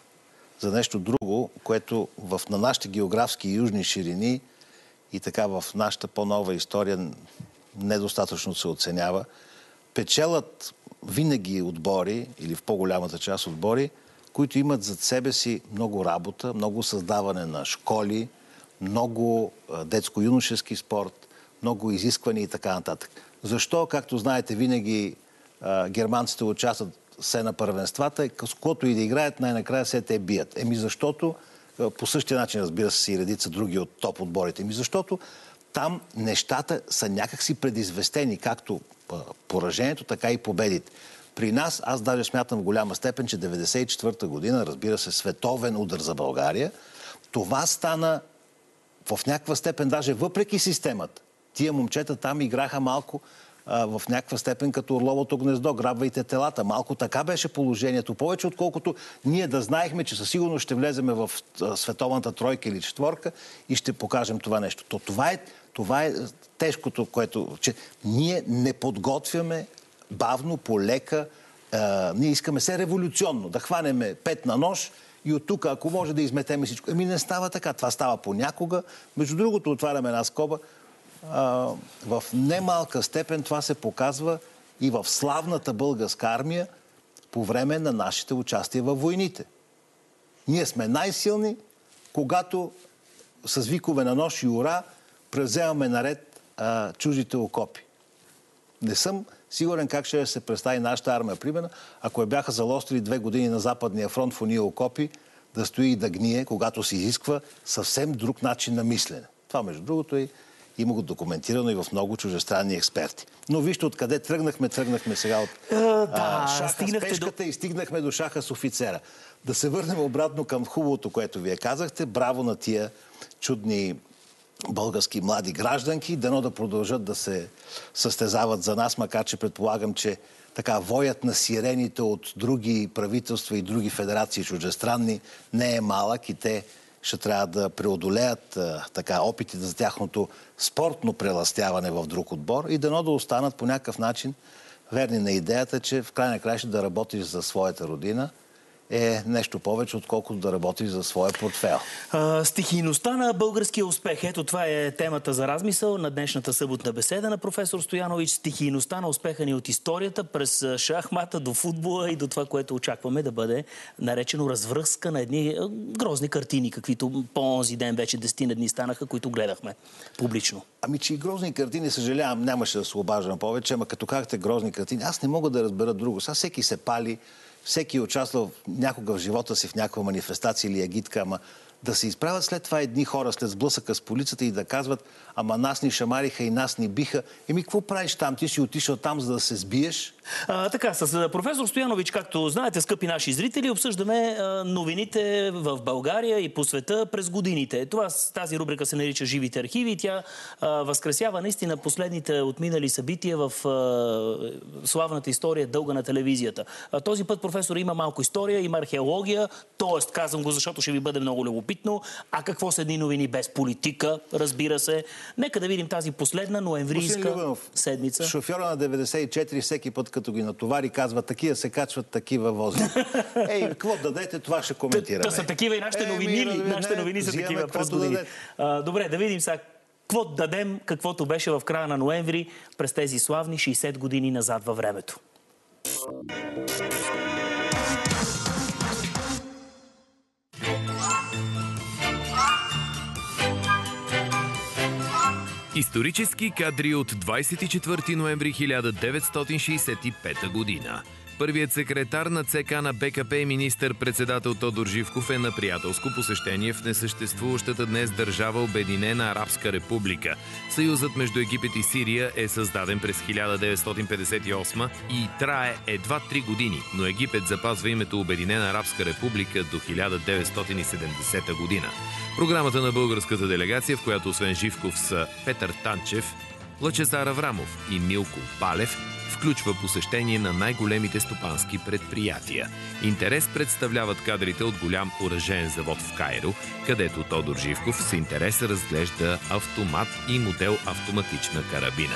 за нещо друго, което в, на нашите географски и южни ширини и така в нашата по-нова история недостатъчно се оценява. Печелят винаги отбори, или в по-голямата част отбори, които имат зад себе си много работа, много създаване на школи, много детско-юношески спорт, много изисквания и така нататък. Защо, както знаете, винаги а, германците участват все на първенствата и с когото и да играят, най-накрая се те бият? Еми защото, а, по същия начин, разбира се, и редица други от топ отборите. Еми защото там нещата са някакси предизвестени, както поражението, така и победите. При нас, аз даже смятам в голяма степен, че деветдесет и четвърта година, разбира се, световен удар за България, това стана в някаква степен, даже въпреки системата. Тия момчета там играха малко а, в някаква степен като орловото гнездо, грабвайте телата. Малко така беше положението, повече отколкото ние да знаехме, че със сигурност ще влеземе в а, световната тройка или четворка и ще покажем това нещо. То това е, това е тежкото, което... че ние не подготвяме бавно, полека. А, ние искаме се революционно да хванеме пет на нож и от тук, ако може да изметеме всичко. Еми не става така. Това става понякога. Между другото, отваряме една скоба. А, в немалка степен това се показва и в славната българска армия по време на нашите участия във войните. Ние сме най-силни, когато с викове на нож и ура превземаме наред а, чуждите окопи. Не съм сигурен как ще се представи нашата армия, примерно, ако я бяха залострили две години на Западния фронт в уния окопи, да стои и да гние, когато се изисква съвсем друг начин на мислене. Това, между другото, е има го документирано и в много чуждестранни експерти. Но вижте откъде тръгнахме. Тръгнахме сега от а, да, а, шаха с пешката до... и стигнахме до шаха с офицера. Да се върнем обратно към хубавото, което вие казахте. Браво на тия чудни български млади гражданки. Дано да продължат да се състезават за нас, макар че предполагам, че така воят на сирените от други правителства и други федерации чуждестранни не е малък и те ще трябва да преодолеят а, така опитите за тяхното спортно преластяване в друг отбор и дано да останат по някакъв начин верни на идеята, че в край на края ще да работиш за своята родина е нещо повече, отколкото да работиш за своя портфел. А, стихийността на българския успех. Ето това е темата за размисъл на днешната съботна беседа на професор Стоянович. Стихийността на успеха ни от историята през шахмата до футбола и до това, което очакваме да бъде наречено развръзка на едни грозни картини, каквито по-онзи ден вече десетина дни станаха, които гледахме публично. Ами, че и грозни картини, съжалявам, нямаше да се обаждам повече, ама като казахте грозни картини, аз не мога да разбера друго. Сега всеки се пали, всеки е участвал някога в живота си в някаква манифестация или агитка, ама да се изправят след това едни хора след сблъсъка с полицията и да казват, ама нас ни шамариха и нас ни биха. Еми, какво правиш там? Ти си отишъл там, за да се сбиеш? А, така, с професор Стоянович, както знаете, скъпи наши зрители, обсъждаме а, новините в България и по света през годините. Това, тази рубрика се нарича Живите архиви и тя а, възкресява наистина последните отминали събития в а, славната история дълга на телевизията. А, този път, професор, има малко история, има археология, т.е. казвам го, защото ще ви бъде много любопитно. А какво са едни новини без политика, разбира се. Нека да видим тази последна ноемврийска седмица. Шофьора на деветдесет и четири всеки път, като ги натовари, казва, такива се качват, такива вози. Ей, какво дадете, това ще коментираме. Та са такива и нашите новини ли? Нашите новини са такива през години. Добре, да видим сега какво дадем, каквото беше в края на ноември през тези славни шейсет години назад във времето. Исторически кадри от двадесет и четвърти ноември хиляда деветстотин шейсет и пета година. Първият секретар на ЦК на БКП и министър-председател Тодор Живков е на приятелско посещение в несъществуващата днес държава Обединена арабска република. Съюзът между Египет и Сирия е създаден през хиляда деветстотин петдесет и осма и трае едва три години, но Египет запазва името Обединена арабска република до хиляда деветстотин и седемдесета година. Програмата на българската делегация, в която освен Живков са Петър Танчев, Лъчезар Аврамов и Милко Балев, включва посещение на най-големите стопански предприятия. Интерес представляват кадрите от голям оръжеен завод в Кайро, където Тодор Живков с интерес разглежда автомат и модел автоматична карабина.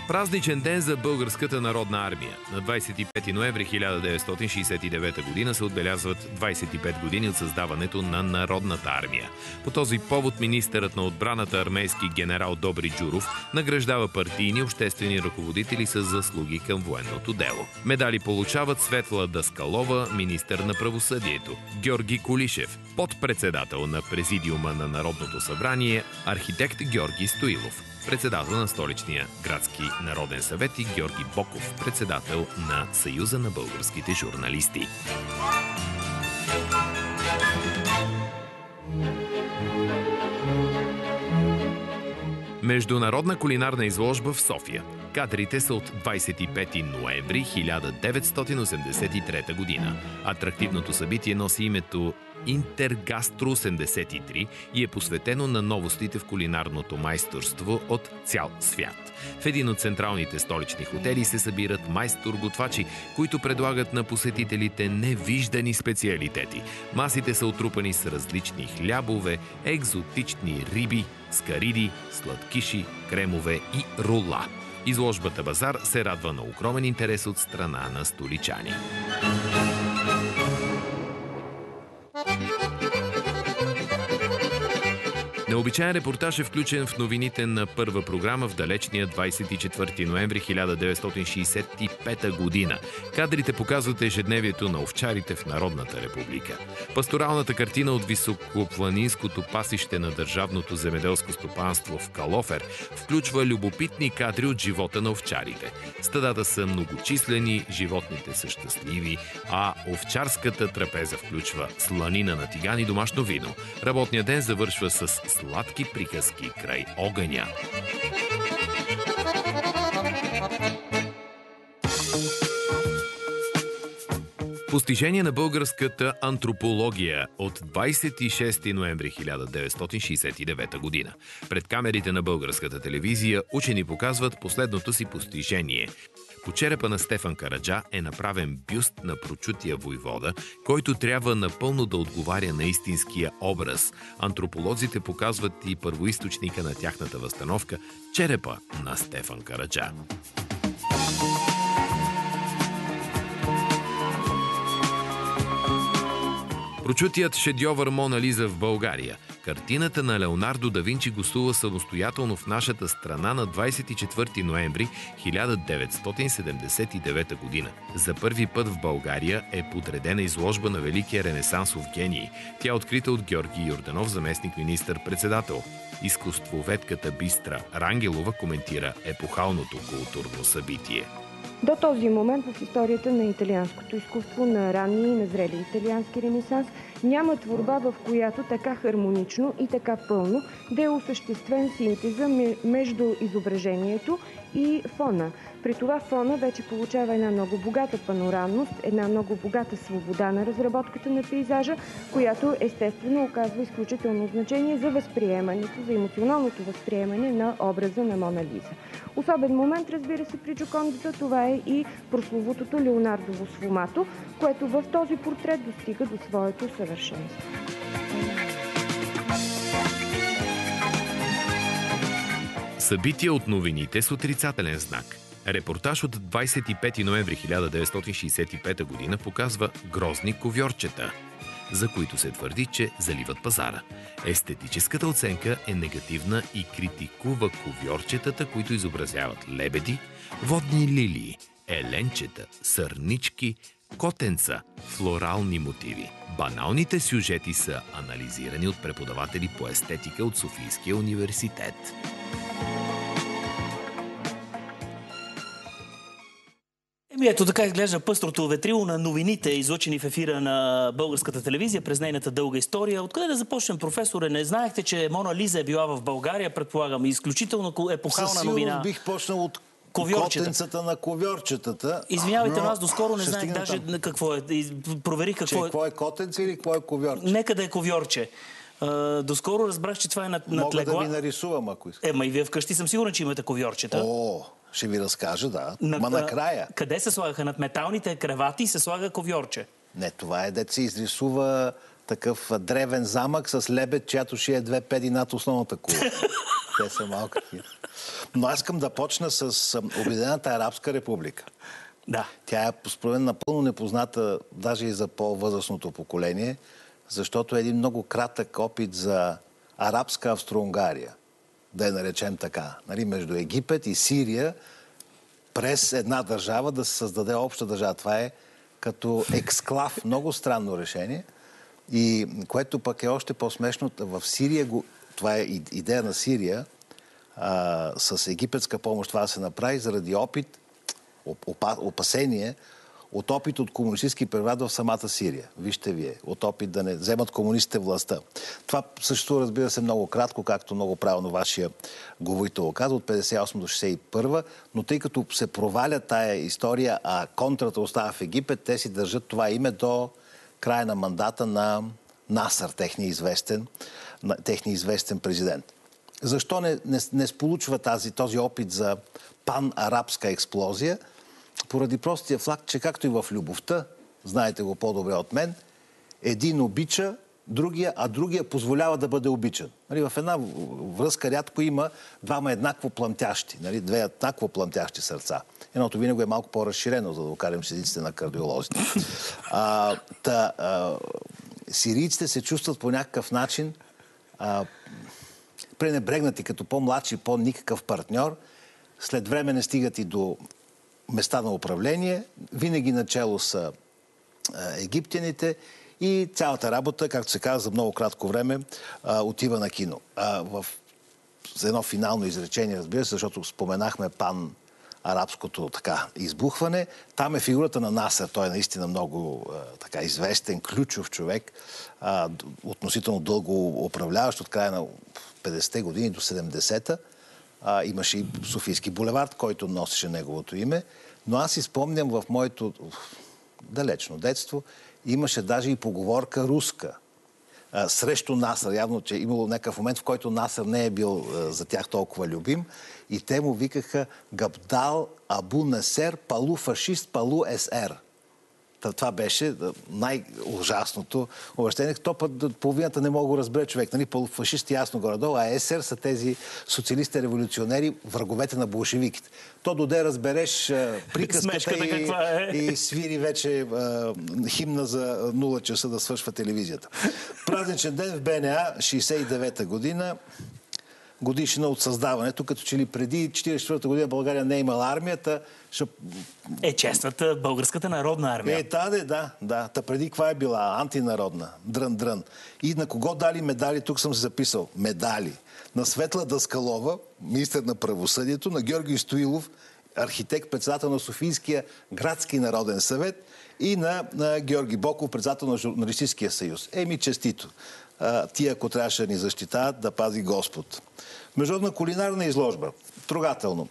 Празничен ден за Българската народна армия. На двадесет и пети ноември хиляда деветстотин шейсет и девета година се отбелязват двадесет и пет години от създаването на Народната армия. По този повод министърът на отбраната армейски генерал Добри Джуров награждава партийни обществени ръководители с заслуги към военното дело. Медали получават Светла Даскалова, министър на правосъдието, Георги Колишев, подпредседател на Президиума на Народното събрание, архитект Георги Стоилов, председател на Столичния градски народен съвет и Георги Боков, председател на Съюза на българските журналисти. Международна кулинарна изложба в София. Кадрите са от двадесет и пети ноември хиляда деветстотин осемдесет и трета година. Атрактивното събитие носи името Интергастро осемдесет и три и е посветено на новостите в кулинарното майсторство от цял свят. В един от централните столични хотели се събират майстор-готвачи, които предлагат на посетителите невиждани специалитети. Масите са отрупани с различни хлябове, екзотични риби, скариди, сладкиши, кремове и рула. Изложбата Базар се радва на огромен интерес от страна на столичани. Необичайен репортаж е включен в новините на Първа програма в далечния двадесет и четвърти ноември хиляда деветстотин шейсет и пета година. Кадрите показват ежедневието на овчарите в Народната република. Пасторалната картина от високопланинското пасище на Държавното земеделско стопанство в Калофер включва любопитни кадри от живота на овчарите. Стадата са многочислени, животните са щастливи, а овчарската трапеза включва сланина на тиган и домашно вино. Работният ден завършва с сладки приказки край огъня. Постижение на българската антропология от двадесет и шести ноември хиляда деветстотин шейсет и девета година. Пред камерите на българската телевизия учени показват последното си постижение. По черепа на Стефан Караджа е направен бюст на прочутия войвода, който трябва напълно да отговаря на истинския образ. Антрополозите показват и първоизточника на тяхната възстановка – черепа на Стефан Караджа. Прочутият шедьовър Мона Лиза в България. Картината на Леонардо да Винчи гостува самостоятелно в нашата страна на двадесет и четвърти ноември хиляда деветстотин седемдесет и девета година. За първи път в България е подредена изложба на великия ренесансов гений. Тя е открита от Георги Йорданов, заместник министър-председател. Изкуствоведката Бистра Рангелова коментира епохалното културно събитие. До този момент в историята на италианското изкуство, на ранния и назрели италиански ренесанс, няма творба, в която така хармонично и така пълно да е осъществен синтеза между изображението и фона. При това фона вече получава една много богата панорамност, една много богата свобода на разработката на пейзажа, която естествено оказва изключително значение за възприемането, за емоционалното възприемане на образа на Мона Лиза. Особен момент, разбира се, при Джокондата, това е и прословутото Леонардово сфумато, което в този портрет достига до своето съвършенство. Събития от новините с отрицателен знак. Репортаж от двадесет и пети ноември хиляда деветстотин шейсет и пета година показва грозни ковьорчета, за които се твърди, че заливат пазара. Естетическата оценка е негативна и критикува ковьорчетата, които изобразяват лебеди, водни лилии, еленчета, сърнички, котенца, флорални мотиви. Баналните сюжети са анализирани от преподаватели по естетика от Софийския университет. Еми ето така изглежда пъстрото ветрило на новините, излъчени в ефира на българската телевизия през нейната дълга история. Откъде да започнем, професоре? Не знаехте, че Мона Лиза е била в България, предполагам. Изключително епохална новина. Със бих почнал от ковьорчета. Котенцата на ковьорчетата. Извинявайте, но аз доскоро не знаех даже там какво е. Проверих какво че, е. Какво е котенце или какво е ковьорче? Нека да е ковьорче. Uh, доскоро разбрах, че това е над, Мога надлегла. да ви нарисувам, ако искате. Ема и вие вкъщи съм сигурен, че имате ковьорчета. О, ще ви разкажа, да. Над, Ма накрая. Къде се слагаха? Над металните кревати се слага ковьорче. Не, това е дет се изрисува такъв древен замък с лебед, чиято шия е две педи над основната кула. Те са малко такива. Но аз искам да почна с Обединената арабска република. Да. Тя е, според мен, напълно непозната даже и за по-възрастното поколение, защото е един много кратък опит за арабска Австро-Унгария, да я наречем така. Нали, между Египет и Сирия през една държава да се създаде обща държава. Това е като ексклав. Много странно решение. И което пък е още по-смешно, в Сирия, го, това е идея на Сирия, а, с египетска помощ това да се направи заради опит, опа, опасение от опит от комунистически преврат в самата Сирия. Вижте вие, от опит да не вземат комунистите властта. Това също, разбира се, много кратко, както много правилно вашия говорител каза, от петдесет и осма до шестдесет и първа, но тъй като се проваля тая история, а контрата остава в Египет, те си държат това име до края на мандата на Насър, техния известен, техния известен президент. Защо не, не, не сполучва тази, този опит за пан-арабска експлозия? Поради простия факт, че както и в любовта, знаете го по-добре от мен, един обича другия, а другия позволява да бъде обичан. Нали, в една връзка рядко има двама еднакво пламтящи, нали, две еднакво пламтящи сърца. Едното винаги е малко по-разширено, за да окажем с езиците на кардиолозите. А, та, а, сирийците се чувстват по някакъв начин а, пренебрегнати като по-младши, по-никакъв партньор. След време не стигат и до места на управление. Винаги начело са а, египтяните и цялата работа, както се казва, за много кратко време а, отива на кино. А, в, за едно финално изречение, разбира се, защото споменахме пан арабското така избухване. Там е фигурата на Насър. Той е наистина много а, така известен, ключов човек, а, относително дълго управляващ от края на петдесетте години до седемдесета. А, имаше и Софийски булевард, който носеше неговото име. Но аз си спомням в моето далечно детство, имаше даже и поговорка руска а, срещу Насър. Явно, че е имало някакъв момент, в който Насър не е бил а, за тях толкова любим. И те му викаха Габдал Абу Насер, палу фашист, палу ес-ер. Това беше най-ужасното обращение. То път половината не мога да разбере човек. Нали? Фашисти ясно горе-долу, а ес-ер са тези социалисти-революционери, враговете на болшевиките. То доде разбереш а, приказката и, е. и свири вече а, химна за нула часа да свършва телевизията. Празничен ден в Б Н А, шейсет и девета година, годишна от създаването, като че ли преди четиридесет и четвърта година България не е имала армията. Ще... Е, честват Българската народна армия. Е, да, да, да, да. Та преди каква е била? Антинародна. Дрън-дрън. И на кого дали медали? Тук съм се записал. Медали. На Светла Даскалова, министър на правосъдието, на Георги Стоилов, архитект, председател на Софийския градски народен съвет и на, на Георги Боков, председател на Журналистическия съюз. Еми, честито. А, тия, ако трябваше да ни защитават, да пази Господ. Международна кулинарна изложба. Трогателно.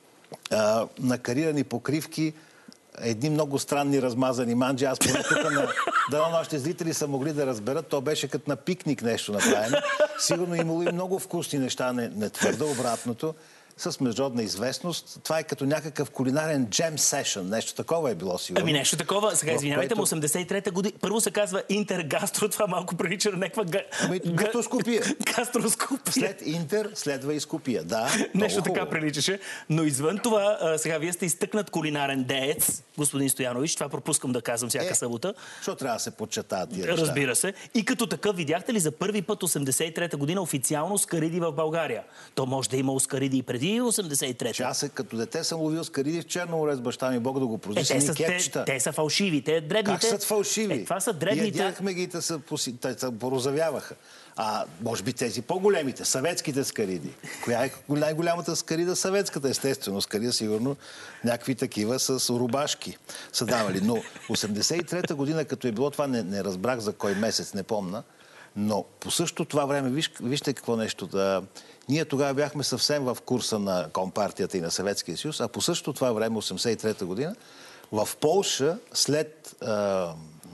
А, накарирани покривки, едни много странни размазани манджи. Аз поне тук на дано нашите зрители са могли да разберат. То беше като на пикник нещо направено. Сигурно имало и много вкусни неща, не, не твърда обратното. С международна известност. Това е като някакъв кулинарен джем сешън. Нещо такова е било сигурно. Ами нещо такова. Сега извинявайте, което... осемдесет и трета година. Първо се казва интергастро. Това малко прилича на някаква... Га... Ами, гастроскопия. Гастроскопия. След интер следва и скопия. Да. Нещо така приличаше. Но извън това, а, сега вие сте изтъкнат кулинарен деец, господин Стоянович. Това пропускам да казвам всяка е, събота. Защо трябва да се подчертаят тия неща? Разбира се. И като такъв видяхте ли за първи път осемдесет и трета година официално скариди в България? То може да има оскариди и преди осемдесет и трета. Че аз като дете съм ловил скариди в Черно море с баща ми, Бог да го прози. Е, те, са, те, те са фалшиви, те дребните. Как са фалшиви? Е, това са дребните. Ядяхме ги, те се порозавяваха. А може би тези по-големите, съветските скариди. Коя е най-голямата скарида? Съветската, естествено. Скарида сигурно някакви такива с рубашки са давали. Но осемдесет и трета година, като е било това, не, не разбрах за кой месец, не помна. Но по същото това време, виж, вижте какво нещо. Да... Ние тогава бяхме съвсем в курса на Компартията и на Съветския съюз, а по същото това време, осемдесет и трета година, в Полша, след а, а,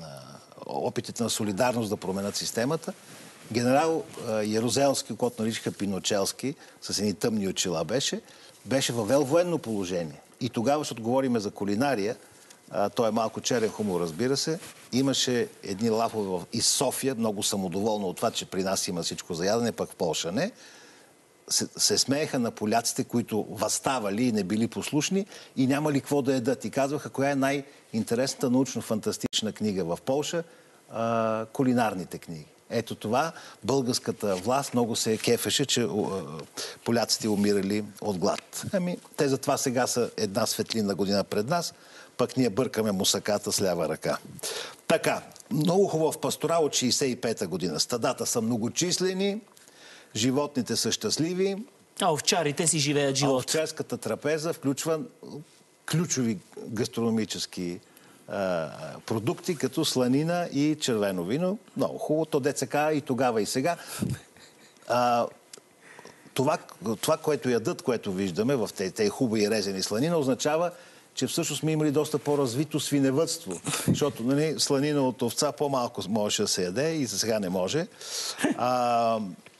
опитите на солидарност да променят системата, генерал а, Ярузелски, който наричаха Пиночелски, с едни тъмни очила беше, беше въвел военно положение. И тогава ще отговориме за кулинария. А, той е малко черен хумор, разбира се. Имаше едни лафове из София, много самодоволно от това, че при нас има всичко за ядене, пък в Полша не. Се, се смееха на поляците, които възставали и не били послушни и нямали какво да ядат. И казваха, коя е най-интересната научно-фантастична книга в Полша? А, кулинарните книги. Ето това, българската власт много се кефеше, че а, поляците умирали от глад. Ами, те затова сега са една светлинна година пред нас, пък ние бъркаме мусаката с лява ръка. Така, много хубав пасторал от шейсет и пета година. Стадата са многочислени, животните са щастливи. А овчарите си живеят живот. А овчарската трапеза включва ключови гастрономически а, продукти, като сланина и червено вино. Много хубаво. То деца каза и тогава и сега. А, това, това, което ядат, което виждаме в тези, тези хубави резени сланина, означава, че всъщност сме имали доста по-развито свиневъдство. Защото, нали, сланина от овца по-малко можеше да се яде и за сега не може. А,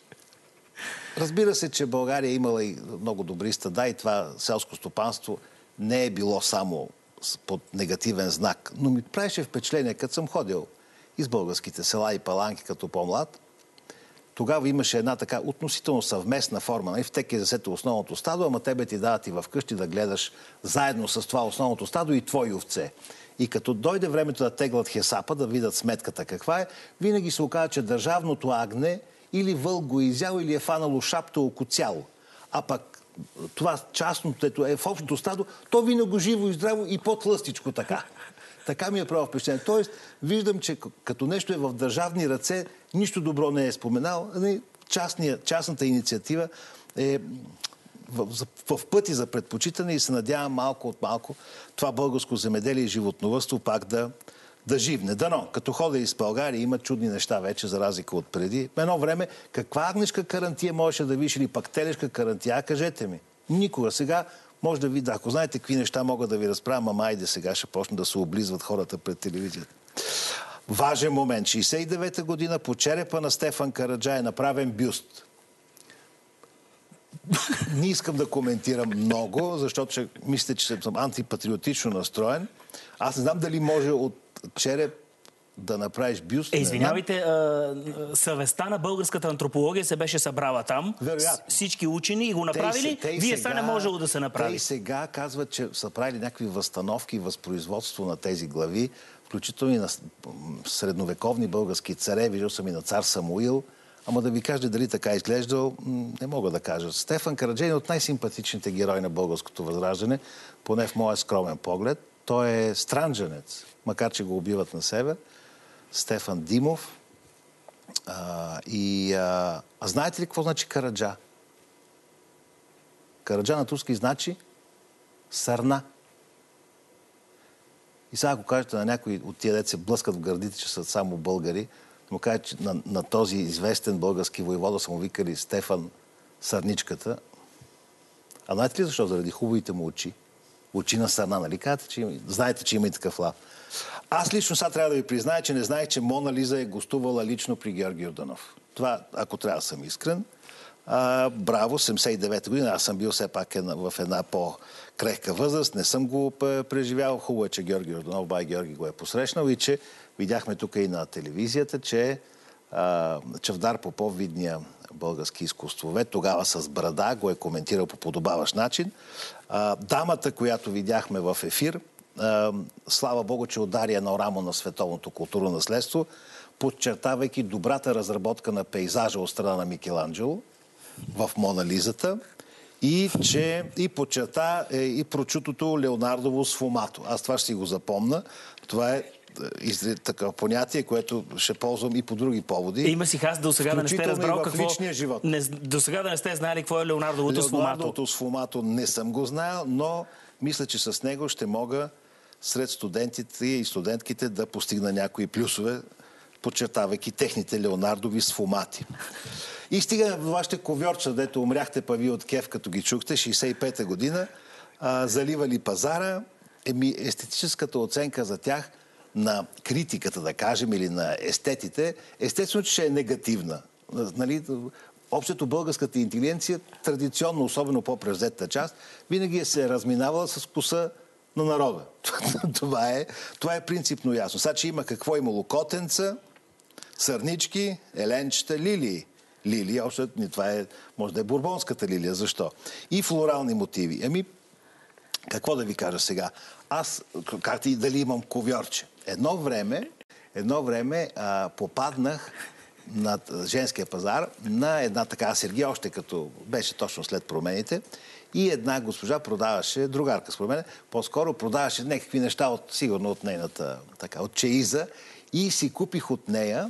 разбира се, че България е имала и много добри стада и това селско стопанство не е било само под негативен знак. Но ми правеше впечатление, като съм ходил из българските села и паланки като по-млад. Тогава имаше една така относително съвместна форма. В теки засето основното стадо, ама тебе ти дават и в къщи да гледаш заедно с това основното стадо и твои овце. И като дойде времето да теглят хесапа, да видят сметката каква е, винаги се оказа, че държавното агне или вълк го изял, или е фанало шапта око цяло. А пък това частното, дето е в общото стадо, то винаго живо и здраво и по-тлъстичко така. Така ми е право впечатление. Тоест, виждам, че като нещо е в държавни ръце, нищо добро не е споменал. Частния, частната инициатива е в, в, в пъти за предпочитане и се надявам малко от малко това българско земеделие и животновъдство пак да, да живне. Дано, като хода из България, има чудни неща вече, за разлика от преди. В едно време, каква агнешка карантия можеше да виж или пак телешка карантия, кажете ми. Никога. Сега може да ви, да, ако знаете какви неща мога да ви разправя, ама айде сега ще почнат да се облизват хората пред телевизията. Важен момент. шейсет и девета година по черепа на Стефан Караджа е направен бюст. Не искам да коментирам много, защото ще мисля, че съм антипатриотично настроен. Аз не знам дали може от череп да направиш бюст. Е, извинявайте, а, съвестта на българската антропология се беше събрала там. Вероятно. Всички учени и го направили. Те, те Вие сега, сега не можело да се направи. Те и сега казват, че са правили някакви възстановки и възпроизводство на тези глави, включително и на средновековни български царе. Виждал съм и на цар Самуил. Ама да ви кажа дали така е изглеждал, не мога да кажа. Стефан Караджа е от най-симпатичните герои на българското възраждане, поне в моя скромен поглед. Той е странджанец, макар че го убиват на север. Стефан Димов. А, и, а, а знаете ли какво значи Караджа? Караджа на турски значи сърна. И сега, ако кажете на някой от тия деца се блъскат в гърдите, че са само българи, му кажа, че на, на този известен български воевода са му викали Стефан Сърничката. А знаете ли защо? Заради хубавите му очи. Очи на сърна, нали? Казвате, че има, знаете, че има и такъв лав. Аз лично сега трябва да ви призная, че не знаех, че Мона Лиза е гостувала лично при Георги Йорданов. Това, ако трябва да съм искрен. А, браво, седемдесет и девета година. Аз съм бил все пак в една по-крехка възраст. Не съм го преживял. Хубаво е, че Георги Йорданов, бай Георги, го е посрещнал и че видяхме тук и на телевизията, че а, Чавдар Попов, видния български изкуствовед, тогава с брада, го е коментирал по подобаващ начин. А, дамата, която видяхме в ефир, а, слава Богу, че удари едно рамо на световното културно наследство, подчертавайки добрата разработка на пейзажа от страна на Микеланджело в Мона Лизата и че и подчерта е, и прочутото Леонардово сфумато. Аз това ще си го запомна. Това е такова понятие, което ще ползвам и по други поводи. Е, има си хас, до сега да не сте разбрал какво... Не, до сега да не сте знаели какво е Леонардовото сфумато. Леонардовото сфумато не съм го знаел, но мисля, че с него ще мога сред студентите и студентките да постигна някои плюсове, подчертавайки техните Леонардови сфумати. И стига до вашите ковьорча, дето умряхте па ви от кеф, като ги чухте, шейсет и пета година, а, заливали пазара. Еми, естетическата оценка за тях на критиката, да кажем, или на естетите, естествено, че ще е негативна. Нали, общото българската интелигенция, традиционно, особено по-превзетата част, винаги се е разминавала с вкуса на народа. това, е, това е принципно ясно. Сега, че има какво имало? Котенца, сърнички, еленчета, лилии. Лилии, още това е, може да е бурбонската лилия. Защо? И флорални мотиви. Ами, какво да ви кажа сега? Аз, както и дали имам ковьорче. Едно време, едно време а, попаднах на женския пазар на една така Сергия, още като беше точно след промените, и една госпожа продаваше, другарка според мен, по-скоро продаваше някакви неща, от, сигурно от нейната, така, от чеиза, и си купих от нея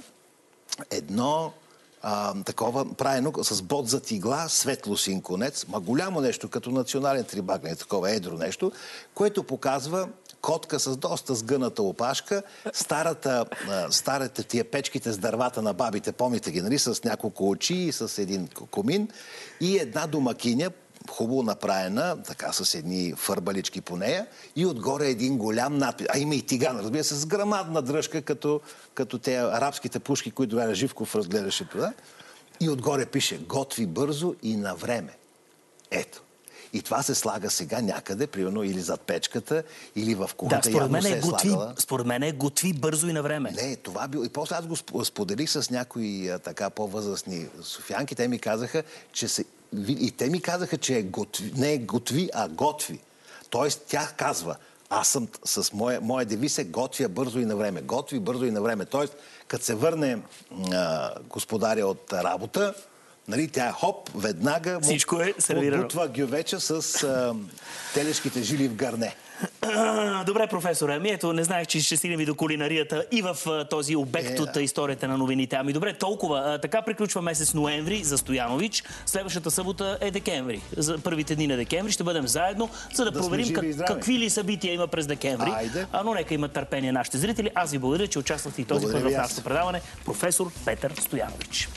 едно а, такова правено с бот за тигла, светло синконец, ма голямо нещо, като национален трибак, не такова едро нещо, което показва котка с доста сгъната опашка, старата, старата тия печките с дървата на бабите, помните ги, нали, с няколко очи и с един комин, и една домакиня, хубаво направена, така с едни фърбалички по нея, и отгоре един голям надпис. А има и тиган, разбира се, с грамадна дръжка, като, като те арабските пушки, които Дояна Живков разгледаше това. И отгоре пише: готви бързо и на време. Ето. И това се слага сега някъде, примерно или зад печката, или в кухнята. Да, според мен е, е готви, според мен е готви бързо и на време. Не, това било. И после аз го споделих с някои а, така по-възрастни софиянки. Те ми казаха, че се... И те ми казаха, че е готви, не е готви, а готви. Тоест тя казва: аз съм с моя, моя девиз е готвя бързо и на време. Готви бързо и на време. Тоест, като се върне а, господаря от работа, нали, тя е хоп, веднага всичко е сервирано. Отбутва гювеча с а, телешките жили в гърне. Добре, професоре. Ами ето, не знаех, че ще стигнем и до кулинарията и в а, този обект е, от да. историята на новините. Ами добре, толкова. А, така приключва месец ноември за Стоянович. Следващата събота е декември. За първите дни на декември ще бъдем заедно, за да, да проверим как, какви ли събития има през декември. А, но нека имат търпение нашите зрители. Аз ви благодаря, че участвахте и този път в нашето предаване. Професор Петър Стоянович.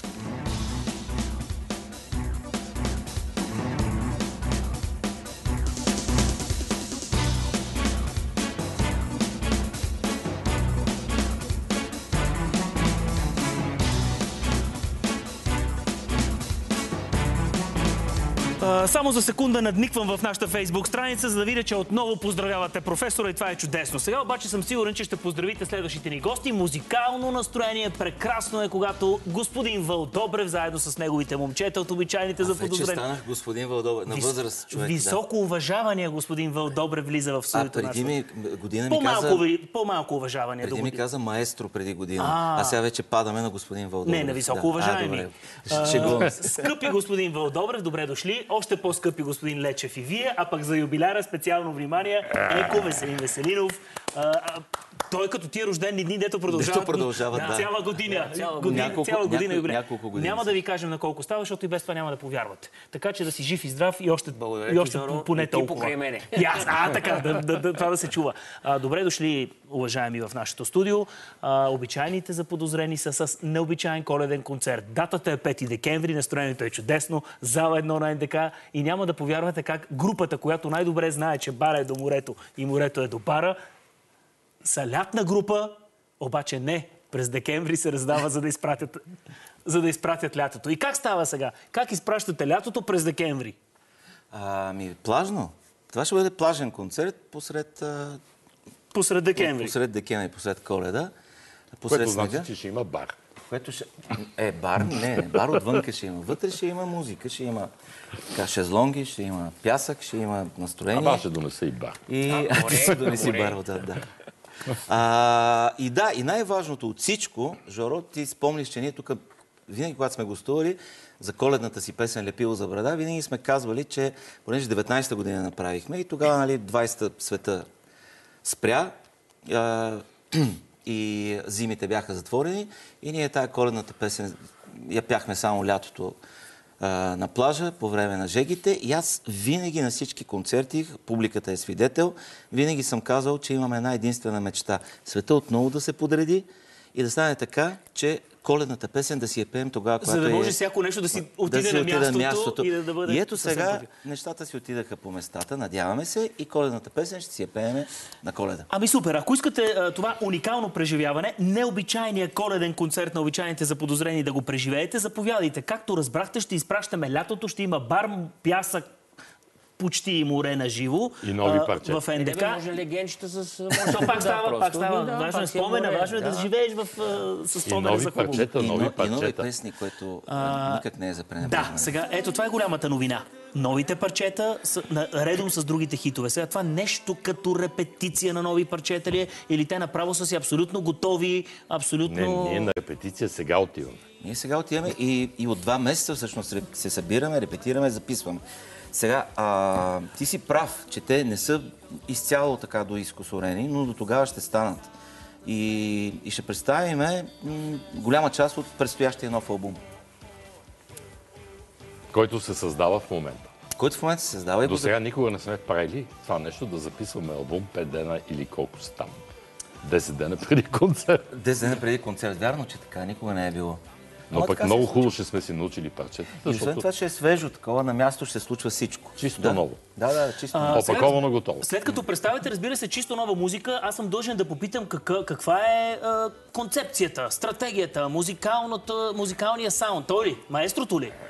Само за секунда надниквам в нашата Фейсбук страница, за да видя, че отново поздравявате професора, и това е чудесно. Сега обаче съм сигурен, че ще поздравите следващите ни гости. Музикално настроение прекрасно е, когато господин Вълдобрев, заедно с неговите момчета от обичайните заподозрени. Вече станах господин Вълдобрев, на възраст човек. Високо да. уважаване господин Вълдобрев влиза в студиото. А преди ми година ми по-малко, каза... По-малко уважаване. Преди ми каза маестро преди година. А, а сега вече падаме на господин Вълдобрев. Не, на високо да. уважаеми. А, скъпи господин Вълдобрев, добре дошли. Още по-скъпи господин Лечев и вие, а пък за юбиляра специално внимание Еко Веселин Веселинов. А, а, той като тия рождени дни, дето продължават, дето продължават да, да. цяла година. Да, цяла година, няколко, цяла година няколко, няколко години. Няма да ви кажем на колко става, защото и без това няма да повярвате. Така че да си жив и здрав и още, Благодаря, и още Жоро, поне и ти толкова. покрай мене. Yes, а, така, да, да, да, това да се чува. А, добре дошли, уважаеми, в нашето студио. А, обичайните заподозрени са с необичайен коледен концерт. Датата е пети декември, настроението е чудесно, зала едно на НДК, и няма да повярвате как групата, която най-добре знае, че бара е до морето и морето е до бара, са лятна група, обаче не. През декември се раздава, за да изпратят, за да изпратят лятото. И как става сега? Как изпращате лятото през декември? Ами, плажно. Това ще бъде плажен концерт посред... А... Посред декември. Посред декември, посред Коледа. Посред Което снега. значи, че ще има бар. Което ще... Е, бар? Не, не. Бар отвънка ще има. Вътре ще има музика, ще има така, шезлонги, ще има пясък, ще има настроение. Ама ще донеса и бар. И... А, ти ще донеси бар, да, да. А, и да, и най-важното от всичко, Жоро, ти спомниш, че ние тук, винаги когато сме гостували за коледната си песен "Лепило за брада", винаги сме казвали, че понеже деветнайсета година направихме и тогава, нали, двайсета света спря а, и зимите бяха затворени, и ние тая коледната песен я пяхме само лятото а, на плажа по време на жегите, и аз винаги на всички концерти, публиката е свидетел, винаги съм казал, че имаме една единствена мечта: света отново да се подреди и да стане така, че коледната песен да си я пеем тогава, когато е... За да може е... всяко нещо да си отиде, да си на, отиде мястото, на мястото и да, да бъде... И ето сега нещата си отидаха по местата, надяваме се, и коледната песен ще си я пеем на Коледа. Ами супер, ако искате това уникално преживяване, необичайния коледен концерт на обичайните заподозрени да го преживеете, заповядайте. Както разбрахте, ще изпращаме лятото, ще има бар, пясък, почти море на живо. И нови парчета. В НДК. Не, може легенчета с... То пак става, пак става. Да, важно е пак спомена, море, важно е да, да живееш в, с спомена за хубаво. Парчета, нови и, парчета. и нови песни, което а, никак не е за пренебрежване. Да, сега, ето това е голямата новина. Новите парчета са редом с другите хитове. Сега това нещо като репетиция на нови парчета ли е? Или те направо са си абсолютно готови, абсолютно... Не, ние на репетиция сега отиваме. Ние сега отиваме и, и от два месеца всъщност се събираме, репетираме, записваме. Сега, а, ти си прав, че те не са изцяло така доизкусорени, но до тогава ще станат. И, и ще представиме м, голяма част от предстоящия нов албум. Който се създава в момента. Който в момента се създава и до сега никога не сме правили това нещо, да записваме албум пет дена или колко са там. десет дена преди концерт. десет дена преди концерт. Вярно, че така никога не е било. Но, Но пък много хубаво ще сме си научили парчета. И освен това ще е свежо, такова на място ще се случва всичко. Чисто да. ново. Да, да, чисто ново. Опаковано готово. След като представите, разбира се, чисто нова музика, аз съм дължен да попитам какъв, каква е а, концепцията, стратегията, музикалната, музикалния саунд. Той ли? Маестрото ли?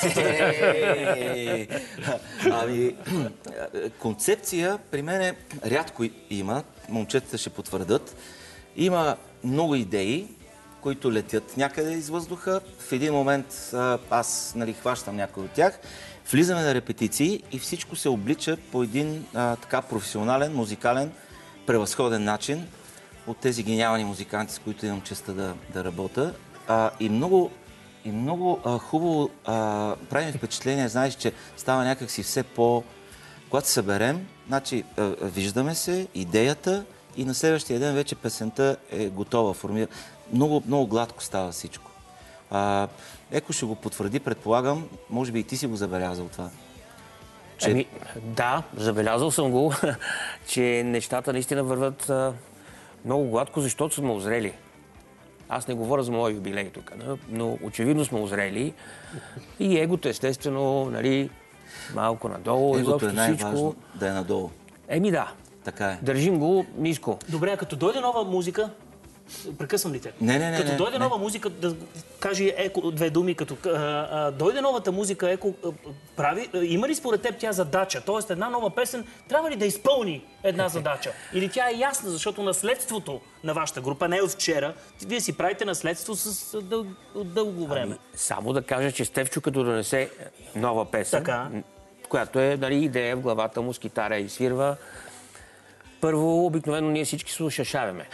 Ами, концепция при мен рядко има, момчетата ще потвърдят. Има много идеи, които летят някъде из въздуха. В един момент аз нали, хващам някой от тях. Влизаме на репетиции и всичко се облича по един а, така професионален, музикален, превъзходен начин от тези гениални музиканти, с които имам честа да, да работя. А, и много, и много а, хубаво а, правим впечатление, знаеш, че става някакси все по... Когато се съберем, значи а, виждаме се, идеята и на следващия ден вече песента е готова, формира. Много, много гладко става всичко. А, Еко ще го потвърди, предполагам, може би и ти си го забелязал това. Че... Ами, да, забелязал съм го, че нещата наистина върват а, много гладко, защото сме озрели. Аз не говоря за моя юбилей тук, но очевидно сме озрели и егото естествено, нали, малко надолу. Егото е най-важно да е надолу. Еми да. Така е. Държим го ниско. Добре, а като дойде нова музика, прекъсвам ли те? Не, не, не. Като не, дойде не. нова музика, да кажи Еко две думи, като а, а, дойде новата музика, Еко а, прави, а, има ли според теб тя задача? Тоест една нова песен трябва ли да изпълни една задача? Или тя е ясна, защото наследството на вашата група не е от вчера. Вие си правите наследство с дъл... от дълго време. Ами, само да кажа, че Стефчо като донесе нова песен, така, която е нали, идея в главата му с китара и свирва. Първо, обикновено ние всички се ушашаваме.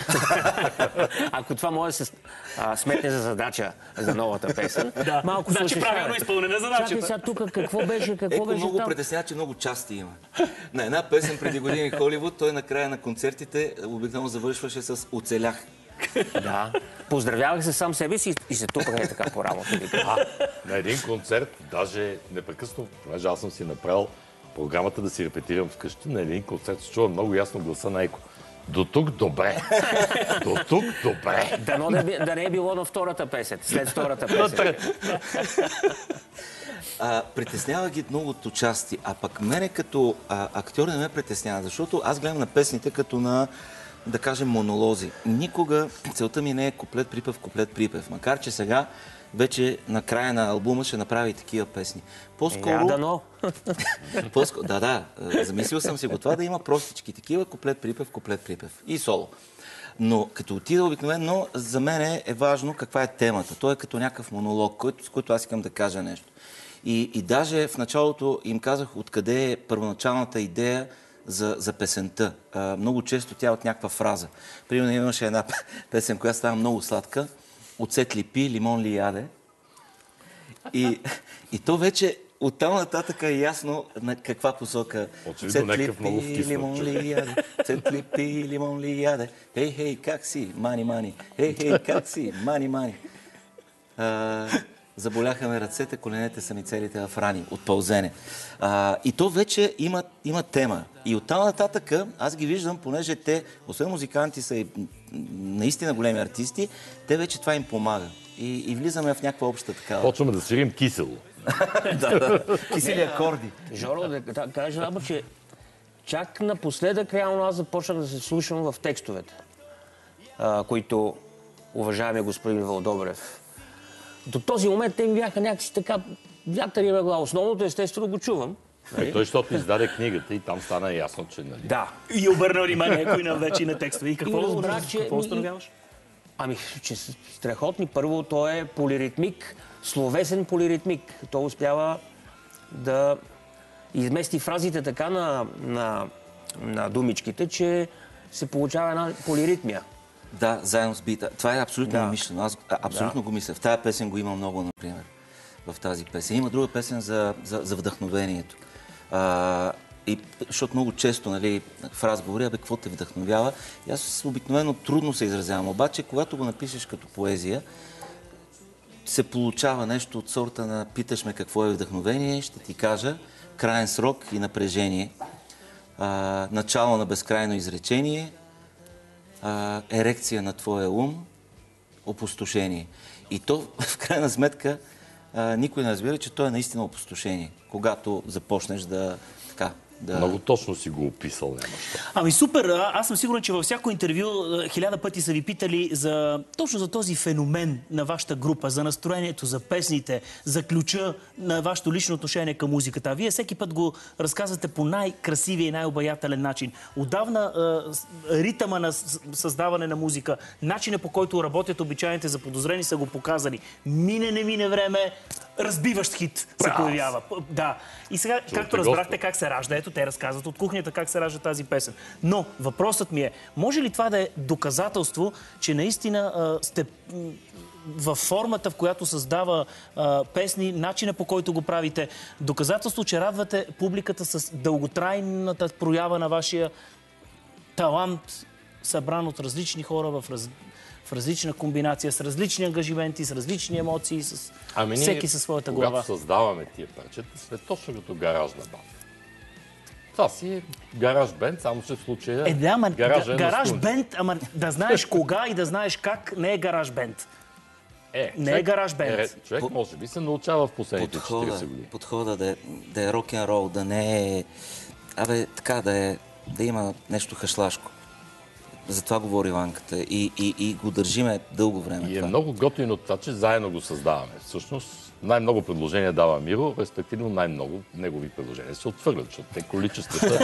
Ако това може да се а, сметне за задача за новата песен, да. малко значи се ушашаваме. правилно изпълнена задачата. Чакай сега тук, какво беше, какво Еко беше много там? притеснява, че много части има. На една песен преди години в Холивуд, той на края на концертите обикновено завършваше с "Оцелях". Да. Поздравявах се сам себе си и се тупах е така по работа. На един концерт, даже непрекъснато, понеже аз съм си направил програмата да си репетирам вкъщи, на един концерт се чува много ясно гласа на Еко. До тук добре. До тук добре. Дано да, да не е било на втората песен, след втората песен. А, притеснява ги многото части, а пък мене като а, актьор не ме притеснява, защото аз гледам на песните като на, да кажем, монолози. Никога целта ми не е куплет, припев, куплет, припев. Макар че сега вече на края на албума ще направя и такива песни. По-скоро... Дано. По-скоро... Да, да. Замислил съм си го това да има простички такива, куплет, припев, куплет, припев. И соло. Но като отида обикновено, за мен е важно каква е темата. Той е като някакъв монолог, който, с който аз искам да кажа нещо. И, и даже в началото им казах откъде е първоначалната идея за, за песента. А, много често тя е от някаква фраза. Примерно имаше една песен, която става много сладка. "Оцет ли пи, лимон ли яде?" И, и то вече оттам нататък е ясно на каква посока. Очевидно някакъв много вкиснат. Лимон ли яде? Оцет ли пи, лимон ли яде? Хей, хей, как си? Мани, мани. Хей, хей, как си? Мани, мани. А, заболяха ме ръцете, коленете са ми целите в рани от пълзене. А, и то вече има, има тема. И оттам нататък аз ги виждам, понеже те, освен музиканти, са и наистина големи артисти, те вече това им помага. И, и влизаме в някаква обща такава. Почваме да свирим кисело. Да, да. Кисели акорди. Жоро, да, да кажа, ама, че чак напоследък реално аз започнах да се слушам в текстовете, а, които уважаемия господин Вълдобрев. До този момент те ми бяха някакси така вятъри на глава. Основното естествено го чувам. Е, той, защото издаде книгата и там стана ясно, че... Нали... Да. И обърна внимание някой на вече на текстове. И какво, И разбрах, че- какво установяваш? Ами, че са страхотни. Първо, той е полиритмик, словесен полиритмик. Той успява да измести фразите така на, на, на думичките, че се получава една полиритмия. Да, заедно с бита. Това е абсолютно Да. умишлено. Аз а, абсолютно Да. го мисля. В тази песен го има много, например. В тази песен. Има друга песен за, за, за вдъхновението. А, и, защото много често, нали, в разговори, абе, какво те вдъхновява? И аз обикновено трудно се изразявам. Обаче, когато го напишеш като поезия, се получава нещо от сорта на питаш ме какво е вдъхновение, ще ти кажа краен срок и напрежение, а, начало на безкрайно изречение, а, ерекция на твоя ум, опустошение. И то, в крайна сметка, а, никой не разбира, че то е наистина опустошение, когато започнеш да... Така, да... Много точно си го описал, няма що. Ами супер, а- аз съм сигурен, че във всяко интервю а, хиляда пъти са ви питали за, точно за този феномен на вашата група, за настроението, за песните, за ключа на вашето лично отношение към музиката. А вие всеки път го разказвате по най-красивия и най-обаятелен начин. Отдавна а, с- ритъма на с- създаване на музика, начина по който работят обичайните заподозрени са го показали. Мине, не мине време, разбиващ хит се появява. П- Да. И сега, както разбрахте как се ражда, ето те разказват от кухнята как се ражда тази песен. Но въпросът ми е, може ли това да е доказателство, че наистина а, сте м, във формата, в която създава а, песни, начина по който го правите, доказателство, че радвате публиката с дълготрайната проява на вашия талант, събран от различни хора в, раз... в различна комбинация, с различни ангажименти, с различни емоции, с Ами ние, всеки със своята когато глава. създаваме тия парчета, сме точно като гаражна банда. Това си е гараж бенд, само че в случая Е, да, ама гаража е на гараж студия. бенд, ама да знаеш кога и да знаеш как, не е гараж бенд. Е, Не е човек- гараж бенд. Е, човек може би се научава в последните подхода, четирийсет години. подхода да е, да е рок-н-рол, да не е... Абе, така, да, е, да има нещо хашлашко. За това говори Ванката и, и, и го държиме дълго време. И е това. много готино това, че заедно го създаваме. Всъщност най-много предложения дава Миро, респективно най-много негови предложения се отвърлят, защото те количествата...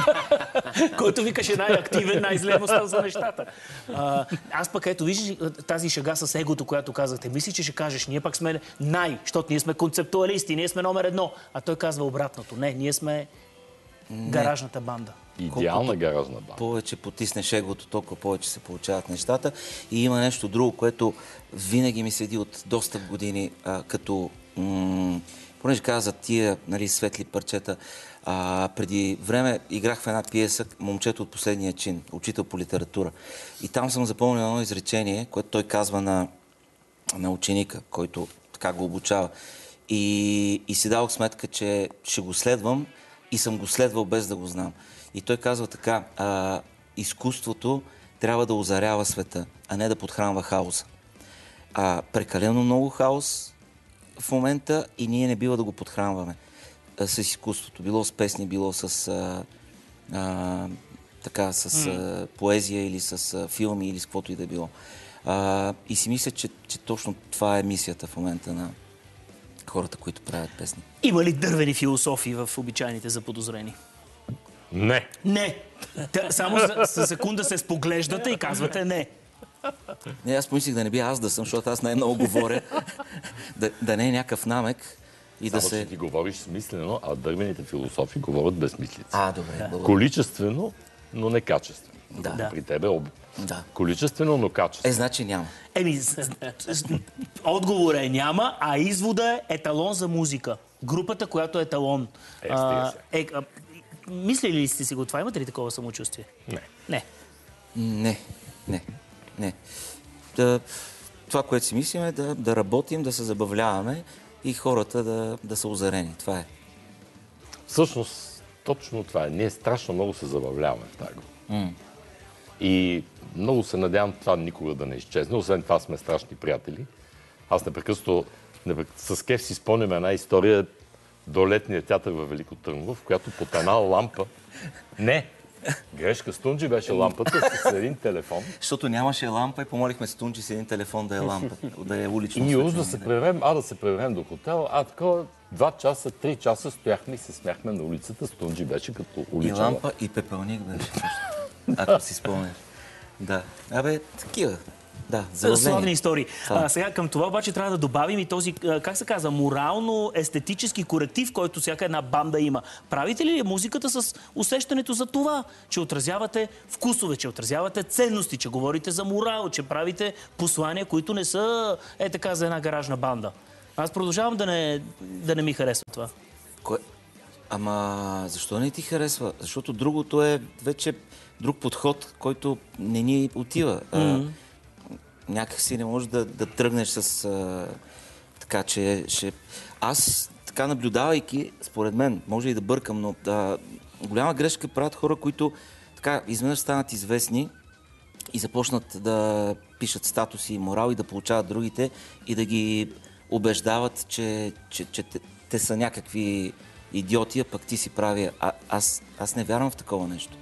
Който викаше най-активен, най-зле му става за нещата. А, аз пък ето, виждаш тази шега с егото, която казахте. Мисли, че ще кажеш, ние пък сме най, защото ние сме концептуалисти, ние сме номер едно. А той казва обратното. Не, ние сме гаражната банда. Идеална гаражна банда. Повече потиснеш егото, толкова повече се получават нещата. И има нещо друго, което винаги ми седи от доста години, а, като... М- понеже каза тия, нали, светли парчета, а, преди време играх в една пиеса "Момчето от последния чин", учител по литература. И там съм запомнил едно изречение, което той казва на, на ученика, който така го обучава. И, и си дадох сметка, че ще го следвам и съм го следвал без да го знам. И той казва така: а, изкуството трябва да озарява света, а не да подхранва хаоса. А, прекалено много хаос в момента и ние не бива да го подхранваме а, с изкуството. Било с песни, било с, а, а, така, с а, поезия или с а, филми или с каквото и да било. А, и си мисля, че, че точно това е мисията в момента на хората, които правят песни. Има ли дървени философии в обичайните заподозрени? Не. Не. Та, само за, за секунда се споглеждате и казвате не. Не, аз помислих да не би аз да съм, защото аз най-много говоря. да, да не е някакъв намек и Само, да се... че ти говориш смислено, а дървените философи говорят безсмислици. А, добре, благодаря. Количествено, но не качествено. Да. При тебе об... Да. количествено, но качествено. Е, значи няма. Еми, с- с- отговора е няма, а извода е еталон за музика. Групата, която е еталон. Е, стига се. е, а, мислили ли сте си го това? Имате ли такова самочувствие? Не. Не. Не, не, не. Да, това, което си мислим е да, да работим, да се забавляваме и хората да, да са озарени. Това е. Всъщност, точно това е. Ние страшно много се забавляваме в тази група. И много се надявам това никога да не изчезне. Освен това сме страшни приятели. Аз непрекъснато непрек... с кеф си спомням една история до летния театър във Велико Търново, в която под една лампа... Не, Грешка. Стунджи беше лампата с един телефон. Защото нямаше лампа и помолихме Стунджи с един телефон да е лампа, да е улично. И ние уж да се преврем, а да се преврем до хотел, а такова два часа, три часа стояхме и се смяхме на улицата. Стунджи беше като улична. И лампа, и пепелник беше. Ако си спомняш. Да. Абе, такива. Да, славни истории. А, сега към това обаче трябва да добавим и този, как се казва, морално-естетически коректив, който всяка една банда има. Правите ли музиката с усещането за това, че отразявате вкусове, че отразявате ценности, че говорите за морал, че правите послания, които не са е така за една гаражна банда? Аз продължавам да не, да не ми харесва това. Кое? Ама защо не ти харесва? Защото другото е вече друг подход, който не ни отива. Mm-hmm. Някак си не можеш да, да тръгнеш с а, така, че ще... Аз, така наблюдавайки, според мен, може и да бъркам, но да, голяма грешка правят хора, които така изведнъж станат известни и започнат да пишат статуси и морал и да получават другите и да ги убеждават, че, че, че те, те са някакви идиоти, а пък ти си прави. А, аз, аз не вярвам в такова нещо.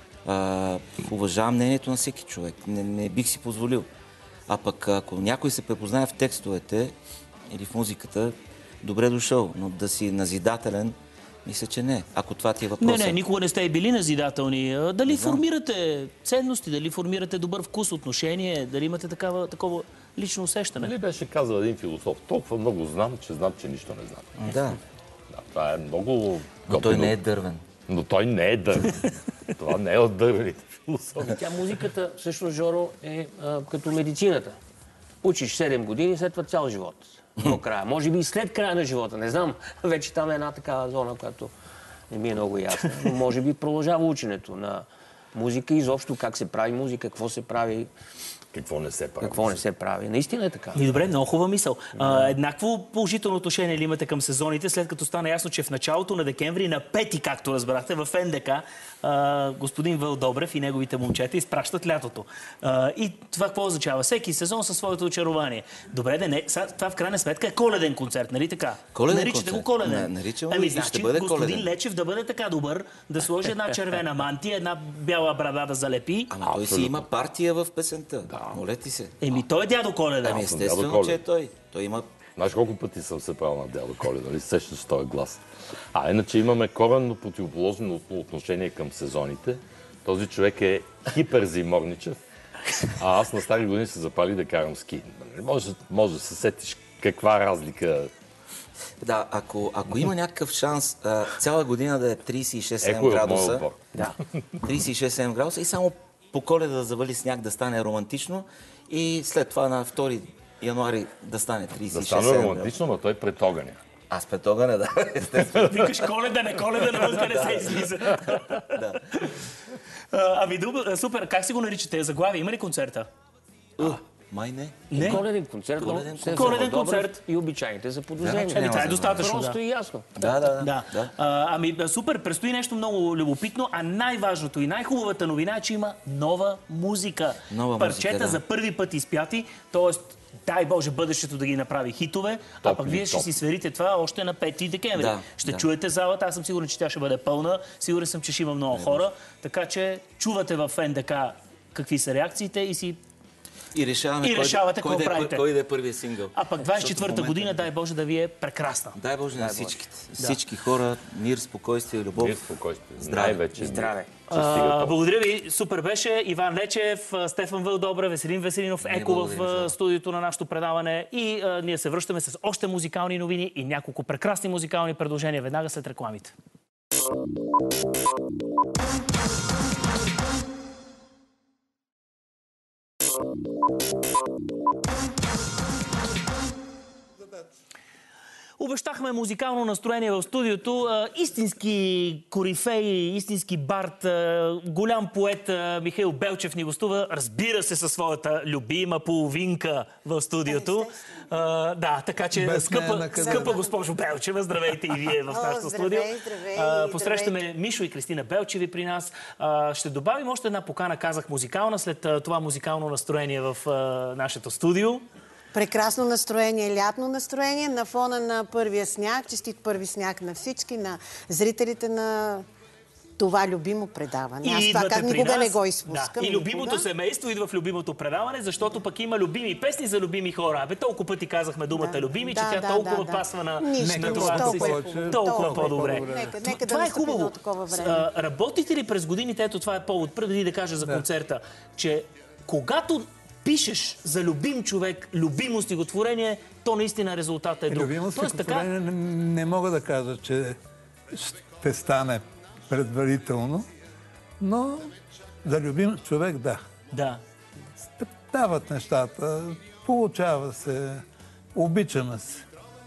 А, уважавам мнението на всеки човек. Не, не бих си позволил. А пък ако някой се препознае в текстовете или в музиката, добре дошъл, но да си назидателен, мисля, че не. Ако това ти е въпросът. Не, не, никога не сте и били назидателни. Дали формирате ценности, дали формирате добър вкус, отношение, дали имате такава, такова лично усещане? Нали беше казал един философ, толкова много знам, че знам, че нищо не знам. Да. Да, това е много... Но той не е дървен. Но той не е дървен. Това не е от дървените философи. Тя музиката, също, Жоро, е а, като медицината. Учиш седем години, след това цял живот. До края. Може би и след края на живота. Не знам. Вече там е една такава зона, която не ми е много ясна. Но може би продължава ученето на музика, изобщо как се прави музика, какво се прави. Какво не се прави. Какво не се прави. Наистина е така. И добре, много хубава мисъл. А, еднакво положително отношение ли имате към сезоните, след като стана ясно, че в началото на декември, на пети, както разбрахте, в Ен Де Ка, а, господин Вълк Добрев и неговите момчета изпращат лятото. А, и това какво означава? Всеки сезон със своето очарование. Добре, да не, това в крайна сметка е коледен концерт, нали така? Коледен Наричате концерт. го коледен. Не, наричам ами, и значи, ще бъде господин коледен. Лечев да бъде така добър, да сложи една червена мантия, една бяла брада да залепи. Ама той си има партия в песента. Да. Моля ти се. Еми, той е дядо Коледа. Ами естествено, че е той. Той има... Знаеш колко пъти съм се правил на дядо Коледа, нали? Сещаш този глас. А иначе имаме коренно противоположно отношение към сезоните. Този човек е хиперзиморничев, а аз на стари години се запали да карам ски. Може, може да се сетиш каква разлика. Да, ако, ако има някакъв шанс а, цяла година да е трийсет и шест Еко градуса, да. трийсет и шест градуса и само по Коледа да завали сняг да стане романтично и след това на втори януари да стане трийсет и шест. Да стане романтично, но той пред огъня. Аз пред огъня, да, естествено. Викаш Коледа, не Коледа, не въздуха не се излиза. Да. Ами, супер, как си го наричате? Заглавие, има ли концерта? Май не. Не. Коледен концерт. Коледен концерт. Коледен концерт. И обичайните за подвижение. Да, Ами, това е достатъчно. Просто да. и ясно. Да, да, да. Да. да. А, ами, супер, предстои нещо много любопитно, а най-важното и най-хубавата новина е, че има нова музика. Нова Парчета музика, да. за първи път изпяти, т.е. дай Боже бъдещето да ги направи хитове, а пък вие ще си сверите това още на пети декември. Да, ще да. чуете залата, аз съм сигурен, че тя ще бъде пълна, сигурен съм, че ще има много хора, така че чувате в Ен Де Ка какви са реакциите и си И, решаваме И кой, решавате кой, какво да е, правите. кой да е първият сингъл. А пък двадесет и четвърта Защото в година, момента- дай Боже да ви е прекрасна. Дай Боже на всичките. Всички хора, мир, спокойствие, любов. Мир, спокойствие. Здраве. Най-вече. Здраве. Че стига А, то. благодаря ви, супер беше. Иван Лечев, Стефан Вълк Добрев, Веселин Веселинов, Еко благодарим, в Жоро. студиото на нашото предаване. И а, ние се връщаме с още музикални новини и няколко прекрасни музикални предложения веднага след рекламите. Обещахме музикално настроение в студиото. А, истински корифей, истински бард, а, голям поет а, Михаил Белчев ни гостува. Разбира се, със своята любима половинка в студиото. А, да, така че Без скъпа, нея накъде. скъпа госпожо Белчева, здравейте и вие в О, нашото здравей, студио. здравей, А, посрещаме здравей. Мишо и Кристина Белчеви при нас. А, ще добавим още една покана, казах музикална, след а, това музикално настроение в а, нашето студио. Прекрасно настроение, лятно настроение на фона на първия сняг. Честит първи сняг на всички, на зрителите на това любимо предаване. Аз И това как идвате при никога нас. не го изпускам. Да. И любимото никога. семейство идва в любимото предаване, защото пък има любими песни за любими хора. Абе, толкова пъти казахме думата Да. любими, Да, че тя да, толкова да, да. пасва на, Нищо, на нищо, това да толкова си е хубаво. толкова Толкова е по-добре. хубаво. Нека- нека да Това е настъпи хубаво. едно такова време. А, Работите ли през годините, ето това е повод, преди да кажа за концерта, че когато пишеш за любим човек, любимо стихотворение, то наистина резултатът е друг. Любимо Тоест, стихотворение не, не мога да кажа, че ще стане предварително, но за любим човек да. Да. Дават нещата, получава се, обичаме се.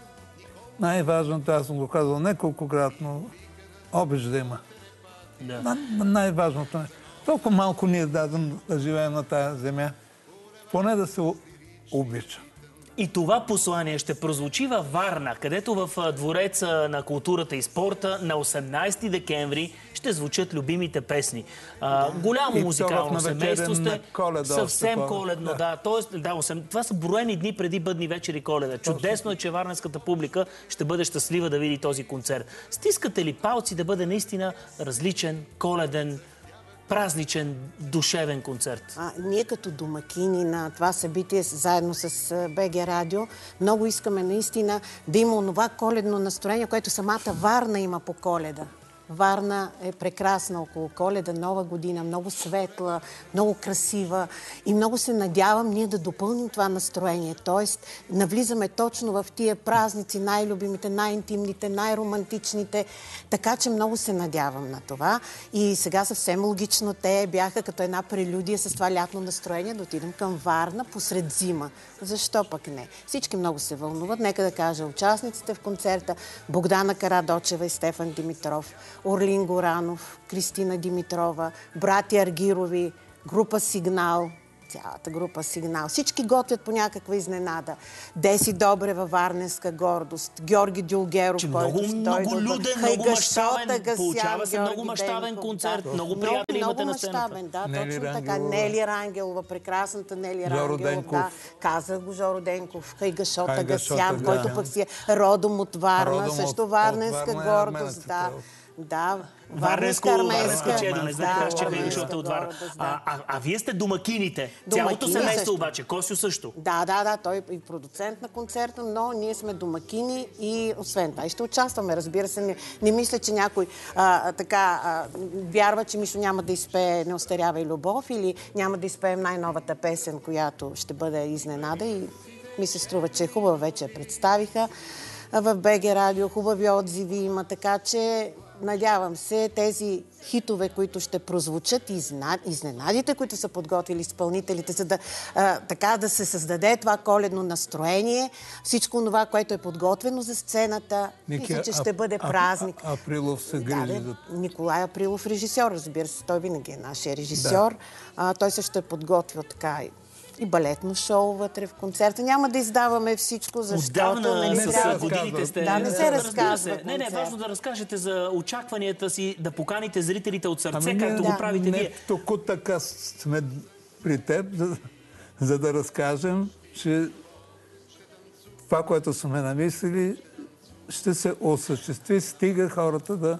Най-важното, аз съм го казал неколкократно, обич да има. Да. На- Най-важното е. Толкова малко ние дадем да живеем на тази земя, поне да се о- обичам. И това послание ще прозвучи във Варна, където в а, Двореца на културата и спорта на осемнайсети декември ще звучат любимите песни. А, голямо И то музикално в навечерен семейство сте. на Коледа Съвсем още по- коледно, да. да. Тоест, да, осем... Това са броени дни преди Бъдни вечери Коледа. Чудесно е, че варненската публика ще бъде щастлива да види този концерт. Стискате ли палци да бъде наистина различен, коледен, празничен, душевен концерт? А, ние като домакини на това събитие заедно с а, БГ Радио много искаме наистина да има онова коледно настроение, което самата Варна има по Коледа. Варна е прекрасна около Коледа, Нова година, много светла, много красива и много се надявам ние да допълним това настроение. Тоест, навлизаме точно в тия празници, най-любимите, най-интимните, най-романтичните, така че много се надявам на това. И сега съвсем логично те бяха като една прелюдия с това лятно настроение да отидем към Варна посред зима. Защо пък не? Всички много се вълнуват. Нека да кажа участниците в концерта: Богдана Карадочева и Стефан Димитров, Орлин Горанов, Кристина Димитрова, братя Аргирови, група Сигнал, цялата група Сигнал. Всички готвят по някаква изненада. Деси Добрева, Варненска гордост, Георги Дюлгеров, Че който много, ще много дойде от- люден, Хай много Гашота мащабен. Гасян, Получава се много Георги мащабен Денков, концерт. да. Много приятели имате на сцената. мащабен, да, Нели точно така. Рангелова. Нели Рангелова, прекрасната Нели Жоро Рангелова. Денков. Да, каза го Жоро Денков. Хай Гашота Хай Гашота Гасян, Гасян. който пък си е родом от Варна, Родом също от- Варненска от Варна е гордост. арменец, Да. такова. Да, Варненско, Варненска чедо, не знам да, как ще Варненска защото е от Варна. гордост, А, да. а, а вие сте домакините. Домакини Цялото семейство също. обаче. Косю също. Да, да, да, той е и продуцент на концерта, но ние сме домакини и освен това и ще участваме, разбира се. Не, не мисля, че някой а, така а, вярва, че Мишо няма да изпее "Не остарявай любов" или няма да изпеем най-новата песен, която ще бъде изненада, и ми се струва, че е хубава, вече я представиха в БГ Радио, хубави отзиви има, така че надявам се тези хитове, които ще прозвучат, и изненадите, които са подготвили изпълнителите, за да, а, така да се създаде това коледно настроение, всичко това, което е подготвено за сцената, Ники, мисля, че ще а- бъде а- празник. а- Априлов се Да, грижи бе, за... Николай Априлов, режисьор, разбира се, той винаги е нашия режисьор. А, той също е подготвил така и и балетно шоу вътре в концерта. Няма да издаваме всичко, защото... Отдавна нали, с трябва- годините сте... Да, не се Разбира разказва Не, не, е важно да разкажете за очакванията си, да поканите зрителите от сърце, Ами както ние го правите не вие. току така сме при теб, за, за да разкажем, че това, което сме намислили, ще се осъществи, стига хората да,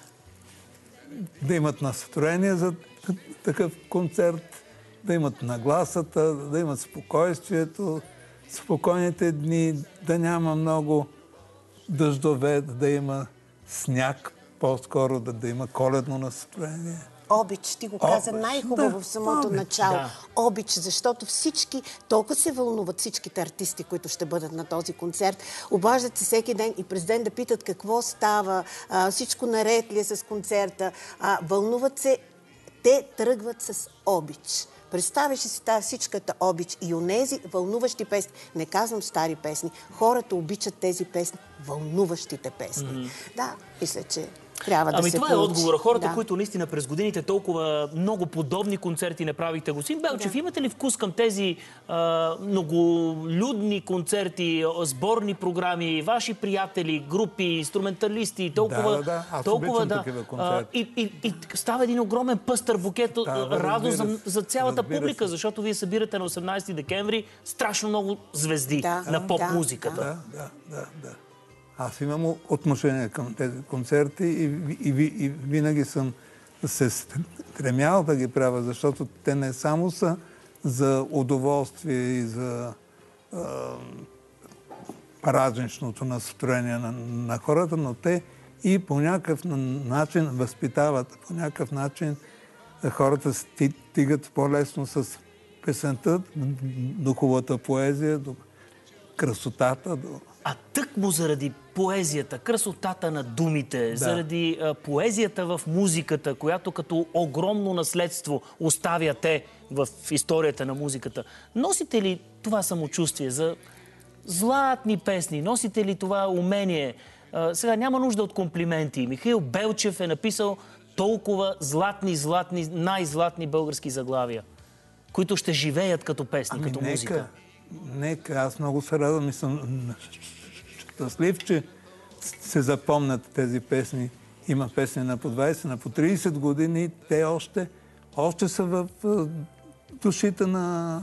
да имат настроение за такъв концерт, да имат нагласата, да имат спокойствието, спокойните дни, да няма много дъждове, да има сняг, по-скоро да, да има коледно настроение. Обич, ти го каза Обич, най-хубаво да, в самото обич, начало. да. Обич, защото всички толкова се вълнуват, всичките артисти, които ще бъдат на този концерт. Обаждат се всеки ден и през ден да питат какво става, а, всичко наред ли е с концерта. А, вълнуват се, те тръгват с обич. Представяш си тази всичката обич и онези вълнуващи песни. Не казвам стари песни. Хората обичат тези песни, вълнуващите песни. Mm-hmm. Да, мисля, че трябва да ами се това получи. е отговора. Хората, Да. които наистина през годините толкова много подобни концерти направихте. Господин Белчев, да. имате ли вкус към тези а, многолюдни концерти, сборни програми, ваши приятели, групи, инструменталисти, толкова... Да, да, да. Аз толкова, обичам да, такива а, концерти. и, и, и става един огромен пъстър букет, Да, бе, радост за, разбира се. за цялата Разбира публика, се. защото вие събирате на осемнайсети декември страшно много звезди Да, на да, поп-музиката. Да, да, да, да. Аз имам отношение към тези концерти и, и, и, и винаги съм се стремял да ги правя, защото те не само са за удоволствие и за е, празничното настроение на, на хората, но те и по някакъв начин възпитават, по някакъв начин хората стигат по-лесно с песента, до хубавата поезия, до красотата. До... А тъкмо заради поезията, красотата на думите, да. заради а, поезията в музиката, която като огромно наследство оставяте в историята на музиката, носите ли това самочувствие за златни песни? Носите ли това умение? А, сега няма нужда от комплименти. Михаил Белчев е написал толкова златни, златни, най-златни български заглавия, които ще живеят като песни, ами като музика. Нека, нека, аз много се радвам и съм щастлив, че се запомнят тези песни. Има песни на по двайсет, на по трийсет години. Те още, още са в душите на,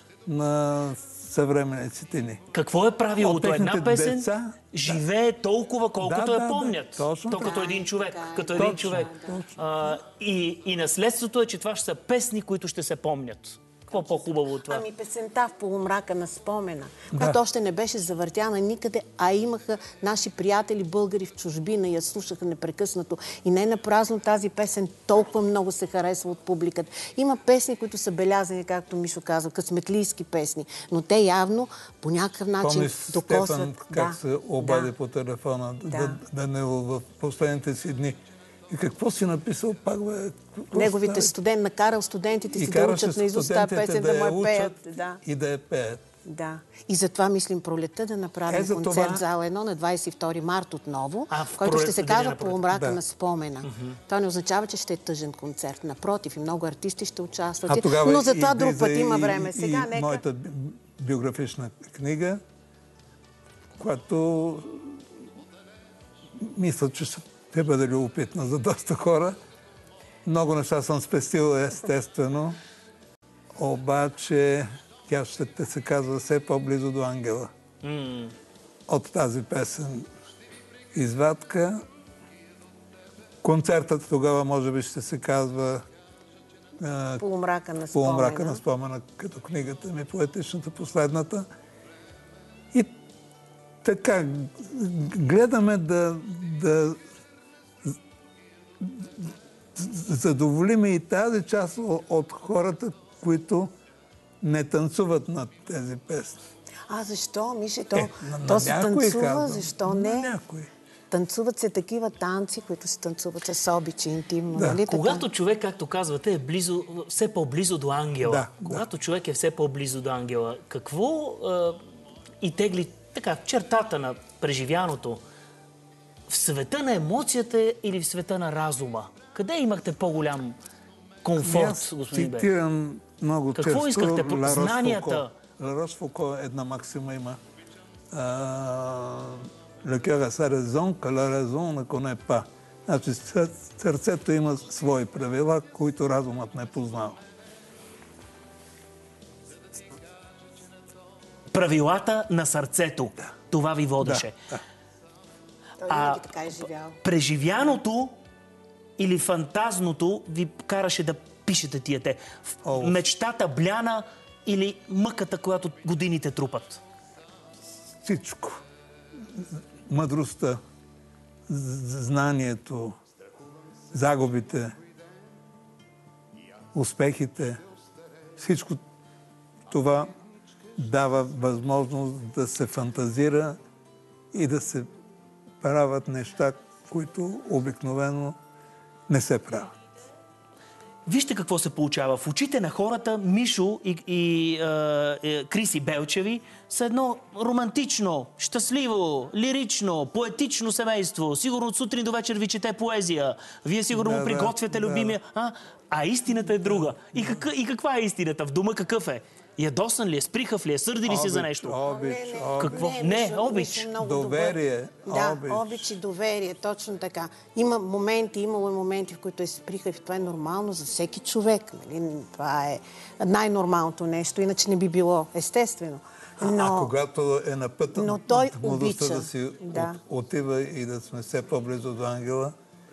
на съвременниците ни. Какво е правилото? Една песен деца, живее да. толкова, колкото да, я да, помнят. Да, точно, То като да. един човек. Да, като точно, един човек. Да. А, и, и наследството е, че това ще са песни, които ще се помнят. Какво по-хубаво от това? Ами песента в полумрака на спомена, да. която още не беше завъртяна никъде, а имаха наши приятели българи в чужбина и я слушаха непрекъснато. И не напразно тази песен толкова много се харесва от публиката. Има песни, които са белязани, както Мишо казва, късметлийски песни, но те явно по някакъв начин Помниш докосват. Стефан как да. се обади да. по телефона да. Данило в последните си дни. И какво си написал пак, бе? Неговите студент, накарал студентите си да учат на изуста песен, да, да му пеят. Да. И да я пеят. Да. И затова мислим пролета да направим е, концерт това... в зала едно на двайсет и втори март отново, а, който ще се казва на Полумрака да. на спомена. Mm-hmm. Това не означава, че ще е тъжен концерт. Напротив, и много артисти ще участват. А тогава но за това и, друг път и, има време. Сега и нека... моята биографична книга, която мисля, че ще бъде любопитна за доста хора. Много неща съм спестил, естествено. Обаче тя ще те се казва все по-близо до ангела. Mm. От тази песен извадка. Концертът тогава може би ще се казва а, Полумрака на спомена. Полумрака на спомена, като книгата ми, поетичната, последната. И така, гледаме да, да задоволиме и тази част от хората, които не танцуват над тези песни. А защо, Мише? То, е, на, то на се танцува, казвам, защо не? На някой. Танцуват се такива танци, които се танцуват с обичи, интимно. Да. Нали, Когато така? човек, както казвате, е близо, все по-близо до ангела, да, когато да. човек е все по-близо до ангела, какво а, и тегли така чертата на преживяното в света на емоцията или в света на разума? Къде имахте по-голям комфорт, господин Бе? Цитирам много Какво често искахте? Знанията? Ларош Фуко една максима има. Le cœur a sa raison, que la raison ne connaît pas. Значи сърцето има свои правила, които разумът не познава. Правилата на сърцето. Да. Това ви водеше. Да, да. Той а така е живял. Преживяното или фантазното ви караше да пишете тия те? О. Мечтата бляна или мъката, която годините трупат? Всичко. Мъдростта, знанието, загубите, успехите, всичко това дава възможност да се фантазира и да се правят неща, които обикновено не се правят. Вижте какво се получава. В очите на хората Мишо и, и е, Криси Белчеви са едно романтично, щастливо, лирично, поетично семейство. Сигурно от сутрин до вечер ви чете поезия. Вие сигурно да, му приготвяте да, любимия. Да. А? а истината е друга. И, как, и каква е истината? В дома какъв е? Ядосан ли е? Сприхав ли е? Сърди ли се за нещо? Обич, не, не, обич. Какво? Не, Не, Мишо, обич. Мишо е много Доверие. добър. Да, обич. обич и доверие, точно така. Има моменти, имало е моменти, в които е сприха и това е нормално за всеки човек. Нали? Това е най-нормалното нещо, иначе не би било естествено. Но... А когато е на пътя Но той младостта обича. да си Да. от, отива и да сме все по-близо до ангела,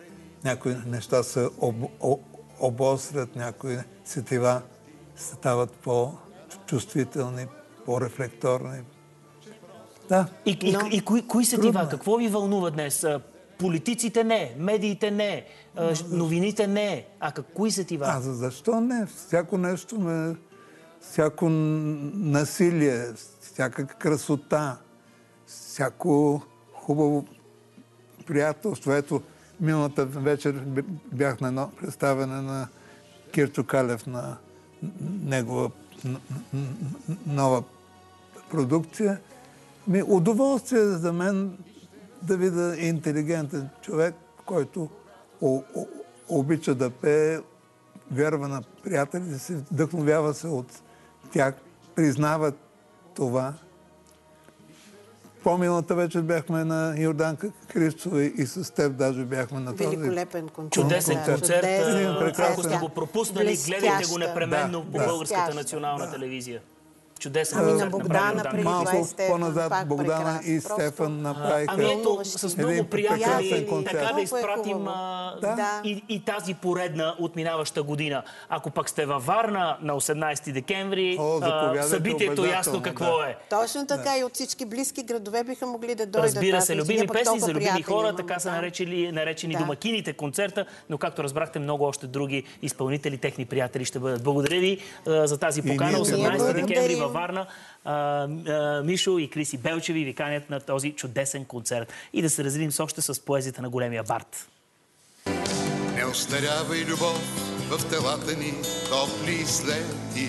някои неща се об, об, обострят, някои сетива стават по-чувствителни, по-рефлекторни. Да. И, и, и, и кои, кои сетива? Какво ви вълнува днес? Политиците не, медиите не, новините не. А кои сетива? А защо не? Всяко нещо ме... Всяко насилие, всяка красота, всяко хубаво приятелство. Ето, миналата вечер бях на едно представяне на Кирчо Калев на негова нова продукция. Ми удоволствие за мен да видя интелигентен човек, който о, о, обича да пее, вярва на приятелите си, вдъхновява се от тях, признава това. По-миналата вечер бяхме на Йорданка Христова и с теб даже бяхме на този... Великолепен концерт. Чудесен да. концерт. Чудесен, ако сте го пропуснали, гледайте го непременно да, по да. Българската национална да. телевизия. Чудесен ами концерт. на Богдана преди това и Стефан. По-назад Богдана и Стефан направиха... Ами ето, с много приятели, така да изпратим а, да. и, и тази поредна отминаваща година. Ако пък сте във Варна на осемнайсети декември, О, а, събитието ясно какво да. е. Точно така да. И от всички близки градове биха могли да дойдат. Разбира се, любими песни за любими хора, имам, така са да. наречени, наречени да. домакините концерта, но както разбрахте, много още други изпълнители, техни приятели ще бъдат. Благодаря ви а, за тази покана. осемнайсети декември във Варна. А, а, Мишо и Криси Белчеви ви канят на този чудесен концерт. И да се разделим с още с поезията на големия Барт. Не остарявай любов в телата ни, топли слети.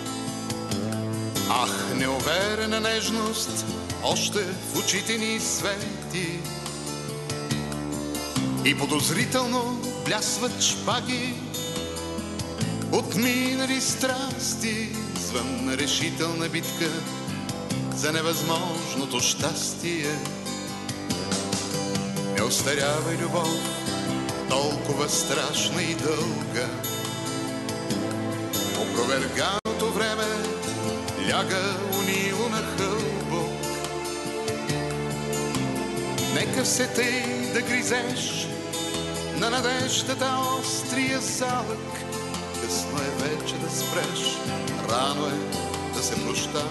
Ах, неуверена нежност, още в очите ни свети. И подозрително блясват шпаги от минали страсти, звън решителна битка за невъзможното щастие. Не остарявай любов, толкова страшна и дълга. Опроверганото време ляга унило на хълбок. Нека се тъй да гризеш на надеждата острия залък. Късно е вече да спреш, рано е да се прощаваш.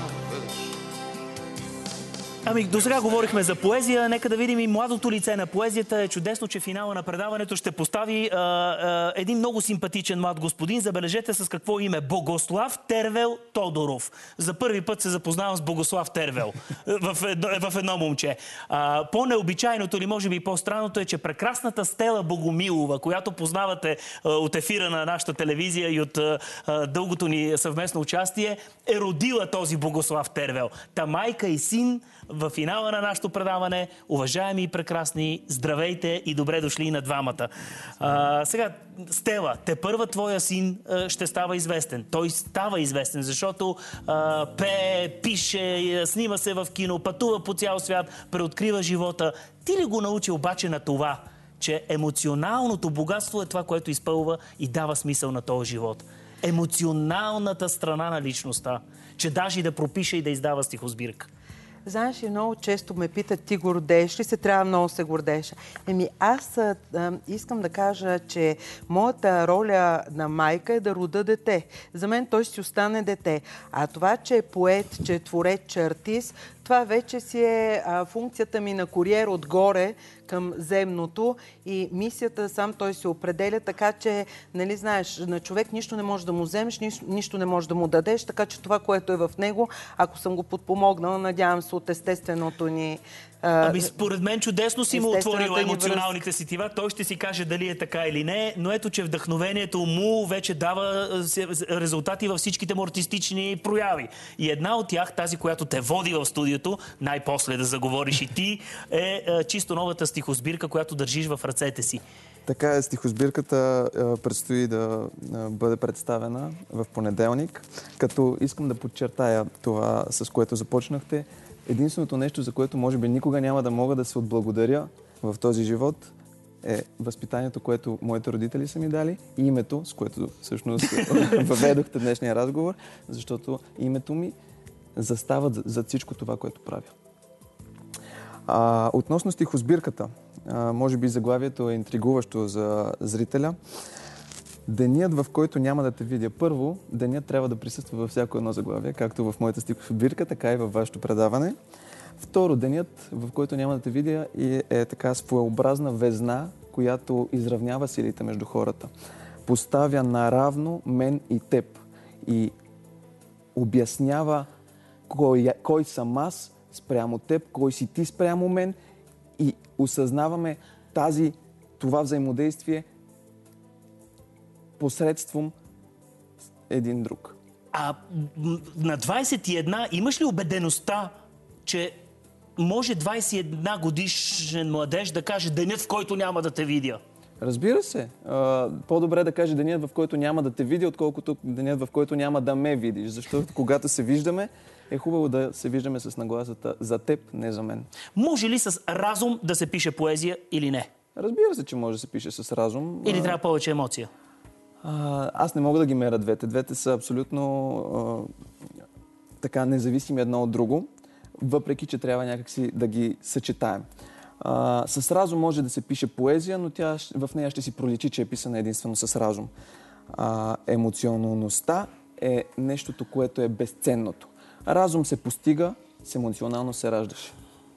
Ами, до сега говорихме за поезия. Нека да видим и младото лице на поезията. Е чудесно, че финала на предаването ще постави а, а, един много симпатичен млад господин. Забележете с какво име. Богослав Тервел Тодоров. За първи път се запознавам с Богослав Тервел в едно, в едно момче. А, по-необичайното или може би по-странното е, че прекрасната Стела Богомилова, която познавате а, от ефира на нашата телевизия и от а, а, дългото ни съвместно участие, е родила този Богослав Тервел. Та майка и син в финала на нашето предаване. Уважаеми и прекрасни, здравейте и добре дошли на двамата. А, сега, Стела, те първа твоя син а, ще става известен. Той става известен, защото а, пее, пише, снима се в кино, пътува по цял свят, преоткрива живота. Ти ли го научи обаче на това, че емоционалното богатство е това, което изпълва и дава смисъл на този живот? Емоционалната страна на личността, че даже и да пропише и да издава стихосбирка. Знаеш, и много често ме питат, ти гордееш ли се? Трябва много се гордееш. Еми, аз а, искам да кажа, че моята роля на майка е да рода дете. За мен той си остане дете. А това, че е поет, че е творец, че е артист, това вече си е а, функцията ми на куриер отгоре към земното и мисията сам той се определя, така че, нали знаеш, на човек нищо не може да му вземеш, нищо, нищо не може да му дадеш, така че това, което е в него, ако съм го подпомогнала, надявам се от естественото ни... Ами според мен чудесно си му отворила емоционалните сетива. Той ще си каже дали е така или не, но ето, че вдъхновението му вече дава резултати във всичките му артистични прояви. И една от тях, тази, която те води в студиото, най-после да заговориш и ти, е чисто новата стихосбирка, която държиш в ръцете си. Така е, стихосбирката предстои да бъде представена в понеделник, като искам да подчертая това, с което започнахте. Единственото нещо, за което може би никога няма да мога да се отблагодаря в този живот, е възпитанието, което моите родители са ми дали и името, с което всъщност въведохте днешния разговор, защото името ми застава зад всичко това, което правя. А, относно стихосбирката, а, може би заглавието е интригуващо за зрителя. Денят, в който няма да те видя. Първо, денят трябва да присъства във всяко едно заглавие, както в моята стихосбирка, така и във вашето предаване. Второ, денят, в който няма да те видя, е, е така своеобразна везна, която изравнява силите между хората. Поставя наравно мен и теб и обяснява кой, кой съм аз спрямо теб, кой си ти спрямо мен и осъзнаваме тази, това взаимодействие посредством един друг. А на двайсет и една имаш ли убедеността, че може двайсет и една годишен младеж да каже денят, в който няма да те видя? Разбира се. По-добре да каже денят, в който няма да те видя, отколкото денят, в който няма да ме видиш. Защото когато се виждаме, е хубаво да се виждаме с нагласата за теб, не за мен. Може ли с разум да се пише поезия или не? Разбира се, че може да се пише с разум. Или трябва повече емоция? А, аз не мога да ги меря двете. Двете са абсолютно а, така независими едно от друго, въпреки че трябва някакси да ги съчетаем. А, с разум може да се пише поезия, но тя в нея ще си проличи, че е писана единствено с разум. А, емоционалността е нещото, което е безценното. Разум се постига, с емоционално се раждаш.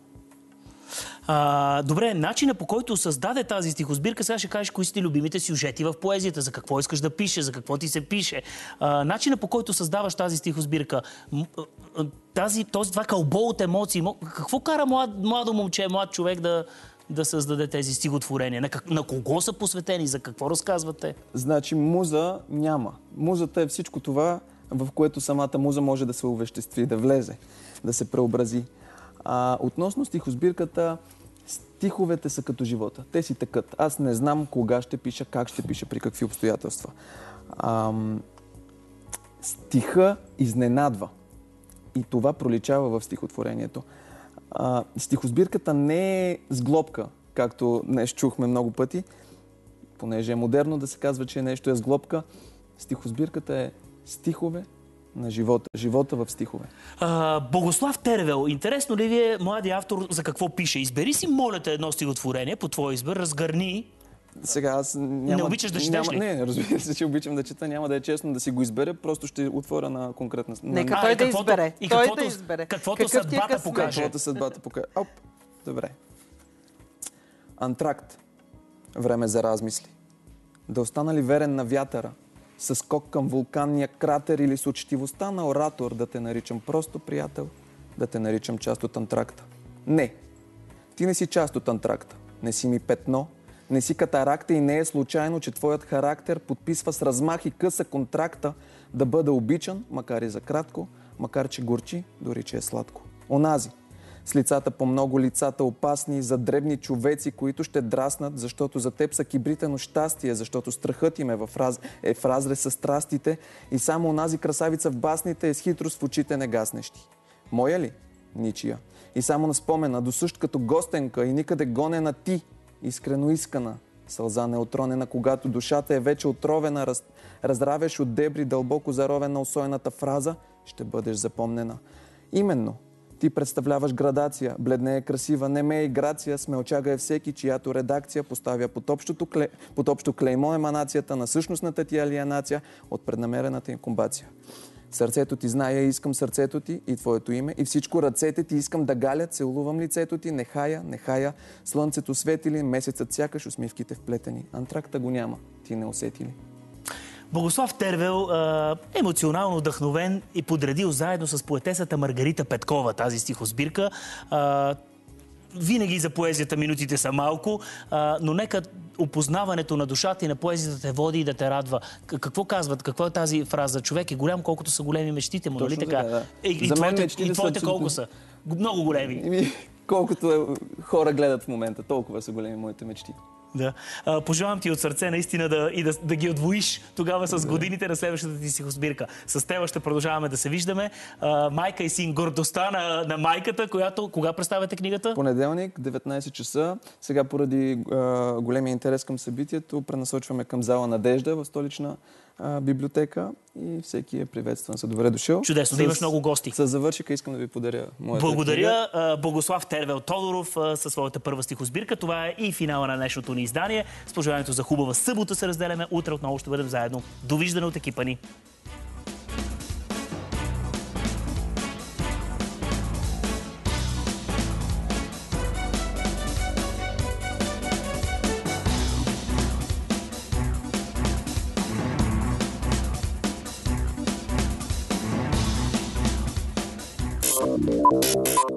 А, добре, начина по който създаде тази стихосбирка, сега ще кажеш кои са ти любимите сюжети в поезията, за какво искаш да пишеш, за какво ти се пише. А, начина по който създаваш тази стихосбирка, тази, този, това кълбо от емоции, какво кара млад, младо момче, млад човек да, да създаде тези стихотворения? На, как, на кого са посветени? За какво разказвате? Значи муза няма. Музата е всичко това, в което самата муза може да се увеществи, да влезе, да се преобрази. А, относно стихосбирката, стиховете са като живота. Те си текат. Аз не знам кога ще пиша, как ще пиша, при какви обстоятелства. А, стиха изненадва. И това проличава в стихотворението. А, стихосбирката не е сглобка, както днес чухме много пъти, понеже е модерно да се казва, че нещо е сглобка. Стихосбирката е стихове на живота. Живота в стихове. А, Богослав Тервел, интересно ли ви е младия автор за какво пише? Избери си, моля те, едно стихотворение по твой избор, разгърни. Сега аз няма... Не обичаш да четеш ли? Не, разбира се, че обичам да чета. Няма да е честно да си го избера, просто ще отворя на конкретна... Нека на... той а, да каквото, избере. И той каквото, да избере. Каквото Какъв съдбата покаже. Каквото съдбата покаже. Оп, добре. Антракт. Време за размисли. Да остана ли верен на вятъра, с скок към вулканния кратер или с учтивостта на оратор да те наричам просто приятел, да те наричам част от антракта? Не. Ти не си част от антракта. Не си ми петно, не си катаракта и не е случайно, че твоят характер подписва с размах и къса контракта да бъде обичан, макар и за кратко, макар че горчи, дори че е сладко. Онази, с лицата по много, лицата опасни, за дребни човеци, които ще драснат, защото за теб са кибритено щастие, защото страхът им е в, раз... е в разрез с страстите и само онази красавица в басните е с хитрост в очите негаснещи. Моя ли? Ничия. И само на спомена, досъщ като гостенка и никъде гонена ти, искрено искана, сълза неотронена, когато душата е вече отровена, раз... разравяш от дебри дълбоко заровена усойната фраза, ще бъдеш запомнена. Именно, ти представляваш градация, бледне е красива, не ме е и грация, смелчага е всеки, чиято редакция поставя под, общото кле... под общо клеймо еманацията на същностната ти алиенация от преднамерената инкумбация. Сърцето ти зная, искам сърцето ти и твоето име и всичко ръцете ти искам да галят, целувам лицето ти, нехая, нехая, слънцето свети ли, месецът сякаш, усмивките вплетени. Антракта го няма, ти не усети ли? Богослав Тервел, е емоционално вдъхновен и подредил заедно с поетесата Маргарита Петкова тази стихосбирка. Винаги за поезията минутите са малко, но нека опознаването на душата и на поезията те води и да те радва. Какво казват? Какво е тази фраза? Човек е голям, колкото са големи мечтите му, нали така? Да. И, и, твоите, и твоите абсолютно... колко са? Много големи. Ими, колкото е, хора гледат в момента, толкова са големи моите мечти. Да. А, пожелавам ти от сърце наистина да, и да, да ги отвоиш тогава с годините на следващата ти стихосбирка. С теб ще продължаваме да се виждаме. А, майка и син, гордостта на, на майката, която... Кога представяте книгата? Понеделник, деветнайсет часа. Сега поради а, големия интерес към събитието пренасочваме към зала Надежда в столична а, библиотека и всеки е приветстван. Са добре дошъл. Чудесно, с, да имаш много гости. С завършика искам да ви подаря моята Благодаря, книга. Богослав Тервел Тодоров със своята първа стихосбирка. Това е и финала на днешното ни издание. С пожеланието за хубава събота се разделяме. Утре отново ще бъдем заедно. Довиждане от екипа ни. Thank you.